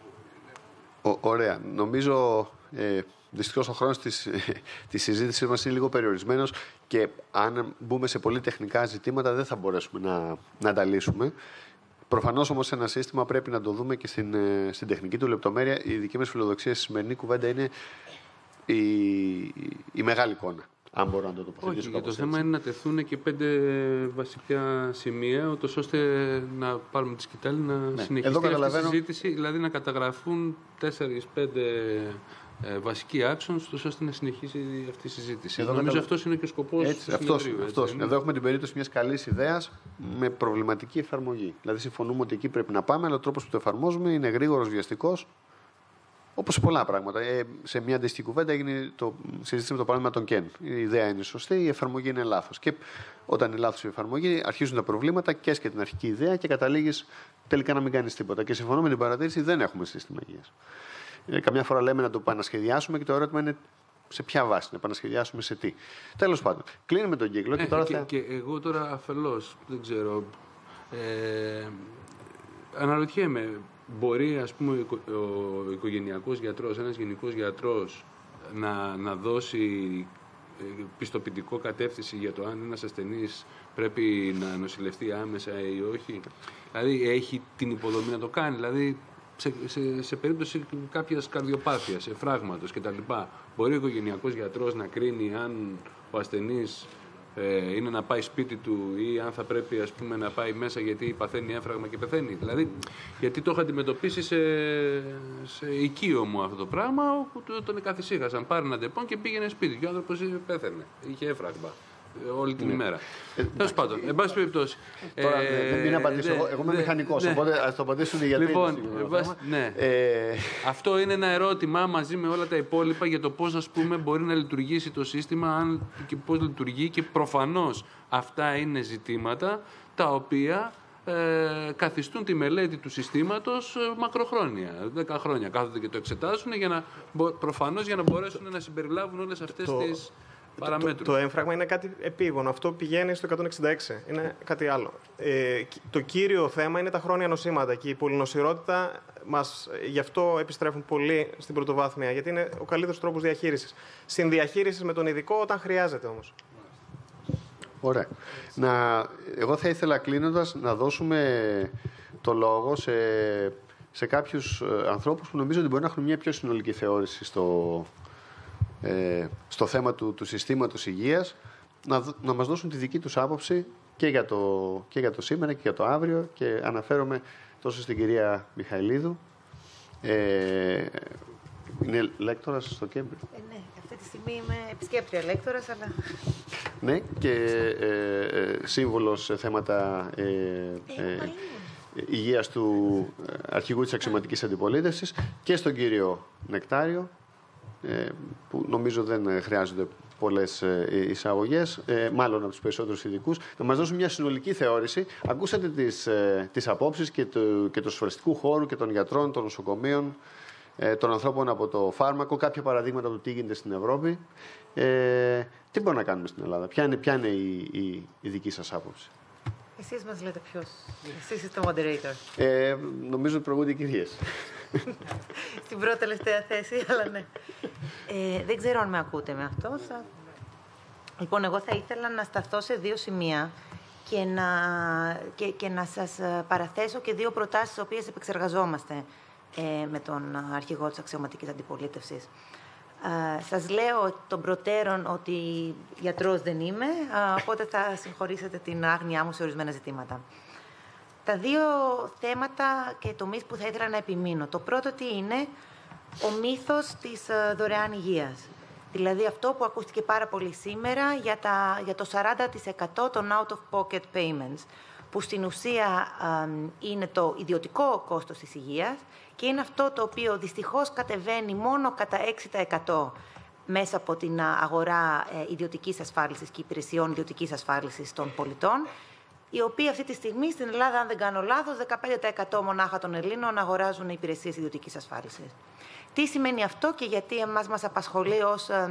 ο, ωραία. Νομίζω ε, δυστυχώς ο χρόνος της, της συζήτησης μας είναι λίγο περιορισμένος και αν μπούμε σε πολύ τεχνικά ζητήματα δεν θα μπορέσουμε να, να τα λύσουμε. Προφανώς όμως ένα σύστημα πρέπει να το δούμε και στην, στην τεχνική του λεπτομέρεια. Η δική μας φιλοδοξία στη σημερινή κουβέντα είναι η, η μεγάλη εικόνα. Αν μπορώ να το τοποθετήσω. Όχι, το θέμα είναι να τεθούν και πέντε βασικά σημεία, ούτως ώστε να πάρουμε τη σκητάλη να ναι. συνεχιστεί αυτή καταλαβαίνω... η συζήτηση, δηλαδή να καταγραφούν τέσσερις πέντε ε, βασικοί άξονες, ώστε να συνεχίσει αυτή η συζήτηση. Εδώ Νομίζω καταλα... αυτός είναι και ο σκοπός έτσι, του αυτός, συνεδρίου. Αυτός. Έτσι, Εδώ έχουμε την περίπτωση μιας καλής ιδέας με προβληματική εφαρμογή. Δηλαδή συμφωνούμε ότι εκεί πρέπει να πάμε, αλλά ο τρόπος που το εφαρμόζουμε είναι γρήγορος, βιαστικός. Όπως σε πολλά πράγματα. Ε, σε μια αντίστοιχη κουβέντα έγινε το συζήτησαμε το παράδειγμα των Κεν. Η ιδέα είναι σωστή, η εφαρμογή είναι λάθος. Και όταν είναι λάθος η εφαρμογή, αρχίζουν τα προβλήματα και και την αρχική ιδέα και καταλήγεις τελικά να μην κάνεις τίποτα. Και συμφωνώ με την παρατήρηση, δεν έχουμε σύστημα υγείας. Ε, καμιά φορά λέμε να το επανασχεδιάσουμε και το ερώτημα είναι σε ποια βάση, να επανασχεδιάσουμε σε τι. Τέλος πάντων, κλείνουμε τον κύκλο. Ε, και, τώρα και, θα... και εγώ τώρα αφελώς, δεν ξέρω. Ε, αναρωτιέμαι. Μπορεί, ας πούμε, ο οικογενειακός γιατρός, ένας γενικός γιατρός, να, να δώσει πιστοποιητικό κατεύθυνση για το αν ένας ασθενής πρέπει να νοσηλευτεί άμεσα ή όχι. Δηλαδή, έχει την υποδομή να το κάνει. Δηλαδή, σε, σε, σε περίπτωση κάποιας καρδιοπάθειας, εφράγματος κτλ. Μπορεί ο οικογενειακός γιατρός να κρίνει αν ο ασθενής Ε, είναι να πάει σπίτι του ή αν θα πρέπει, ας πούμε, να πάει μέσα γιατί παθαίνει έφραγμα και πεθαίνει. Δηλαδή, γιατί το έχω αντιμετωπίσει σε, σε οικείο μου αυτό το πράγμα, όπου τον καθησύχασαν. Πάρε ένα ντεπών και πήγαινε σπίτι. Και ο άνθρωπος πέθανε. Είχε έφραγμα όλη την ναι. ημέρα. Ε, Τέλος πάντων, εν πάση περιπτώσει. Τώρα ε, μην απαντήσω. Ε, εγώ, εγώ είμαι ναι, μηχανικός, ναι. οπότε ας το απαντήσουν οι γιατροί. Λοιπόν, εμπάς, ναι. ε... αυτό είναι ένα ερώτημα μαζί με όλα τα υπόλοιπα για το πώς, ας πούμε, μπορεί να λειτουργήσει το σύστημα αν, και πώς λειτουργεί και προφανώς αυτά είναι ζητήματα τα οποία ε, καθιστούν τη μελέτη του συστήματος ε, μακροχρόνια. Δέκα χρόνια κάθονται και το εξετάζουν για να, προφανώς για να μπορέσουν να συμπεριλάβουν όλες αυτές το... τις Το, το έμφραγμα είναι κάτι επίγον. Αυτό πηγαίνει στο εκατόν εξήντα έξι. Είναι κάτι άλλο. Ε, το κύριο θέμα είναι τα χρόνια νοσήματα και η πολυνοσηρότητα μας, γι' αυτό επιστρέφουν πολύ στην πρωτοβάθμια, γιατί είναι ο καλύτερος τρόπος διαχείρισης. Συνδιαχείρισης με τον ειδικό όταν χρειάζεται όμως. Ωραία. Να, εγώ θα ήθελα κλείνοντας να δώσουμε το λόγο σε, σε κάποιους ανθρώπους που νομίζω ότι μπορεί να έχουν μια πιο συνολική θεώρηση στο... Ε, στο θέμα του, του συστήματος υγείας, να, να μας δώσουν τη δική τους άποψη και για, το, και για το σήμερα και για το αύριο, και αναφέρομαι τόσο στην κυρία Μιχαηλίδου, ε, είναι λέκτορας στο Κέμπριτζ. Ε, ναι, αυτή τη στιγμή είμαι επισκέπτρια λέκτορας, αλλά... Ναι, και ε, ε, σύμβουλος σε θέματα ε, ε, υγείας του αρχηγού της αξιωματικής αντιπολίτευσης, και στον κύριο Νεκτάριο, που νομίζω δεν χρειάζονται πολλές εισαγωγές, μάλλον από τους περισσότερους ειδικούς, να μας δώσουν μια συνολική θεώρηση. Ακούσατε τις, τις απόψεις και του, και του ασφαλιστικού χώρου και των γιατρών, των νοσοκομείων, των ανθρώπων από το φάρμακο, κάποια παραδείγματα του τι γίνεται στην Ευρώπη. Ε, τι μπορούμε να κάνουμε στην Ελλάδα, ποια είναι, ποια είναι η, η, η δική σας άποψη? Εσείς μας λέτε ποιος. Εσείς είστε το moderator. Ε, νομίζω ότι προηγούνται οι κυρίες. Στην πρώτη τελευταία θέση, αλλά ναι. Ε, δεν ξέρω αν με ακούτε με αυτό. Θα... Λοιπόν, εγώ θα ήθελα να σταθώ σε δύο σημεία και να, και, και να σας παραθέσω και δύο προτάσεις, τις οποίες επεξεργαζόμαστε ε, με τον αρχηγό της αξιωματικής αντιπολίτευσης. Uh, σας λέω των προτέρων ότι γιατρός δεν είμαι, uh, οπότε θα συγχωρήσετε την άγνοιά μου σε ορισμένα ζητήματα. Τα δύο θέματα και τομείς που θα ήθελα να επιμείνω. Το πρώτο τι είναι ο μύθος της uh, δωρεάν υγείας. Δηλαδή αυτό που ακούστηκε πάρα πολύ σήμερα για, τα, για το σαράντα τοις εκατό των out-of-pocket payments, που στην ουσία α, είναι το ιδιωτικό κόστος της υγείας και είναι αυτό το οποίο δυστυχώς κατεβαίνει μόνο κατά έξι τοις εκατό μέσα από την αγορά ε, ιδιωτικής ασφάλισης και υπηρεσιών ιδιωτικής ασφάλισης των πολιτών, η οποία αυτή τη στιγμή στην Ελλάδα, αν δεν κάνω λάθος, δεκαπέντε τοις εκατό μονάχα των Ελλήνων αγοράζουν υπηρεσίες ιδιωτικής ασφάλισης. Τι σημαίνει αυτό και γιατί εμάς μας απασχολεί ως ε,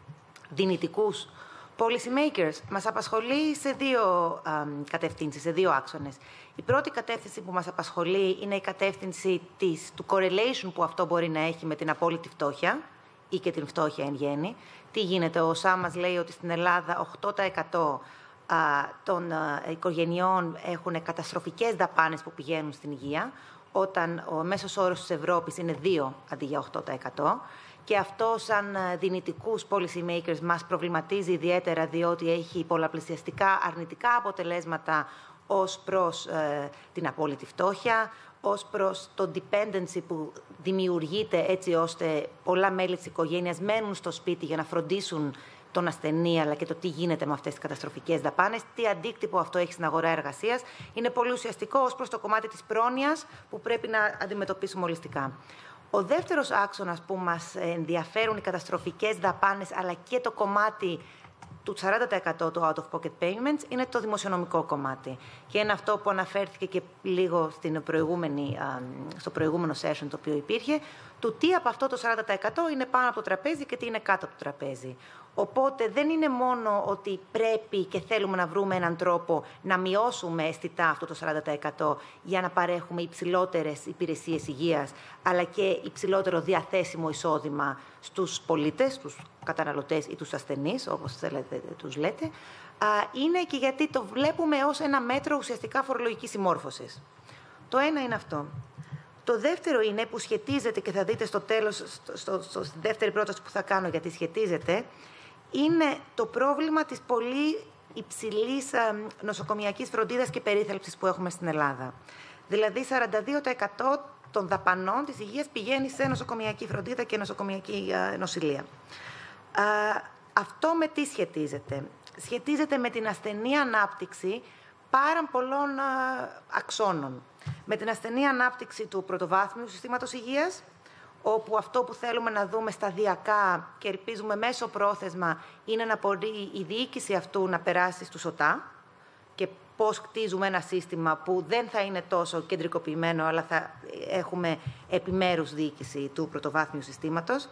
δυνητικούς policy makers? Μας απασχολεί σε δύο ε, κατευθύνσεις, σε δύο άξονες. Η πρώτη κατεύθυνση που μας απασχολεί είναι η κατεύθυνση της, του correlation που αυτό μπορεί να έχει με την απόλυτη φτώχεια ή και την φτώχεια εν γέννη. Τι γίνεται, ο ΩΣΑ μας λέει ότι στην Ελλάδα οκτώ τοις εκατό των οικογενειών έχουν καταστροφικές δαπάνες που πηγαίνουν στην υγεία, όταν ο μέσος όρος της Ευρώπης είναι δύο αντί για οκτώ τοις εκατό. Και αυτό, σαν δυνητικούς policy makers, μας προβληματίζει ιδιαίτερα, διότι έχει πολλαπλασιαστικά αρνητικά αποτελέσματα ως προς ε, την απόλυτη φτώχεια, ως προς το dependency που δημιουργείται έτσι ώστε πολλά μέλη της οικογένειας μένουν στο σπίτι για να φροντίσουν τον ασθενή, αλλά και το τι γίνεται με αυτές τις καταστροφικές δαπάνες, τι αντίκτυπο αυτό έχει στην αγορά εργασίας. Είναι πολύ ουσιαστικό ως προς το κομμάτι της πρόνοιας που πρέπει να αντιμετωπίσουμε ολιστικά. Ο δεύτερος άξονας που μας ενδιαφέρουν οι καταστροφικές δαπάνες, αλλά και το κομμάτι του σαράντα τοις εκατό του out-of-pocket payments, είναι το δημοσιονομικό κομμάτι. Και είναι αυτό που αναφέρθηκε και λίγο στην προηγούμενη, στο προηγούμενο session το οποίο υπήρχε, του τι από αυτό το σαράντα τοις εκατό είναι πάνω από το τραπέζι και τι είναι κάτω από το τραπέζι. Οπότε δεν είναι μόνο ότι πρέπει και θέλουμε να βρούμε έναν τρόπο να μειώσουμε αισθητά αυτό το σαράντα τοις εκατό για να παρέχουμε υψηλότερες υπηρεσίες υγείας, αλλά και υψηλότερο διαθέσιμο εισόδημα στους πολίτες, στους καταναλωτές ή τους ασθενείς, όπως θέλετε τους λέτε, είναι και γιατί το βλέπουμε ως ένα μέτρο ουσιαστικά φορολογικής συμμόρφωσης. Το ένα είναι αυτό. Το δεύτερο είναι που σχετίζεται, και θα δείτε στο τέλος, στο, στο, στο, στη δεύτερη πρόταση που θα κάνω γιατί σχετίζεται, είναι το πρόβλημα της πολύ υψηλής νοσοκομιακής φροντίδας και περίθαλψης που έχουμε στην Ελλάδα. Δηλαδή, σαράντα δύο τοις εκατό των δαπανών της υγείας πηγαίνει σε νοσοκομιακή φροντίδα και νοσοκομιακή νοσηλεία. Αυτό με τι σχετίζεται? Σχετίζεται με την ασθενή ανάπτυξη πάρα πολλών αξώνων. Με την ασθενή ανάπτυξη του πρωτοβάθμιου συστήματος υγείας, όπου αυτό που θέλουμε να δούμε σταδιακά και ελπίζουμε μέσω πρόθεσμα είναι να μπορεί η διοίκηση αυτού να περάσει στους ΟΤΑ και πώς κτίζουμε ένα σύστημα που δεν θα είναι τόσο κεντρικοποιημένο, αλλά θα έχουμε επιμέρους διοίκηση του πρωτοβάθμιου συστήματος.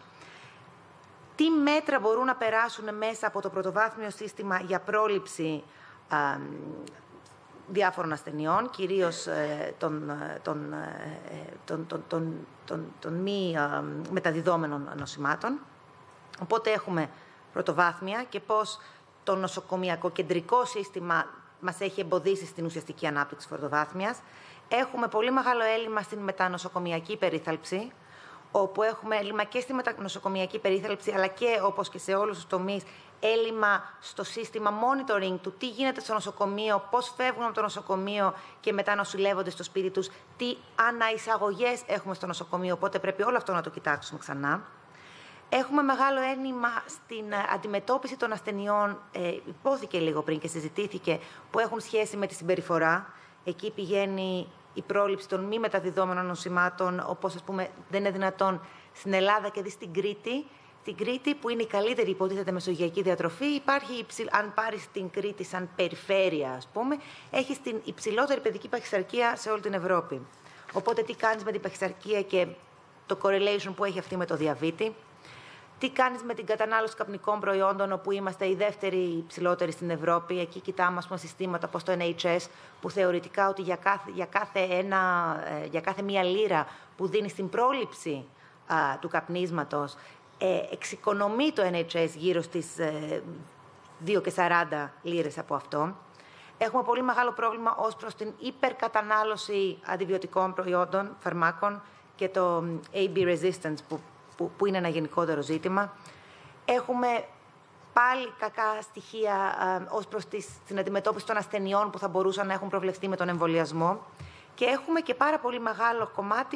Τι μέτρα μπορούν να περάσουν μέσα από το πρωτοβάθμιο σύστημα για πρόληψη α, διάφορων ασθενειών, κυρίως ε, των, των, ε, των, των, των, των, των μη ε, μεταδιδόμενων νοσημάτων. Οπότε έχουμε πρωτοβάθμια και πώς το νοσοκομιακό κεντρικό σύστημα μας έχει εμποδίσει στην ουσιαστική ανάπτυξη πρωτοβάθμιας. Έχουμε πολύ μεγάλο έλλειμμα στην μετανοσοκομιακή περίθαλψη, όπου έχουμε έλλειμμα και στη μετανοσοκομιακή περίθαλψη, αλλά και, όπως και σε όλους τους τομείς, έλλειμμα στο σύστημα monitoring του τι γίνεται στο νοσοκομείο, πώς φεύγουν από το νοσοκομείο και μετά νοσηλεύονται στο σπίτι τους, τι αναεισαγωγές έχουμε στο νοσοκομείο, οπότε πρέπει όλο αυτό να το κοιτάξουμε ξανά. Έχουμε μεγάλο έλλειμμα στην αντιμετώπιση των ασθενειών, ε, υπόθηκε λίγο πριν και συζητήθηκε, που έχουν σχέση με τη συμπεριφορά. Εκεί πηγαίνει η πρόληψη των μη μεταδιδόμενων νοσημάτων, όπως, ας πούμε, δεν είναι δυνατόν στην Ελλάδα και δει στην Κρήτη. Στην Κρήτη, που είναι η καλύτερη υποτίθεται μεσογειακή διατροφή, υπάρχει, υψηλ... αν πάρεις την Κρήτη σαν περιφέρεια, ας πούμε, έχεις την υψηλότερη παιδική παχυσαρκία σε όλη την Ευρώπη. Οπότε τι κάνεις με την παχυσαρκία και το correlation που έχει αυτή με το διαβήτη? Τι κάνεις με την κατανάλωση καπνικών προϊόντων, όπου είμαστε οι δεύτεροι υψηλότεροι στην Ευρώπη? Εκεί κοιτάμε, ας πούμε, συστήματα όπως το Εν Έιτς Ες, που θεωρητικά ότι για κάθε, για κάθε, ένα, για κάθε μία λίρα που δίνει στην πρόληψη α, του καπνίσματος, ε, εξοικονομεί το Εν Έιτς Ες γύρω στις ε, δύο και σαράντα λίρες από αυτό. Έχουμε πολύ μεγάλο πρόβλημα ως προς την υπερκατανάλωση αντιβιωτικών προϊόντων, φαρμάκων και το έι μπι resistance, που Που, που είναι ένα γενικότερο ζήτημα. Έχουμε πάλι κακά στοιχεία α, ως προς τις, την αντιμετώπιση των ασθενειών που θα μπορούσαν να έχουν προβλεφθεί με τον εμβολιασμό. Και έχουμε και πάρα πολύ μεγάλο κομμάτι που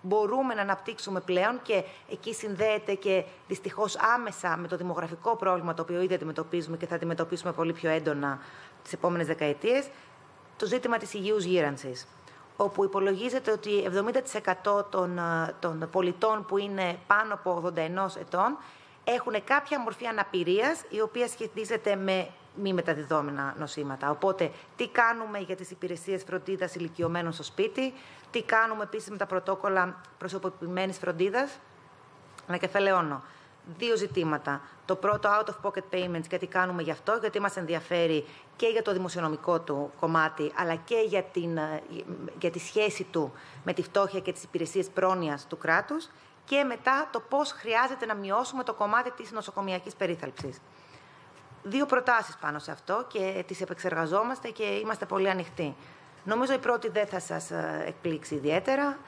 μπορούμε να αναπτύξουμε πλέον και εκεί συνδέεται και δυστυχώς άμεσα με το δημογραφικό πρόβλημα το οποίο ήδη αντιμετωπίζουμε και θα αντιμετωπίσουμε πολύ πιο έντονα τις επόμενες δεκαετίες, το ζήτημα της υγιούς γύρανσης, όπου υπολογίζεται ότι εβδομήντα τοις εκατό των, των πολιτών που είναι πάνω από ογδόντα ένα ετών έχουν κάποια μορφή αναπηρίας η οποία σχετίζεται με μη μεταδιδόμενα νοσήματα. Οπότε, τι κάνουμε για τις υπηρεσίες φροντίδας ηλικιωμένων στο σπίτι, τι κάνουμε επίσης με τα πρωτόκολλα προσωποποιημένης φροντίδας. Ανακεφαλαιώνω. Δύο ζητήματα. Το πρώτο, out of pocket payments, και τι κάνουμε γι' αυτό, γιατί μας ενδιαφέρει και για το δημοσιονομικό του κομμάτι, αλλά και για, την, για τη σχέση του με τη φτώχεια και τις υπηρεσίες πρόνοιας του κράτους. Και μετά το πώς χρειάζεται να μειώσουμε το κομμάτι της νοσοκομιακής περίθαλψης. Δύο προτάσεις πάνω σε αυτό και τις επεξεργαζόμαστε και είμαστε πολύ ανοιχτοί. Νομίζω η πρώτη δεν θα σας εκπλήξει ιδιαίτερα.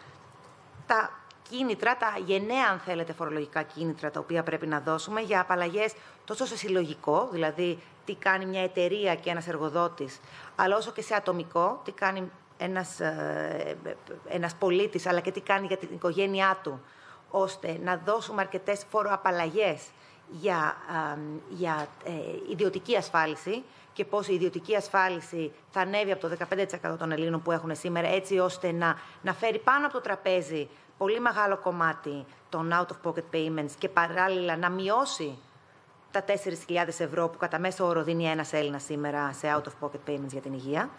Τα κίνητρα, τα γενναία, αν θέλετε, φορολογικά κίνητρα, τα οποία πρέπει να δώσουμε για απαλλαγές τόσο σε συλλογικό, δηλαδή τι κάνει μια εταιρεία και ένας εργοδότης, αλλά όσο και σε ατομικό, τι κάνει ένας, ένας πολίτης, αλλά και τι κάνει για την οικογένειά του, ώστε να δώσουμε αρκετές φοροαπαλλαγές για, α, για ε, ιδιωτική ασφάλιση και πώς η ιδιωτική ασφάλιση θα ανέβει από το δεκαπέντε τοις εκατό των Ελλήνων που έχουν σήμερα, έτσι ώστε να, να φέρει πάνω από το τραπέζι πολύ μεγάλο κομμάτι των out-of-pocket payments και παράλληλα να μειώσει τα τέσσερις χιλιάδες ευρώ που κατά μέσο όρο δίνει ένας Έλληνας σήμερα σε out-of-pocket payments για την υγεία.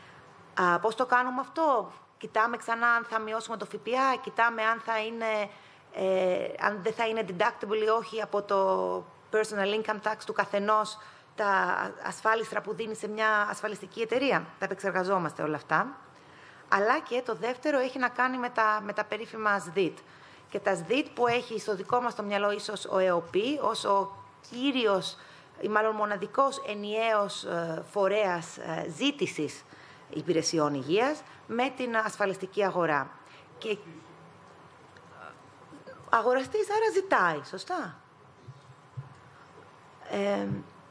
Α, πώς το κάνουμε αυτό? Κοιτάμε ξανά αν θα μειώσουμε το ΦΠΑ, κοιτάμε αν θα είναι... Ε, αν δεν θα είναι deductible ή όχι από το personal income tax του καθενός τα ασφάλιστρα που δίνει σε μια ασφαλιστική εταιρεία. Τα επεξεργαζόμαστε όλα αυτά. Αλλά και το δεύτερο έχει να κάνει με τα, με τα περίφημα ΣΔΙΤ. Και τα ΣΔΙΤ που έχει στο δικό μας το μυαλό ίσως ο ΕΟΠΗ ως ο κύριος ή μάλλον μοναδικός ενιαίος ε, φορέας ε, ζήτησης υπηρεσιών υγείας με την ασφαλιστική αγορά. Και αγοραστής, άρα ζητάει, σωστά. Ε,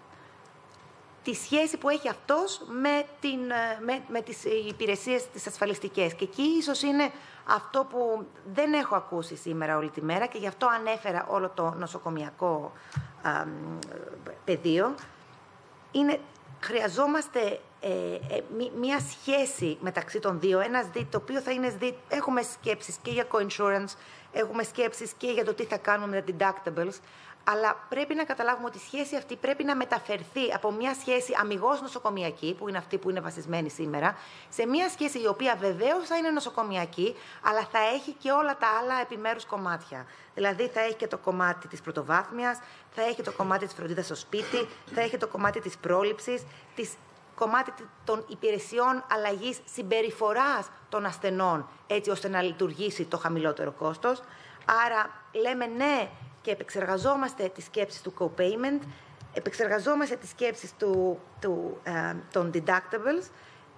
τη σχέση που έχει αυτός με, την, με, με τις υπηρεσίες τις ασφαλιστικές. Και εκεί ίσως είναι αυτό που δεν έχω ακούσει σήμερα όλη τη μέρα και γι' αυτό ανέφερα όλο το νοσοκομιακό α, πεδίο. Είναι, χρειαζόμαστε ε, ε, μία σχέση μεταξύ των δύο. Ένα ΣΔΙΤ, το οποίο θα είναι ΣΔΙΤ, έχουμε σκέψεις και για co-insurance, έχουμε σκέψεις και για το τι θα κάνουμε με τα deductibles, αλλά πρέπει να καταλάβουμε ότι η σχέση αυτή πρέπει να μεταφερθεί από μια σχέση αμιγώς νοσοκομιακή, που είναι αυτή που είναι βασισμένη σήμερα, σε μια σχέση η οποία βεβαίως θα είναι νοσοκομιακή, αλλά θα έχει και όλα τα άλλα επιμέρους κομμάτια. Δηλαδή θα έχει και το κομμάτι της πρωτοβάθμιας, θα έχει το κομμάτι της φροντίδας στο σπίτι, θα έχει το κομμάτι της πρόληψης, της κομμάτι των υπηρεσιών αλλαγής συμπεριφοράς των ασθενών, έτσι ώστε να λειτουργήσει το χαμηλότερο κόστος. Άρα λέμε ναι και επεξεργαζόμαστε τις σκέψεις του co-payment, επεξεργαζόμαστε τις σκέψεις του, του, ε, των deductibles,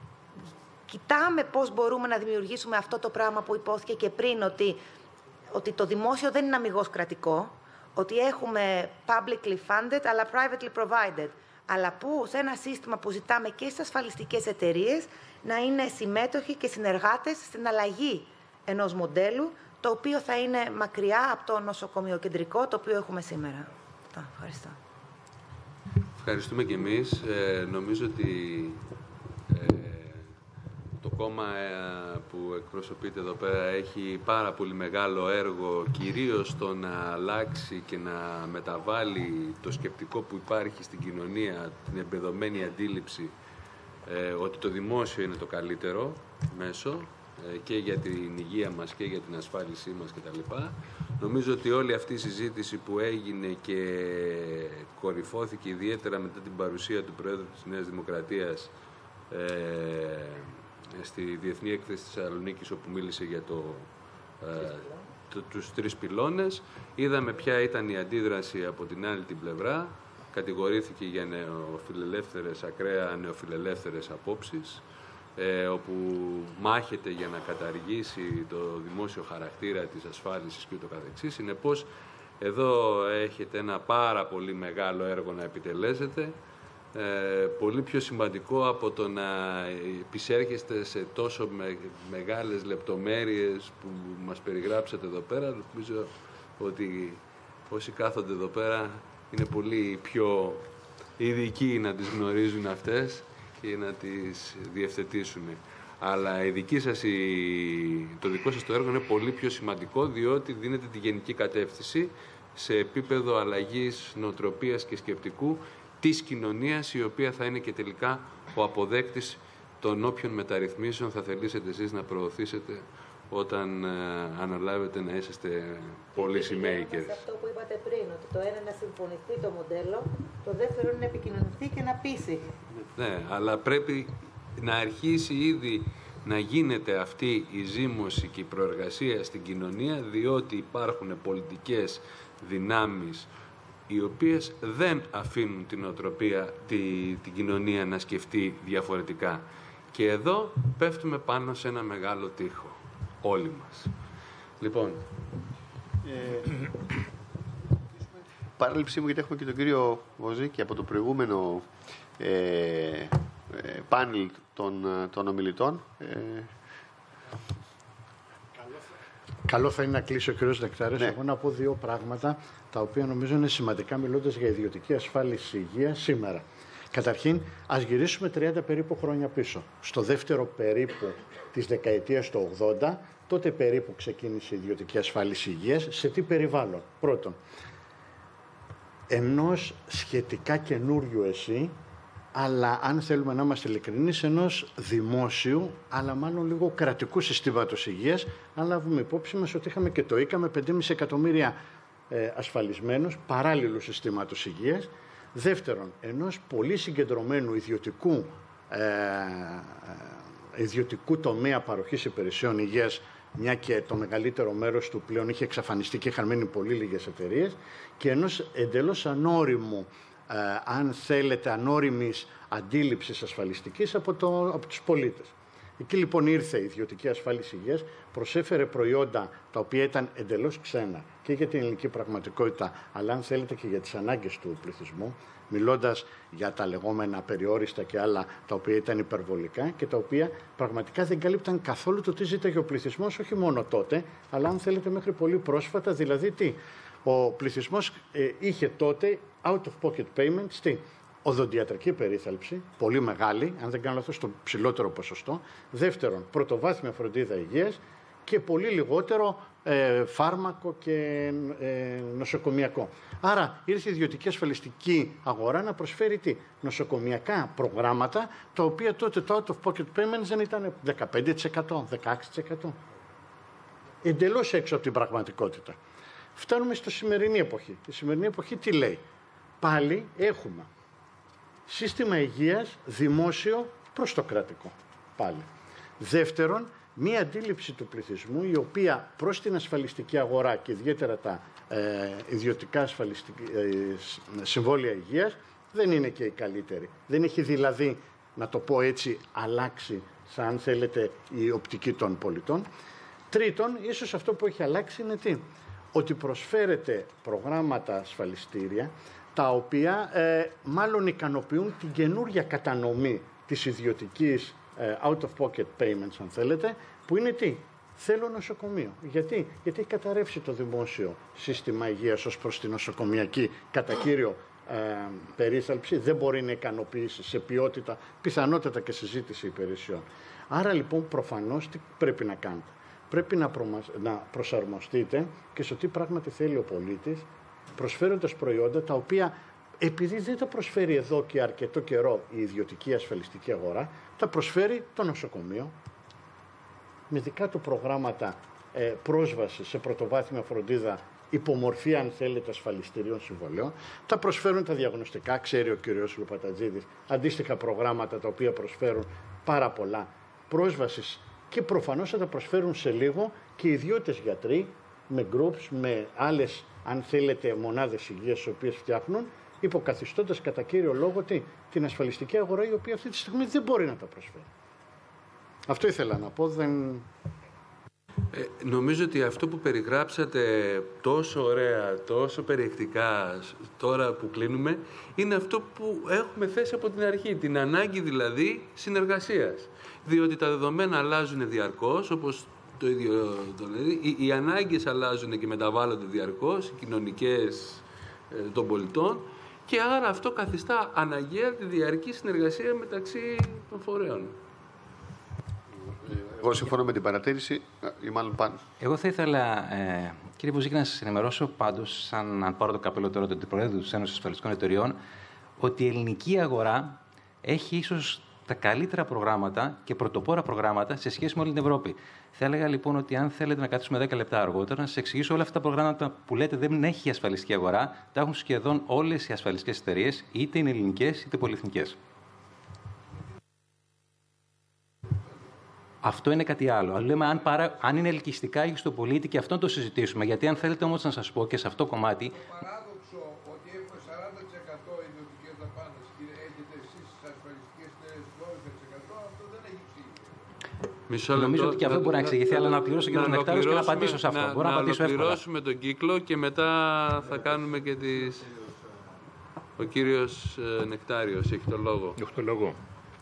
κοιτάμε πώς μπορούμε να δημιουργήσουμε αυτό το πράγμα που υπόθηκε και πριν, ότι, ότι το δημόσιο δεν είναι αμιγώς κρατικό, ότι έχουμε publicly funded αλλά privately provided, αλλά που σε ένα σύστημα που ζητάμε και στις ασφαλιστικές εταιρείες να είναι συμμέτοχοι και συνεργάτες στην αλλαγή ενός μοντέλου, το οποίο θα είναι μακριά από το νοσοκομειοκεντρικό, το οποίο έχουμε σήμερα. Ευχαριστώ. Ευχαριστούμε και εμείς. Ε, νομίζω ότι ε, το κόμμα ε, που εκπροσωπείται εδώ πέρα έχει πάρα πολύ μεγάλο έργο, κυρίως στο να αλλάξει και να μεταβάλει το σκεπτικό που υπάρχει στην κοινωνία, την εμπεδομένη αντίληψη ε, ότι το δημόσιο είναι το καλύτερο μέσο και για την υγεία μας και για την ασφάλισή μας κτλ. Νομίζω ότι όλη αυτή η συζήτηση που έγινε και κορυφώθηκε ιδιαίτερα μετά την παρουσία του Προέδρου της Νέας Δημοκρατίας ε, στη Διεθνή Έκθεση της Θεσσαλονίκης, όπου μίλησε για το, ε, το, τους τρεις πυλώνες. Είδαμε ποια ήταν η αντίδραση από την άλλη την πλευρά. Κατηγορήθηκε για νεοφιλελεύθερες, ακραία νεοφιλελεύθερες απόψεις, Ε, όπου μάχεται για να καταργήσει το δημόσιο χαρακτήρα της ασφάλισης και ούτω καθεξής. Συνεπώς, εδώ έχετε ένα πάρα πολύ μεγάλο έργο να επιτελέσετε. ε, πολύ πιο σημαντικό από το να επισέρχεστε σε τόσο με, μεγάλες λεπτομέρειες που μας περιγράψατε εδώ πέρα. Νομίζω ότι όσοι κάθονται εδώ πέρα είναι πολύ πιο ειδικοί να τις γνωρίζουν αυτές και να τις διευθετήσουν. Αλλά η δική σας, η... το δικό σας το έργο είναι πολύ πιο σημαντικό, διότι δίνετε τη γενική κατεύθυνση σε επίπεδο αλλαγής νοοτροπίας και σκεπτικού της κοινωνίας, η οποία θα είναι και τελικά ο αποδέκτης των όποιων μεταρρυθμίσεων θα θελήσετε εσείς να προωθήσετε όταν ε, αναλάβετε να είσαστε policy-makers. Αυτό που είπατε πριν, ότι το ένα να συμφωνηθεί το μοντέλο, το δεύτερο είναι να επικοινωνηθεί και να πείσει. Ναι, αλλά πρέπει να αρχίσει ήδη να γίνεται αυτή η ζήμωση και η προεργασία στην κοινωνία, διότι υπάρχουν πολιτικές δυνάμεις οι οποίες δεν αφήνουν την οτροπία, τη, την κοινωνία να σκεφτεί διαφορετικά. Και εδώ πέφτουμε πάνω σε ένα μεγάλο τοίχο, όλοι μας. Λοιπόν... Ε, παράληψή μου, γιατί έχουμε και τον κύριο Βοζίκη από το προηγούμενο ε, ε, πάνελ των, των ομιλητών. Ε, Καλό θα είναι να κλείσει ο κ. Νεκτάριος. Ναι. Εγώ να πω δύο πράγματα τα οποία νομίζω είναι σημαντικά μιλώντας για ιδιωτική ασφάλιση υγείας σήμερα. Καταρχήν, ας γυρίσουμε τριάντα περίπου χρόνια πίσω. Στο δεύτερο περίπου της δεκαετίας του ογδόντα, τότε περίπου ξεκίνησε η ιδιωτική ασφάλιση υγείας. Σε τι περιβάλλον? Πρώτον, ενός σχετικά καινούριου εσύ, αλλά αν θέλουμε να είμαστε ειλικρινείς, ενός δημόσιου, αλλά μάλλον λίγο κρατικού συστήματος υγείας, αν λάβουμε υπόψη μας ότι είχαμε και το ΙΚΑ με πέντε κόμμα πέντε εκατομμύρια ε, ασφαλισμένους, παράλληλου συστήματος υγείας. Δεύτερον, ενός πολύ συγκεντρωμένου ιδιωτικού, ε, ε, ιδιωτικού τομέα παροχής υπηρεσιών υγείας, μια και το μεγαλύτερο μέρος του πλέον είχε εξαφανιστεί και είχαν μείνει πολύ λίγες εταιρείες, και ενός εντελώς ανώριμου, ε, αν θέλετε, ανώριμης αντίληψης ασφαλιστικής από, το, από τους πολίτες. Εκεί λοιπόν ήρθε η ιδιωτική ασφάλιση υγείας, προσέφερε προϊόντα τα οποία ήταν εντελώς ξένα και για την ελληνική πραγματικότητα, αλλά αν θέλετε και για τις ανάγκες του πληθυσμού, μιλώντας για τα λεγόμενα περιόριστα και άλλα τα οποία ήταν υπερβολικά και τα οποία πραγματικά δεν κάλυπταν καθόλου το τι ζήταγε ο πληθυσμός, όχι μόνο τότε, αλλά αν θέλετε μέχρι πολύ πρόσφατα. Δηλαδή τι, ο πληθυσμός ε, είχε τότε out of pocket payments, τι, οδοντιατρική περίθαλψη, πολύ μεγάλη, αν δεν κάνω λάθος, στο ψηλότερο ποσοστό. Δεύτερον, πρωτοβάθμια φροντίδα υγείας και πολύ λιγότερο ε, φάρμακο και ε, νοσοκομιακό. Άρα ήρθε η ιδιωτική ασφαλιστική αγορά να προσφέρει τι, νοσοκομιακά προγράμματα, τα οποία τότε το out of pocket payments δεν ήταν δεκαπέντε τοις εκατό, δεκαέξι τοις εκατό. Εντελώς έξω από την πραγματικότητα. Φτάνουμε στη σημερινή εποχή. Η σημερινή εποχή τι λέει? Πάλι έχουμε σύστημα υγείας δημόσιο προς το κρατικό. Πάλι. Δεύτερον, μία αντίληψη του πληθυσμού η οποία προς την ασφαλιστική αγορά και ιδιαίτερα τα ε, ιδιωτικά ασφαλιστική, ε, συμβόλαια υγείας δεν είναι και η καλύτερη. Δεν έχει δηλαδή, να το πω έτσι, αλλάξει, σαν θέλετε, η οπτική των πολιτών. Τρίτον, ίσως αυτό που έχει αλλάξει είναι τι? Ότι προσφέρεται προγράμματα ασφαλιστήρια τα οποία ε, μάλλον ικανοποιούν την καινούργια κατανομή της ιδιωτικής ε, out of pocket payments, αν θέλετε, που είναι τι? Θέλω νοσοκομείο. Γιατί? Γιατί έχει καταρρεύσει το δημόσιο σύστημα υγείας ως προς την νοσοκομιακή κατά κύριο ε, περίθαλψη, δεν μπορεί να ικανοποιήσει σε ποιότητα, πιθανότατα και συζήτηση υπηρεσιών. Άρα λοιπόν προφανώς τι πρέπει να κάνετε? Πρέπει να, προμα... να προσαρμοστείτε και στο τι πράγματι θέλει ο πολίτης, προσφέροντας προϊόντα τα οποία, επειδή δεν τα προσφέρει εδώ και αρκετό καιρό η ιδιωτική ασφαλιστική αγορά, τα προσφέρει το νοσοκομείο με δικά του προγράμματα ε, πρόσβαση σε πρωτοβάθμια φροντίδα υπομορφή, αν θέλετε, ασφαλιστηρίων συμβολέων. Τα προσφέρουν τα διαγνωστικά, ξέρει ο κ. Λουπατατζίδης, αντίστοιχα προγράμματα τα οποία προσφέρουν πάρα πολλά πρόσβασης και προφανώς θα τα προσφέρουν σε λίγο και οι ιδιώτες γιατροί με groups, με άλλες, αν θέλετε, μονάδες υγείας τις οποίες φτιάχνουν, υποκαθιστώντας κατά κύριο λόγο τι, την ασφαλιστική αγορά, η οποία αυτή τη στιγμή δεν μπορεί να τα προσφέρει. Αυτό ήθελα να πω. Δεν... Ε, νομίζω ότι αυτό που περιγράψατε τόσο ωραία, τόσο περιεκτικά τώρα που κλείνουμε, είναι αυτό που έχουμε θέσει από την αρχή, την ανάγκη δηλαδή συνεργασίας. Διότι τα δεδομένα αλλάζουν διαρκώς, όπως το ίδιο το λέει, οι, οι ανάγκες αλλάζουν και μεταβάλλονται διαρκώς, οι κοινωνικές ε, των πολιτών, και άρα αυτό καθιστά αναγκαία τη διαρκή συνεργασία μεταξύ των φορέων. Εγώ συμφωνώ με την παρατήρηση, ή μάλλον πάνω. Εγώ θα ήθελα, ε, κύριε Βουζίκη, να σας ενημερώσω πάντως, σαν αν πάρω το καπέλο τώρα του Αντιπροέδρου της Ένωσης Ασφαλιστικών Εταιριών, ότι η ελληνική αγορά έχει ίσως τα καλύτερα προγράμματα και πρωτοπόρα προγράμματα σε σχέση με όλη την Ευρώπη. Θα έλεγα λοιπόν ότι αν θέλετε να καθίσουμε δέκα λεπτά αργότερα, να σας εξηγήσω όλα αυτά τα προγράμματα που λέτε δεν έχει η ασφαλιστική αγορά, τα έχουν σχεδόν όλες οι ασφαλιστικές εταιρείες, είτε είναι ελληνικές είτε πολυεθνικές. Αυτό είναι κάτι άλλο. Αλλά λέμε αν, παρά, αν είναι ελκυστικά ή στο πολίτη, και αυτό το συζητήσουμε. Γιατί αν θέλετε όμως να σας πω και σε αυτό το κομμάτι. Το παράδοξο ότι έχουμε σαράντα τοις εκατό ιδιωτικές δαπάνες και έχετε εσείς στις ασφαλιστικές εταιρείες δώδεκα τοις εκατό, αυτό δεν έχει εξήγηση. Νομίζω ότι και αυτό μπορεί να εξηγηθεί, αλλά να ολοκληρώσω και τον Νεκτάριος και να απαντήσω σε αυτό. Να, Μπορώ να, να απαντήσω εύκολα. Να ολοκληρώσουμε τον κύκλο και μετά θα κάνουμε και τις. Ο κύριος Νεκτάριος έχει το λόγο. Έχω το λόγο.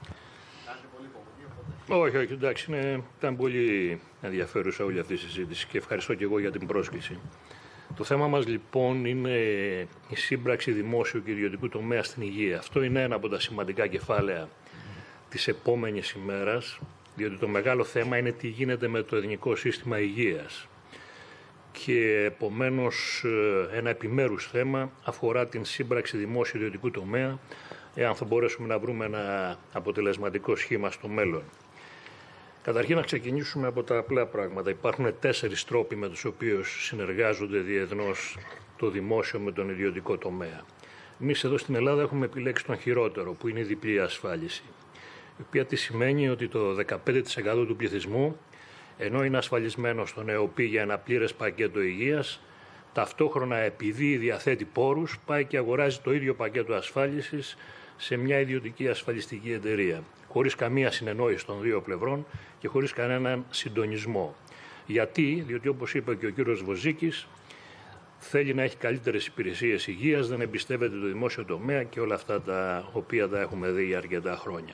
Όχι, όχι, εντάξει, είναι, ήταν πολύ ενδιαφέρουσα όλη αυτή η συζήτηση και ευχαριστώ και εγώ για την πρόσκληση. Το θέμα μας λοιπόν είναι η σύμπραξη δημόσιου και ιδιωτικού τομέα στην υγεία. Αυτό είναι ένα από τα σημαντικά κεφάλαια της επόμενης ημέρας, διότι το μεγάλο θέμα είναι τι γίνεται με το Εθνικό Σύστημα Υγείας. Και επομένως ένα επιμέρους θέμα αφορά την σύμπραξη δημόσιου ιδιωτικού τομέα, εάν θα μπορέσουμε να βρούμε ένα αποτελεσματικό σχήμα στο μέλλον. Καταρχήν να ξεκινήσουμε από τα απλά πράγματα. Υπάρχουν τέσσερις τρόποι με τους οποίους συνεργάζονται διεθνώς το δημόσιο με τον ιδιωτικό τομέα. Εμείς εδώ στην Ελλάδα έχουμε επιλέξει τον χειρότερο, που είναι η διπλή ασφάλιση, η οποία τι σημαίνει ότι το δεκαπέντε τοις εκατό του πληθυσμού, ενώ είναι ασφαλισμένο στον ΕΟΠΗ για ένα πλήρες πακέτο υγείας, ταυτόχρονα επειδή διαθέτει πόρους, πάει και αγοράζει το ίδιο πακέτο ασφάλισης σε μια ιδιωτική ασφαλιστική εταιρεία, χωρίς καμία συνεννόηση των δύο πλευρών και χωρίς κανέναν συντονισμό. Γιατί, διότι όπως είπε και ο κύριος Βοζίκης, θέλει να έχει καλύτερες υπηρεσίες υγείας, δεν εμπιστεύεται το δημόσιο τομέα και όλα αυτά τα οποία τα έχουμε δει για αρκετά χρόνια.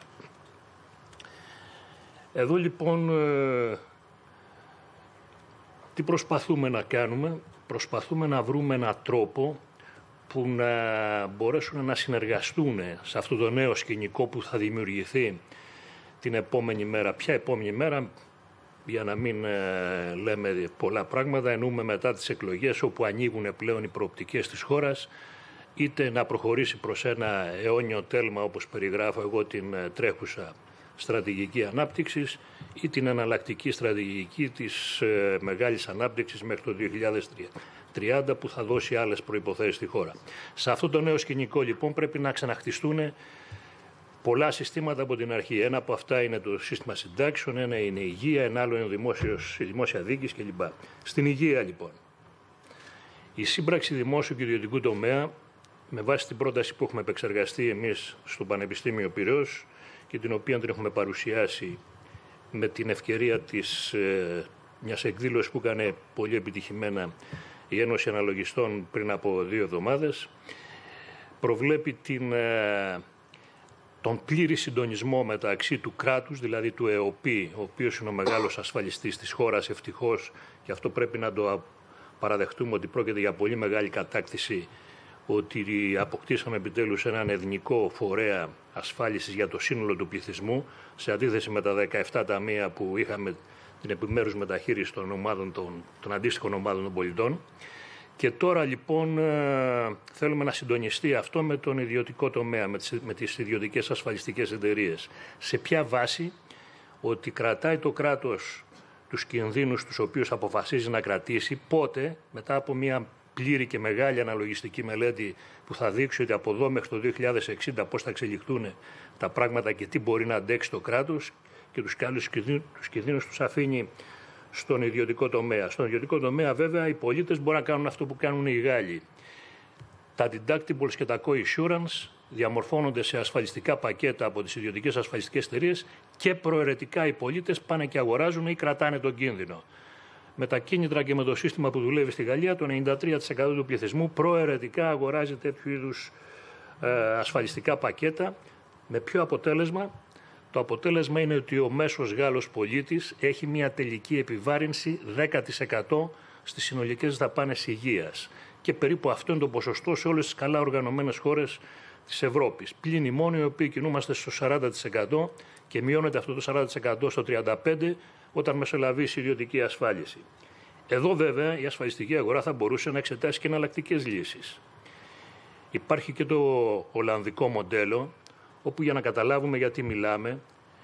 Εδώ λοιπόν, τι προσπαθούμε να κάνουμε? Προσπαθούμε να βρούμε έναν τρόπο που να μπορέσουν να συνεργαστούν σε αυτό το νέο σκηνικό που θα δημιουργηθεί την επόμενη μέρα. Ποια επόμενη μέρα? Για να μην ε, λέμε πολλά πράγματα, εννοούμε μετά τις εκλογές, όπου ανοίγουν πλέον οι προοπτικές της χώρας, είτε να προχωρήσει προς ένα αιώνιο τέλμα, όπως περιγράφω εγώ την ε, τρέχουσα στρατηγική ανάπτυξης, ή την εναλλακτική στρατηγική της ε, μεγάλης ανάπτυξης μέχρι το δύο χιλιάδες τριάντα, που θα δώσει άλλες προϋποθέσεις στη χώρα. Σε αυτό το νέο σκηνικό λοιπόν πρέπει να ξαναχτιστούν πολλά συστήματα από την αρχή. Ένα από αυτά είναι το σύστημα συντάξεων, ένα είναι η υγεία, ένα άλλο είναι ο δημόσιος, η δημόσια διοίκηση κλπ. Στην υγεία λοιπόν, η σύμπραξη δημόσιου και ιδιωτικού τομέα, με βάση την πρόταση που έχουμε επεξεργαστεί εμείς στο Πανεπιστήμιο Πειραιώς και την οποία την έχουμε παρουσιάσει με την ευκαιρία της ε, μιας εκδήλωσης που έκανε πολύ επιτυχημένα η Ένωση Αναλογιστών πριν από δύο εβδομάδες, προβλέπει την, ε, τον πλήρη συντονισμό μεταξύ του κράτους, δηλαδή του ΕΟΠΗ, ο οποίος είναι ο μεγάλος ασφαλιστής της χώρας ευτυχώς, και αυτό πρέπει να το παραδεχτούμε ότι πρόκειται για πολύ μεγάλη κατάκτηση, ότι αποκτήσαμε επιτέλους έναν εθνικό φορέα ασφάλισης για το σύνολο του πληθυσμού, σε αντίθεση με τα δεκαεπτά ταμεία που είχαμε την επιμέρους μεταχείριση των, ομάδων, των, των αντίστοιχων ομάδων των πολιτών. Και τώρα λοιπόν θέλουμε να συντονιστεί αυτό με τον ιδιωτικό τομέα, με τις, με τις ιδιωτικές ασφαλιστικές εταιρείες. Σε ποια βάση? Ότι κρατάει το κράτος τους κινδύνους τους οποίους αποφασίζει να κρατήσει, πότε, μετά από μια πλήρη και μεγάλη αναλογιστική μελέτη που θα δείξει ότι από εδώ μέχρι το δύο χιλιάδες εξήντα πώς θα εξελιχθούν τα πράγματα και τι μπορεί να αντέξει το κράτος, και τους άλλους τους κινδύνους τους αφήνει στον ιδιωτικό τομέα. Στον ιδιωτικό τομέα βέβαια οι πολίτες μπορούν να κάνουν αυτό που κάνουν οι Γάλλοι. Τα deductibles και τα co-insurance διαμορφώνονται σε ασφαλιστικά πακέτα από τις ιδιωτικές ασφαλιστικές εταιρείες και προαιρετικά οι πολίτες πάνε και αγοράζουν ή κρατάνε τον κίνδυνο. Με τα κίνητρα και με το σύστημα που δουλεύει στη Γαλλία, το ενενήντα τρία τοις εκατό του πληθυσμού προαιρετικά αγοράζει τέτοιου είδους ε, ασφαλιστικά πακέτα. Με ποιο αποτέλεσμα? Το αποτέλεσμα είναι ότι ο μέσος Γάλλος πολίτης έχει μια τελική επιβάρυνση δέκα τοις εκατό στις συνολικές δαπάνες υγείας. Και περίπου αυτό είναι το ποσοστό σε όλες τις καλά οργανωμένες χώρες της Ευρώπης. Πλην ημών οι οποίοι κινούμαστε στο σαράντα τοις εκατό και μειώνεται αυτό το σαράντα τοις εκατό στο τριάντα πέντε τοις εκατό όταν μεσολαβήσει η ιδιωτική ασφάλιση. Εδώ βέβαια η ασφαλιστική αγορά θα μπορούσε να εξετάσει και εναλλακτικές λύσεις. Υπάρχει και το ολλανδικό μοντέλο, όπου για να καταλάβουμε γιατί μιλάμε,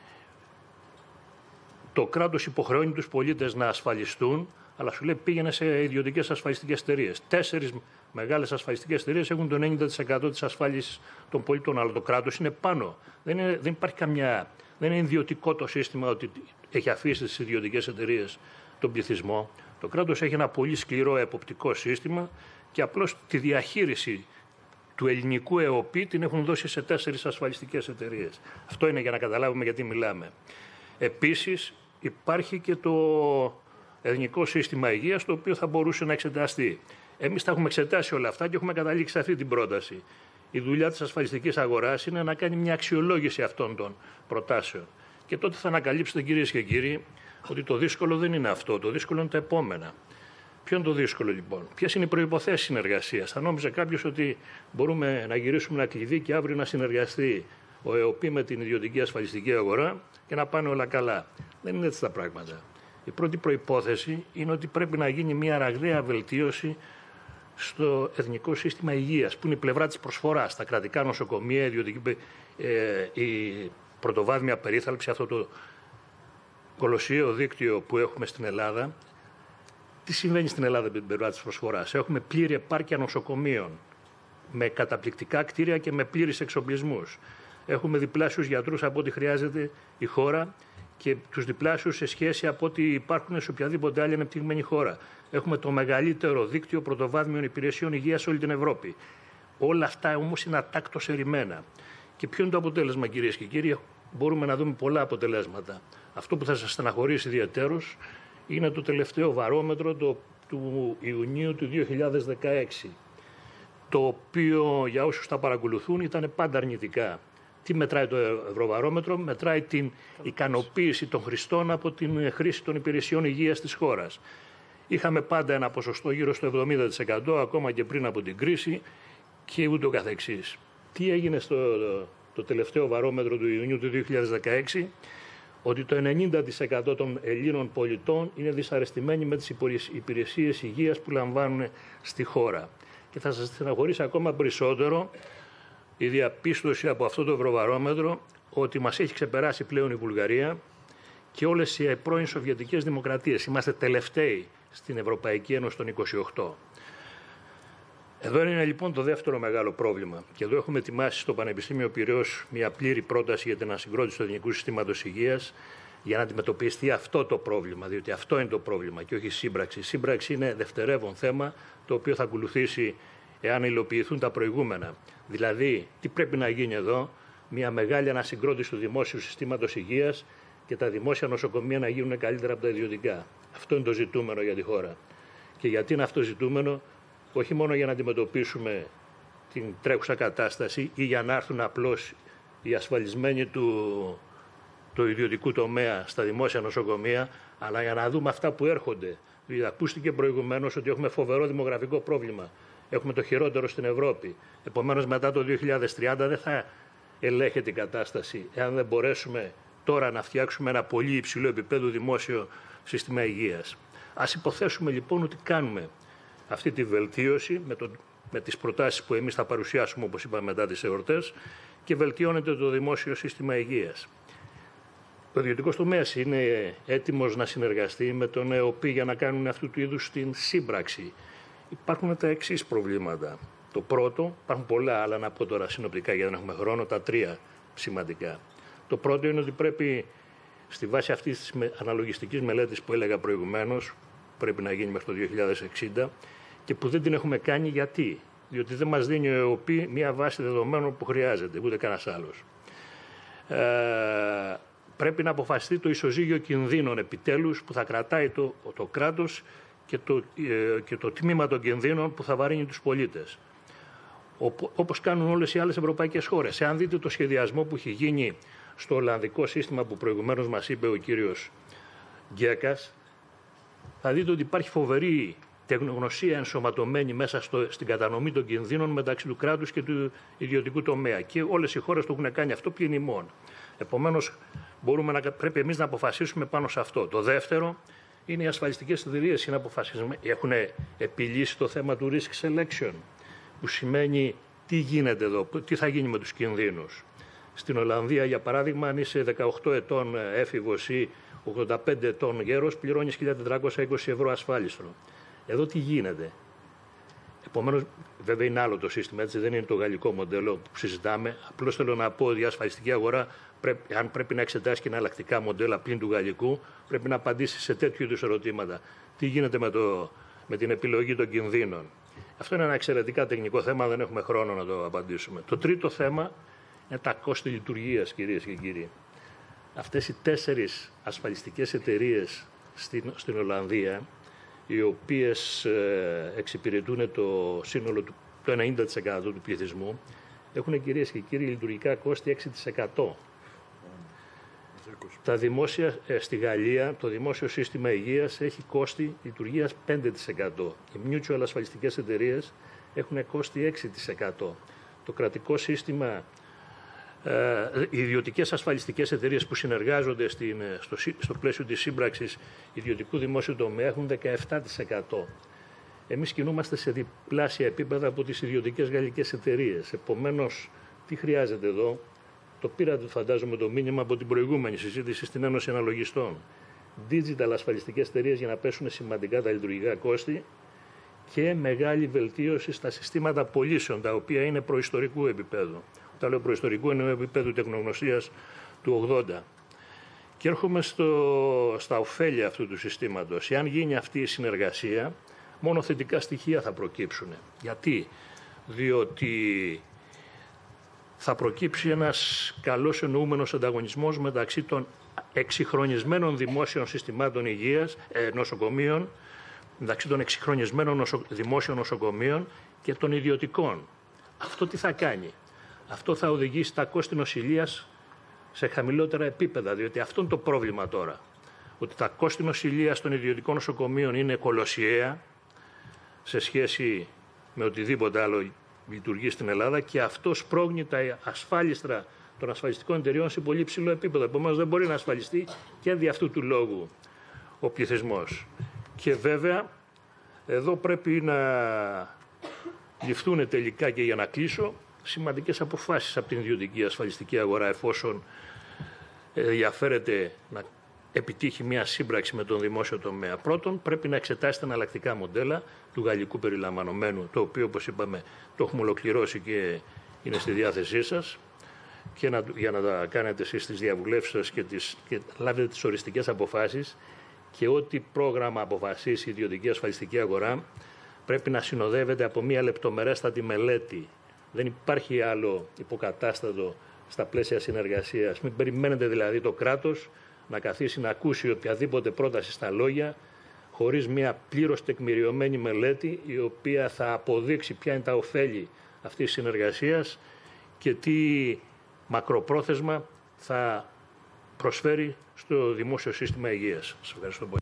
το κράτος υποχρεώνει τους πολίτες να ασφαλιστούν, αλλά σου λέει πήγαινε σε ιδιωτικές ασφαλιστικές εταιρείες. Τέσσερις μεγάλες ασφαλιστικές εταιρείες έχουν το ενενήντα τοις εκατό της ασφάλισης των πολιτών, αλλά το κράτος είναι πάνω. Δεν, είναι, δεν υπάρχει καμιά, δεν είναι ιδιωτικό το σύστημα ότι έχει αφήσει στις ιδιωτικές εταιρείες τον πληθυσμό. Το κράτος έχει ένα πολύ σκληρό εποπτικό σύστημα και απλώς τη διαχείριση του ελληνικού ΕΟΠΗ την έχουν δώσει σε τέσσερις ασφαλιστικές εταιρείες. Αυτό είναι για να καταλάβουμε γιατί μιλάμε. Επίσης υπάρχει και το Εθνικό Σύστημα Υγείας, το οποίο θα μπορούσε να εξεταστεί. Εμείς τα έχουμε εξετάσει όλα αυτά και έχουμε καταλήξει σε αυτή την πρόταση. Η δουλειά της ασφαλιστικής αγοράς είναι να κάνει μια αξιολόγηση αυτών των προτάσεων. Και τότε θα ανακαλύψετε, κυρίες και κύριοι, ότι το δύσκολο δεν είναι αυτό. Το δύσκολο είναι τα επόμενα. Ποιο είναι το δύσκολο λοιπόν? Ποιες είναι οι προϋποθέσεις συνεργασίας? Θα νόμιζε κάποιος ότι μπορούμε να γυρίσουμε ένα κλειδί και αύριο να συνεργαστεί ο ΕΟΠΗ με την ιδιωτική ασφαλιστική αγορά και να πάνε όλα καλά. Δεν είναι έτσι τα πράγματα. Η πρώτη προϋπόθεση είναι ότι πρέπει να γίνει μια ραγδαία βελτίωση στο Εθνικό Σύστημα Υγείας, που είναι η πλευρά της προσφοράς, τα κρατικά νοσοκομεία, η, ιδιωτική, ε, η πρωτοβάθμια περίθαλψη, αυτό το κολοσιαίο δίκτυο που έχουμε στην Ελλάδα. Τι συμβαίνει στην Ελλάδα με την πλευρά της προσφοράς? Έχουμε πλήρη επάρκεια νοσοκομείων, με καταπληκτικά κτίρια και με πλήρεις εξοπλισμούς. Έχουμε διπλάσιους γιατρούς από ό,τι χρειάζεται η χώρα και τους διπλάσιους σε σχέση από ό,τι υπάρχουν σε οποιαδήποτε άλλη ανεπτυγμένη χώρα. Έχουμε το μεγαλύτερο δίκτυο πρωτοβάθμιων υπηρεσιών υγείας σε όλη την Ευρώπη. Όλα αυτά όμως είναι ατάκτως ερημένα. Και ποιο είναι το αποτέλεσμα, κυρίες και κύριοι? Μπορούμε να δούμε πολλά αποτελέσματα. Αυτό που θα σας στεναχωρήσει ιδιαιτέρως είναι το τελευταίο βαρόμετρο το, του Ιουνίου του δύο χιλιάδες δεκαέξι, το οποίο για όσους τα παρακολουθούν ήταν πάντα αρνητικά. Τι μετράει το Ευρωβαρόμετρο? Μετράει την ικανοποίηση των χρηστών από την χρήση των υπηρεσιών υγείας της χώρας. Είχαμε πάντα ένα ποσοστό γύρω στο εβδομήντα τοις εκατό, ακόμα και πριν από την κρίση και ούτω καθεξής. Τι έγινε στο το τελευταίο βαρόμετρο του Ιουνίου του δύο χιλιάδες δεκαέξι? Ότι το ενενήντα τοις εκατό των Ελλήνων πολιτών είναι δυσαρεστημένοι με τις υπηρεσίες υγείας που λαμβάνουν στη χώρα. Και θα σας στεναχωρήσει ακόμα περισσότερο η διαπίστωση από αυτό το Ευρωβαρόμετρο ότι μας έχει ξεπεράσει πλέον η Βουλγαρία και όλες οι πρώην Σοβιετικές δημοκρατίες. Είμαστε τελευταίοι στην Ευρωπαϊκή Ένωση των είκοσι οκτώ. Εδώ είναι λοιπόν το δεύτερο μεγάλο πρόβλημα. Και εδώ έχουμε ετοιμάσει στο Πανεπιστήμιο Πειραιώς μια πλήρη πρόταση για την ανασυγκρότηση του Εθνικού Συστήματος Υγείας για να αντιμετωπιστεί αυτό το πρόβλημα, διότι αυτό είναι το πρόβλημα και όχι η σύμπραξη. Η σύμπραξη είναι δευτερεύον θέμα, το οποίο θα ακολουθήσει εάν υλοποιηθούν τα προηγούμενα. Δηλαδή, τι πρέπει να γίνει εδώ? Μια μεγάλη ανασυγκρότηση του δημόσιου συστήματος υγείας και τα δημόσια νοσοκομεία να γίνουν καλύτερα από τα ιδιωτικά. Αυτό είναι το ζητούμενο για τη χώρα. Και γιατί είναι αυτό ζητούμενο? Όχι μόνο για να αντιμετωπίσουμε την τρέχουσα κατάσταση ή για να έρθουν απλώς οι ασφαλισμένοι του, του ιδιωτικού τομέα στα δημόσια νοσοκομεία, αλλά για να δούμε αυτά που έρχονται. Δηλαδή, ακούστηκε προηγουμένως ότι έχουμε φοβερό δημογραφικό πρόβλημα. Έχουμε το χειρότερο στην Ευρώπη. Επομένως, μετά το δύο χιλιάδες τριάντα δεν θα ελέγχεται η κατάσταση εάν δεν μπορέσουμε τώρα να φτιάξουμε ένα πολύ υψηλό επίπεδο δημόσιο σύστημα υγείας. Ας υποθέσουμε λοιπόν ότι κάνουμε αυτή τη βελτίωση με, το, με τις προτάσεις που εμείς θα παρουσιάσουμε, όπως είπαμε, μετά τις εορτές, και βελτιώνεται το δημόσιο σύστημα υγείας. Ο ιδιωτικός τομέας είναι έτοιμος να συνεργαστεί με τον ΕΟΠΗ για να κάνουν αυτού του είδους την σύμπραξη. Υπάρχουν τα εξής προβλήματα. Το πρώτο, υπάρχουν πολλά, αλλά να πω τώρα συνοπτικά γιατί δεν έχουμε χρόνο, τα τρία σημαντικά. Το πρώτο είναι ότι πρέπει στη βάση αυτής της αναλογιστικής μελέτης που έλεγα προηγουμένως, πρέπει να γίνει μέχρι το δύο χιλιάδες εξήντα και που δεν την έχουμε κάνει γιατί. Διότι δεν μας δίνει ο ΕΟΠΗ μια βάση δεδομένων που χρειάζεται, ούτε κανένας άλλος. Ε, πρέπει να αποφασιστεί το ισοζύγιο κινδύνων επιτέλους που θα κρατάει το, το κράτος και το, ε, και το τμήμα των κινδύνων που θα βαρύνει τους πολίτες. Όπως κάνουν όλες οι άλλες ευρωπαϊκές χώρες. Εάν δείτε το σχεδιασμό που έχει γίνει στο ολλανδικό σύστημα που προηγουμένως μας είπε ο κύριος Γκέκας, θα δείτε ότι υπάρχει φοβερή τεχνογνωσία ενσωματωμένη μέσα στο, στην κατανομή των κινδύνων μεταξύ του κράτους και του ιδιωτικού τομέα. Και όλες οι χώρες το έχουν κάνει αυτό πλην ημών. Επομένως, μπορούμε να, πρέπει εμείς να αποφασίσουμε πάνω σε αυτό. Το δεύτερο είναι οι ασφαλιστικές εταιρείες έχουν επιλύσει το θέμα του risk selection, που σημαίνει τι γίνεται εδώ, τι θα γίνει με τους κινδύνους. Στην Ολλανδία, για παράδειγμα, αν είσαι δεκαοκτώ ετών έφηβος ή ογδόντα πέντε ετών γέρος, πληρώνεις χίλια τετρακόσια είκοσι ευρώ ασφάλιστρο. Εδώ τι γίνεται. Επομένως, βέβαια είναι άλλο το σύστημα, έτσι δεν είναι το γαλλικό μοντέλο που συζητάμε. Απλώς θέλω να πω ότι η ασφαλιστική αγορά, πρέπει, αν πρέπει να εξετάσει και εναλλακτικά μοντέλα πλην του γαλλικού, πρέπει να απαντήσει σε τέτοιου είδους ερωτήματα. Τι γίνεται με, το, με την επιλογή των κινδύνων. Αυτό είναι ένα εξαιρετικά τεχνικό θέμα, δεν έχουμε χρόνο να το απαντήσουμε. Το τρίτο θέμα είναι τα κόστη λειτουργίας, κυρίες και κύριοι. Αυτές οι τέσσερις ασφαλιστικές εταιρείες στην, στην Ολλανδία, οι οποίες ε, εξυπηρετούν το σύνολο του το ενενήντα τοις εκατό του πληθυσμού, έχουν, κυρίες και κύριοι, λειτουργικά κόστη έξι τοις εκατό. Τα δημόσια, ε, στη Γαλλία το δημόσιο σύστημα υγείας έχει κόστη λειτουργίας πέντε τοις εκατό. Οι mutual ασφαλιστικές εταιρείες έχουν κόστη έξι τοις εκατό. Το κρατικό σύστημα, ε, οι ιδιωτικές ασφαλιστικές εταιρείες που συνεργάζονται στην, στο, στο πλαίσιο της σύμπραξης ιδιωτικού δημόσιου τομέα έχουν δεκαεπτά τοις εκατό. Εμείς κινούμαστε σε διπλάσια επίπεδα από τις ιδιωτικές γαλλικές εταιρείες. Επομένως, τι χρειάζεται εδώ? Το πήρατε, φαντάζομαι, το μήνυμα από την προηγούμενη συζήτηση στην Ένωση Αναλογιστών. Digital ασφαλιστικές εταιρείες για να πέσουν σημαντικά τα λειτουργικά κόστη και μεγάλη βελτίωση στα συστήματα πωλήσεων, τα οποία είναι προϊστορικού επίπεδου. Τα λέω προϊστορικού, είναι επίπεδου τεχνογνωσίας του ογδόντα. Και έρχομαι στο, στα ωφέλη αυτού του συστήματος. Εάν γίνει αυτή η συνεργασία, μόνο θετικά στοιχεία θα προκύψουν. Γιατί? Διότι θα προκύψει ένας καλός εννοούμενος ανταγωνισμός μεταξύ των εξυγχρονισμένων δημόσιων συστημάτων υγείας, ε, νοσοκομείων, μεταξύ των εξυγχρονισμένων νοσο, δημόσιων νοσοκομείων και των ιδιωτικών. Αυτό τι θα κάνει? Αυτό θα οδηγήσει τα κόστη νοσηλείας σε χαμηλότερα επίπεδα, διότι αυτό είναι το πρόβλημα τώρα. Ότι τα κόστη νοσηλείας των ιδιωτικών νοσοκομείων είναι κολοσιαία σε σχέση με οτιδήποτε άλλο λειτουργεί στην Ελλάδα και αυτό σπρώχνει τα ασφάλιστρα των ασφαλιστικών εταιριών σε πολύ ψηλό επίπεδο. Επομένως, δεν μπορεί να ασφαλιστεί και δι' αυτού του λόγου ο πληθυσμός. Και βέβαια, εδώ πρέπει να ληφθούν τελικά, και για να κλείσω, σημαντικές αποφάσεις από την ιδιωτική ασφαλιστική αγορά, εφόσον ενδιαφέρεται να επιτύχει μια σύμπραξη με τον δημόσιο τομέα. Πρώτον, πρέπει να εξετάσετε εναλλακτικά μοντέλα του γαλλικού περιλαμβανομένου, το οποίο, όπως είπαμε, το έχουμε ολοκληρώσει και είναι στη διάθεσή σας, και να, για να τα κάνετε εσείς τις διαβουλεύσεις σας και, τις, και λάβετε τις οριστικές αποφάσεις, και ό,τι πρόγραμμα αποφασίσει η ιδιωτική ασφαλιστική αγορά πρέπει να συνοδεύεται από μια λεπτομερέστατη μελέτη. Δεν υπάρχει άλλο υποκατάστατο στα πλαίσια συνεργασίας. Μην περιμένετε δηλαδή το κράτος να καθίσει να ακούσει οποιαδήποτε πρόταση στα λόγια, χωρίς μια πλήρως τεκμηριωμένη μελέτη, η οποία θα αποδείξει ποια είναι τα ωφέλη αυτής της συνεργασίας και τι μακροπρόθεσμα θα προσφέρει στο δημόσιο σύστημα υγείας. Σας ευχαριστώ πολύ.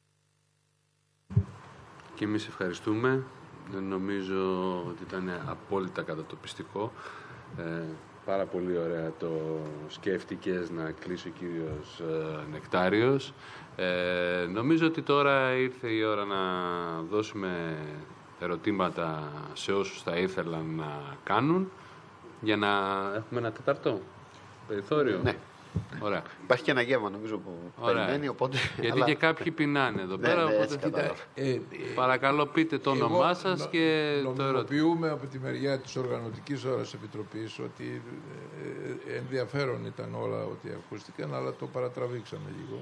Και εμείς ευχαριστούμε. Νομίζω ότι ήταν απόλυτα κατατοπιστικό. Ε, πάρα πολύ ωραία το σκέφτηκες να κλείσει ο κύριος ε, Νεκτάριος. Ε, νομίζω ότι τώρα ήρθε η ώρα να δώσουμε ερωτήματα σε όσους θα ήθελαν να κάνουν, για να έχουμε ένα τέταρτο περιθώριο. Ναι. Ωραία. Υπάρχει και ένα γεύμα, νομίζω, που Ωραία. περιμένει, οπότε... Γιατί αλλά... και κάποιοι πεινάνε εδώ πέρα, ναι, ναι, οπότε... ε, ε, παρακαλώ πείτε το όνομά σας νο, και το ερώτημα. Νομιμοποιούμε από τη μεριά της Οργανωτικής Ώρας Επιτροπής ότι ε, ενδιαφέρον ήταν όλα ότι ακούστηκαν, αλλά το παρατραβήξαμε λίγο.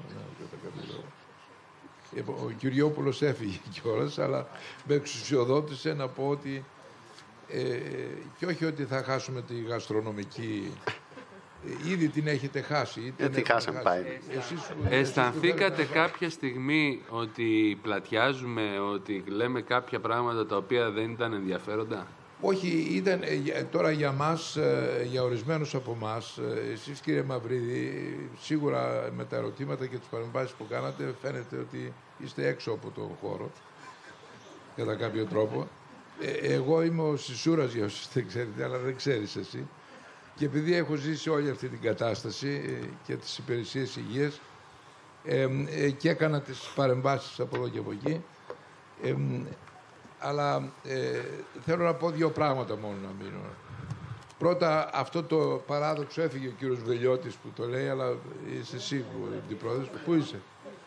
Ο Κυριόπουλος έφυγε κιόλας, αλλά με εξουσιοδότησε να πω ότι ε, και όχι ότι θα χάσουμε τη γαστρονομική ήδη την έχετε χάσει. Γιατί χάσαμε πάει. Εσείς, αισθανθήκατε εσείς κάποια στιγμή ότι πλατιάζουμε, ότι λέμε κάποια πράγματα τα οποία δεν ήταν ενδιαφέροντα? Όχι, ήταν τώρα για μας, για ορισμένους από εμάς, εσείς κύριε Μαυρίδη, σίγουρα με τα ερωτήματα και τις παρεμβάσεις που κάνατε φαίνεται ότι είστε έξω από τον χώρο, κατά κάποιο τρόπο. Ε, εγώ είμαι ο Σισούρας, για όσους δεν ξέρετε, αλλά δεν ξέρεις εσύ. Και επειδή έχω ζήσει όλη αυτή την κατάσταση και τις υπηρεσίες υγείας ε, ε, και έκανα τις παρεμβάσεις από εδώ και από εκεί, ε, αλλά ε, θέλω να πω δύο πράγματα μόνο να μείνω. Πρώτα, αυτό το παράδοξο, έφυγε ο κύριος Βελιώτης που το λέει, αλλά είσαι εσύ που αντιπρόεδρος. Πού είσαι?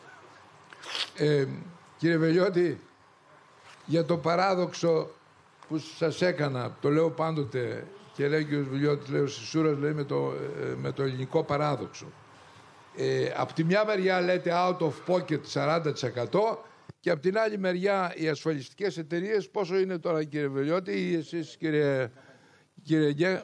Ε, κύριε Βελιώτη, για το παράδοξο που σας έκανα, το λέω πάντοτε και λέει ο κύριος Βελιώτης, λέει ο Σισούρας, λέει με το, με το ελληνικό παράδοξο. Ε, απ' τη μια μεριά λέτε out of pocket σαράντα τοις εκατό και απ' την άλλη μεριά οι ασφαλιστικές εταιρείες, πόσο είναι τώρα κύριε Βελιώτη ή εσείς κύριε, κύριε Γκέ,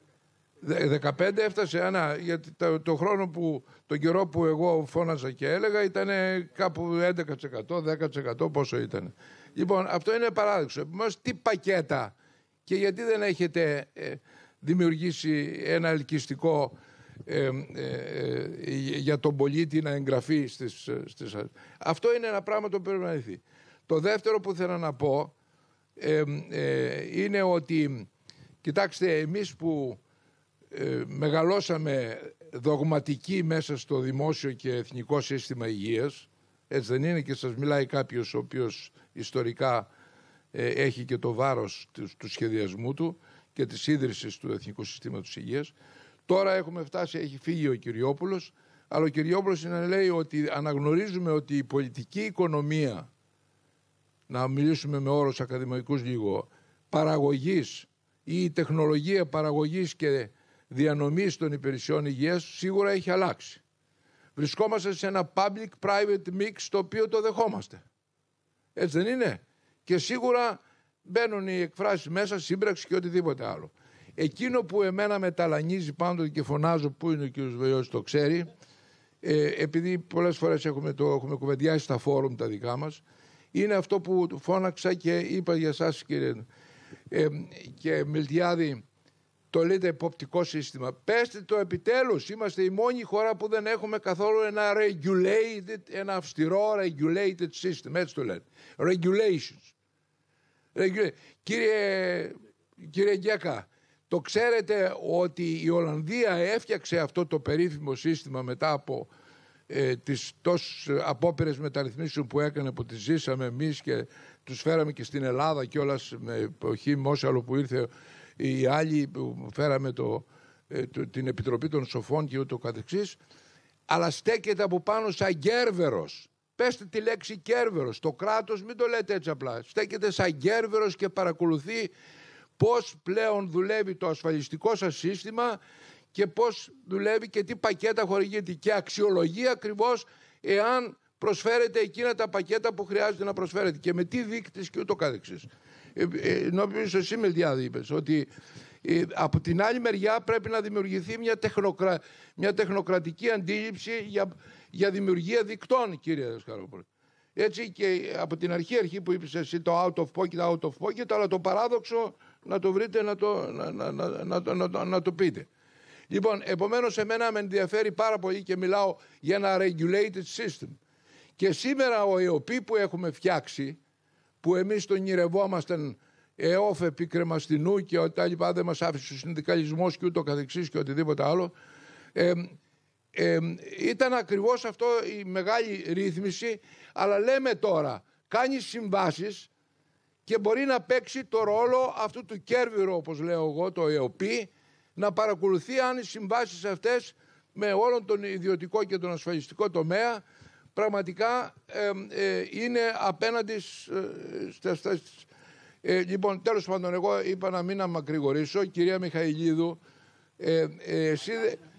δεκαπέντε έφτασε, ανά, γιατί το, το χρόνο που, τον καιρό που εγώ φώναζα και έλεγα ήταν κάπου έντεκα τοις εκατό, δέκα τοις εκατό πόσο ήταν. Λοιπόν, αυτό είναι παράδοξο. Επομένως, τι πακέτα και γιατί δεν έχετε ε, δημιουργήσει ένα ελκυστικό ε, ε, ε, για τον πολίτη να εγγραφεί στις, στις... Αυτό είναι ένα πράγμα το πρέπει να λυθεί. Το δεύτερο που θέλω να πω ε, ε, είναι ότι, κοιτάξτε, εμείς που ε, μεγαλώσαμε δογματικοί μέσα στο δημόσιο και εθνικό σύστημα υγείας, έτσι δεν είναι, και σας μιλάει κάποιος ο οποίος ιστορικά ε, έχει και το βάρος του, του σχεδιασμού του και της ίδρυσης του Εθνικού Συστήματος Υγείας. Τώρα έχουμε φτάσει, έχει φύγει ο Κυριόπουλος, αλλά ο Κυριόπουλος είναι, λέει ότι αναγνωρίζουμε ότι η πολιτική οικονομία, να μιλήσουμε με όρους ακαδημαϊκούς λίγο, παραγωγής ή η τεχνολογία παραγωγής και διανομής των υπηρεσιών υγείας σίγουρα έχει αλλάξει. Βρισκόμαστε σε ένα public-private mix το οποίο το δεχόμαστε. Έτσι δεν είναι? Και σίγουρα μπαίνουν οι εκφράσεις μέσα, σύμπραξη και οτιδήποτε άλλο. Εκείνο που εμένα με ταλανίζει πάντοτε και φωνάζω, που είναι ο κ. Βελιώτης το ξέρει, ε, επειδή πολλές φορές έχουμε, το, έχουμε κουβεντιάσει στα φόρουμ τα δικά μας, είναι αυτό που φώναξα και είπα για εσάς κύριε ε, και Μιλτιάδη, το λέτε εποπτικό σύστημα. Πέστε το επιτέλους. Είμαστε η μόνη χώρα που δεν έχουμε καθόλου ένα regulated, ένα αυστηρό regulated system. Έτσι το λένε. Regulations. Regula... Κύριε, κύριε Γκέκα, το ξέρετε ότι η Ολλανδία έφτιαξε αυτό το περίφημο σύστημα μετά από ε, τις τόσες απόπειρες μεταρρυθμίσεων που έκανε, που τις ζήσαμε εμείς και τους φέραμε και στην Ελλάδα κιόλας με εποχή Μόσαλο που ήρθε, οι άλλοι που φέραμε το, το, την Επιτροπή των Σοφών και ούτω καθεξής, αλλά στέκεται από πάνω σαν Κέρβερος. Πέστε τη λέξη Κέρβερος. Το κράτος, μην το λέτε έτσι απλά. Στέκεται σαν Κέρβερος και παρακολουθεί πώς πλέον δουλεύει το ασφαλιστικό σας σύστημα και πώς δουλεύει και τι πακέτα χορηγείται και αξιολογεί ακριβώς εάν προσφέρετε εκείνα τα πακέτα που χρειάζεται να προσφέρετε και με τι δείκτες και ούτω καθεξής. Νομίζω εσύ Μιλτιάδη είπες ότι ε, από την άλλη μεριά πρέπει να δημιουργηθεί μια, τεχνοκρα... μια τεχνοκρατική αντίληψη για, για δημιουργία δικτών, κύριε Δασκαλόπουλε. Έτσι και από την αρχή αρχή που είπες εσύ το out of pocket, out of pocket, αλλά το παράδοξο να το βρείτε, να το, να, να, να, να, να, να, να το πείτε. Λοιπόν, επομένως εμένα με ενδιαφέρει πάρα πολύ και μιλάω για ένα regulated system. Και σήμερα ο ΕΟΠΗ που έχουμε φτιάξει, που εμείς τον ονειρευόμασταν ΕΟΦ επί κρεμαστινού και τα λοιπά, δεν μας άφησε ο συνδικαλισμός και ούτω καθεξής και οτιδήποτε άλλο, ε, ε, ήταν ακριβώς αυτό η μεγάλη ρύθμιση, αλλά λέμε τώρα, κάνει συμβάσεις και μπορεί να παίξει το ρόλο αυτού του Κέρβηρο, όπως λέω εγώ, το ΕΟΠΗ, να παρακολουθεί αν οι συμβάσεις αυτές με όλον τον ιδιωτικό και τον ασφαλιστικό τομέα πραγματικά ε, ε, είναι απέναντι ε, στα... Ε, λοιπόν, τέλος πάντων, εγώ είπα να μην αμακρηγορήσω. Κυρία Μιχαηλίδου, ε, ε, εσύ...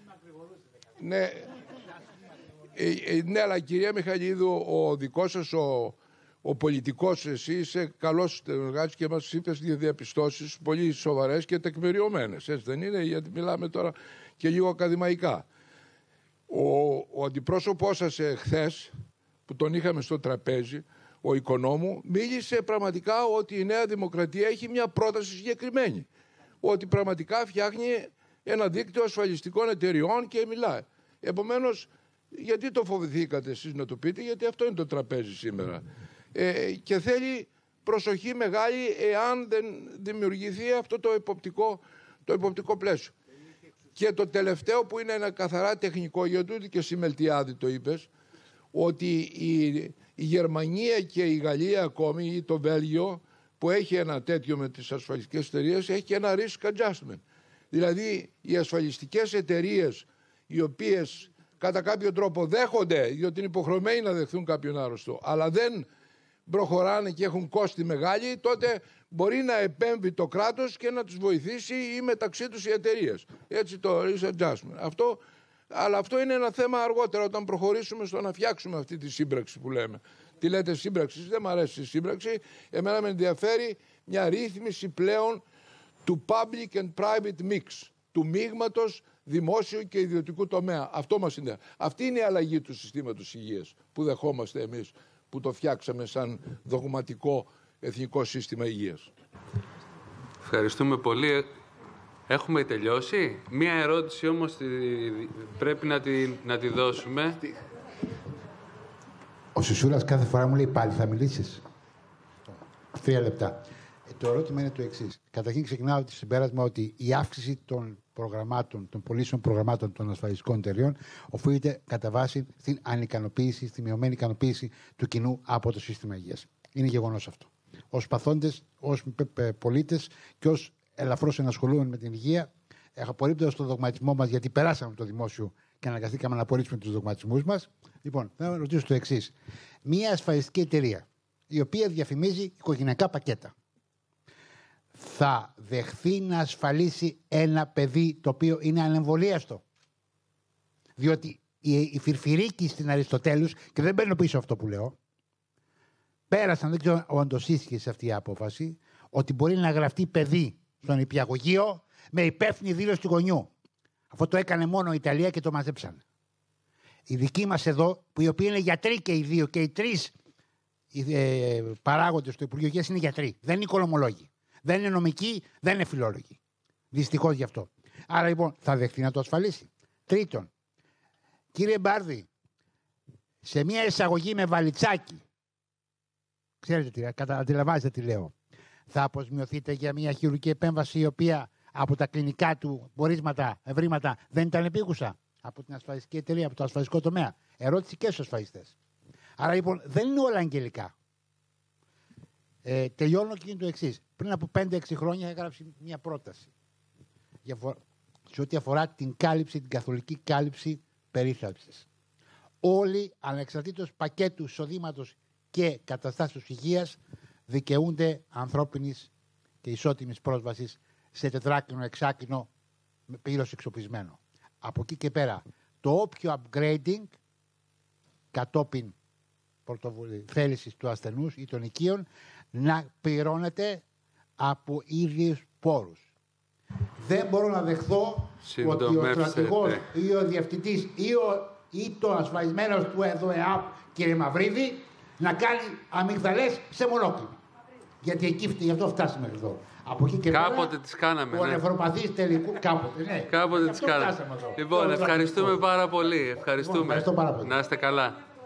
Ναι, ε, ε, ναι, αλλά κυρία Μιχαηλίδου, ο δικός σας ο, ο πολιτικός, εσύ είσαι καλός συνεργάτης και μας είπες διαπιστώσεις πολύ σοβαρές και τεκμηριωμένες. Έτσι δεν είναι, γιατί μιλάμε τώρα και λίγο ακαδημαϊκά. Ο, ο αντιπρόσωπός σας εχθές, που τον είχαμε στο τραπέζι, ο Οικονόμου, μίλησε πραγματικά ότι η Νέα Δημοκρατία έχει μια πρόταση συγκεκριμένη. Ότι πραγματικά φτιάχνει ένα δίκτυο ασφαλιστικών εταιριών και μιλάει. Επομένως, γιατί το φοβηθήκατε εσείς να το πείτε? Γιατί αυτό είναι το τραπέζι σήμερα. Ε, και θέλει προσοχή μεγάλη εάν δεν δημιουργηθεί αυτό το εποπτικό, το εποπτικό πλαίσιο. Και το τελευταίο, που είναι ένα καθαρά τεχνικό, γιατί ούτε και στη Μελτιάδη το είπες, ότι η, η Γερμανία και η Γαλλία ακόμη, ή το Βέλγιο, που έχει ένα τέτοιο με τις ασφαλιστικές εταιρείες, έχει και ένα risk adjustment. Δηλαδή οι ασφαλιστικές εταιρείες, οι οποίες κατά κάποιο τρόπο δέχονται, διότι είναι υποχρεωμένοι να δεχθούν κάποιον άρρωστο, αλλά δεν προχωράνε και έχουν κόστη μεγάλη, τότε μπορεί να επέμβει το κράτος και να τους βοηθήσει, ή μεταξύ τους οι εταιρείες. Έτσι, το risk adjustment. Αυτό, αλλά αυτό είναι ένα θέμα αργότερα, όταν προχωρήσουμε στο να φτιάξουμε αυτή τη σύμπραξη που λέμε. Τι λέτε σύμπραξη? Δεν μου αρέσει η σύμπραξη. Εμένα με ενδιαφέρει μια ρύθμιση πλέον του public and private mix, του μείγματος δημόσιου και ιδιωτικού τομέα. Αυτό μας είναι. Αυτή είναι η αλλαγή του συστήματος υγείας που δεχόμαστε εμείς, που το φτιάξαμε σαν δογματικό εθνικό σύστημα υγείας. Ευχαριστούμε πολύ. Έχουμε τελειώσει. Μία ερώτηση όμως πρέπει να τη, να τη δώσουμε. Ο Σουσούρας κάθε φορά μου λέει πάλι θα μιλήσεις. Τρία λεπτά. Ε, το ερώτημα είναι το εξής. Καταρχήν ξεκινάω το συμπέρασμα ότι η αύξηση των προγραμμάτων, των πωλήσεων προγραμμάτων των ασφαλιστικών εταιριών οφείλεται κατά βάση στην ανικανοποίηση, στη μειωμένη ικανοποίηση του κοινού από το σύστημα υγείας. Είναι γεγονός αυτό. Ως παθόντες, ως πολίτες και ως ελαφρώς ενασχολούμενοι με την υγεία, απορρίπτοντας τον δογματισμό μας, γιατί περάσαμε το δημόσιο και αναγκαστήκαμε να απορρίψουμε τους δογματισμούς μας. Λοιπόν, θα ρωτήσω το εξής. Μία ασφαλιστική εταιρεία, η οποία διαφημίζει οικογενειακά πακέτα, θα δεχθεί να ασφαλίσει ένα παιδί το οποίο είναι ανεμβολίαστο? Διότι οι φιρφυρίκοι στην Αριστοτέλους, και δεν παίρνω πίσω αυτό που λέω, πέρασαν, δεν ξέρω όντως ίσχυε σε αυτή η απόφαση, ότι μπορεί να γραφτεί παιδί στον υπηαγωγείο με υπεύθυνη δήλωση του γονιού. Αυτό το έκανε μόνο η Ιταλία και το μαζέψαν. Οι δικοί μας εδώ, που οι οποίοι είναι γιατροί και οι δύο και οι τρεις ε, παράγοντες του Υπουργείου Υγείας είναι γιατροί. Δεν είναι οικονομολόγοι. Δεν είναι νομικοί, δεν είναι φιλόλογοι. Δυστυχώς γι' αυτό. Άρα λοιπόν θα δεχτεί να το ασφαλίσει. Τρίτον, κύριε Μπάρδη, σε μια εισαγωγή με βαλιτσάκι, ξέρετε τι, αντιλαμβάνεστε τι λέω, θα αποσμιωθείτε για μια χειρουργική επέμβαση η οποία από τα κλινικά του πορίσματα, ευρήματα δεν ήταν επίγουσα από την ασφαλιστική εταιρεία, από το ασφαλιστικό τομέα. Ερώτηση και στους ασφαλιστές. Άρα λοιπόν δεν είναι όλα αγγελικά. Ε, τελειώνω και είναι το εξής. Πριν από πέντε έξι χρόνια έγραψε μια πρόταση για, σε ό,τι αφορά την κάλυψη, την καθολική κάλυψη περίθαλψης. Όλοι, ανεξαρτήτως πακέτου εισοδήματος και καταστάσεως υγείας, δικαιούνται ανθρώπινης και ισότιμης πρόσβασης σε τετράκινο, εξάκινο, πλήρως εξοπλισμένο. Από εκεί και πέρα, το όποιο upgrading κατόπιν θέλησης του ασθενούς ή των οικείων να πληρώνεται από ίδιους πόρους. Δεν μπορώ να δεχθώ ότι ο στρατηγός ή ο διευθυντής ή, ο, ή το ασφαλισμένος του ΕΔΟΕΑΠ, κύριε Μαυρίδη, να κάνει αμυγδαλές σε μονόκλημα. Γιατί εκεί γι' αυτό φτάσαμε μέχρι εδώ. Από εκεί και κάποτε πέρα, τις κάναμε. Ο ναι. νεφροπαθής τελικού. Κάποτε, ναι. Κάποτε τις κάναμε. Λοιπόν, ευχαριστούμε πάρα πολύ. Ευχαριστούμε. Λοιπόν, ευχαριστώ πάρα πολύ. Να είστε καλά.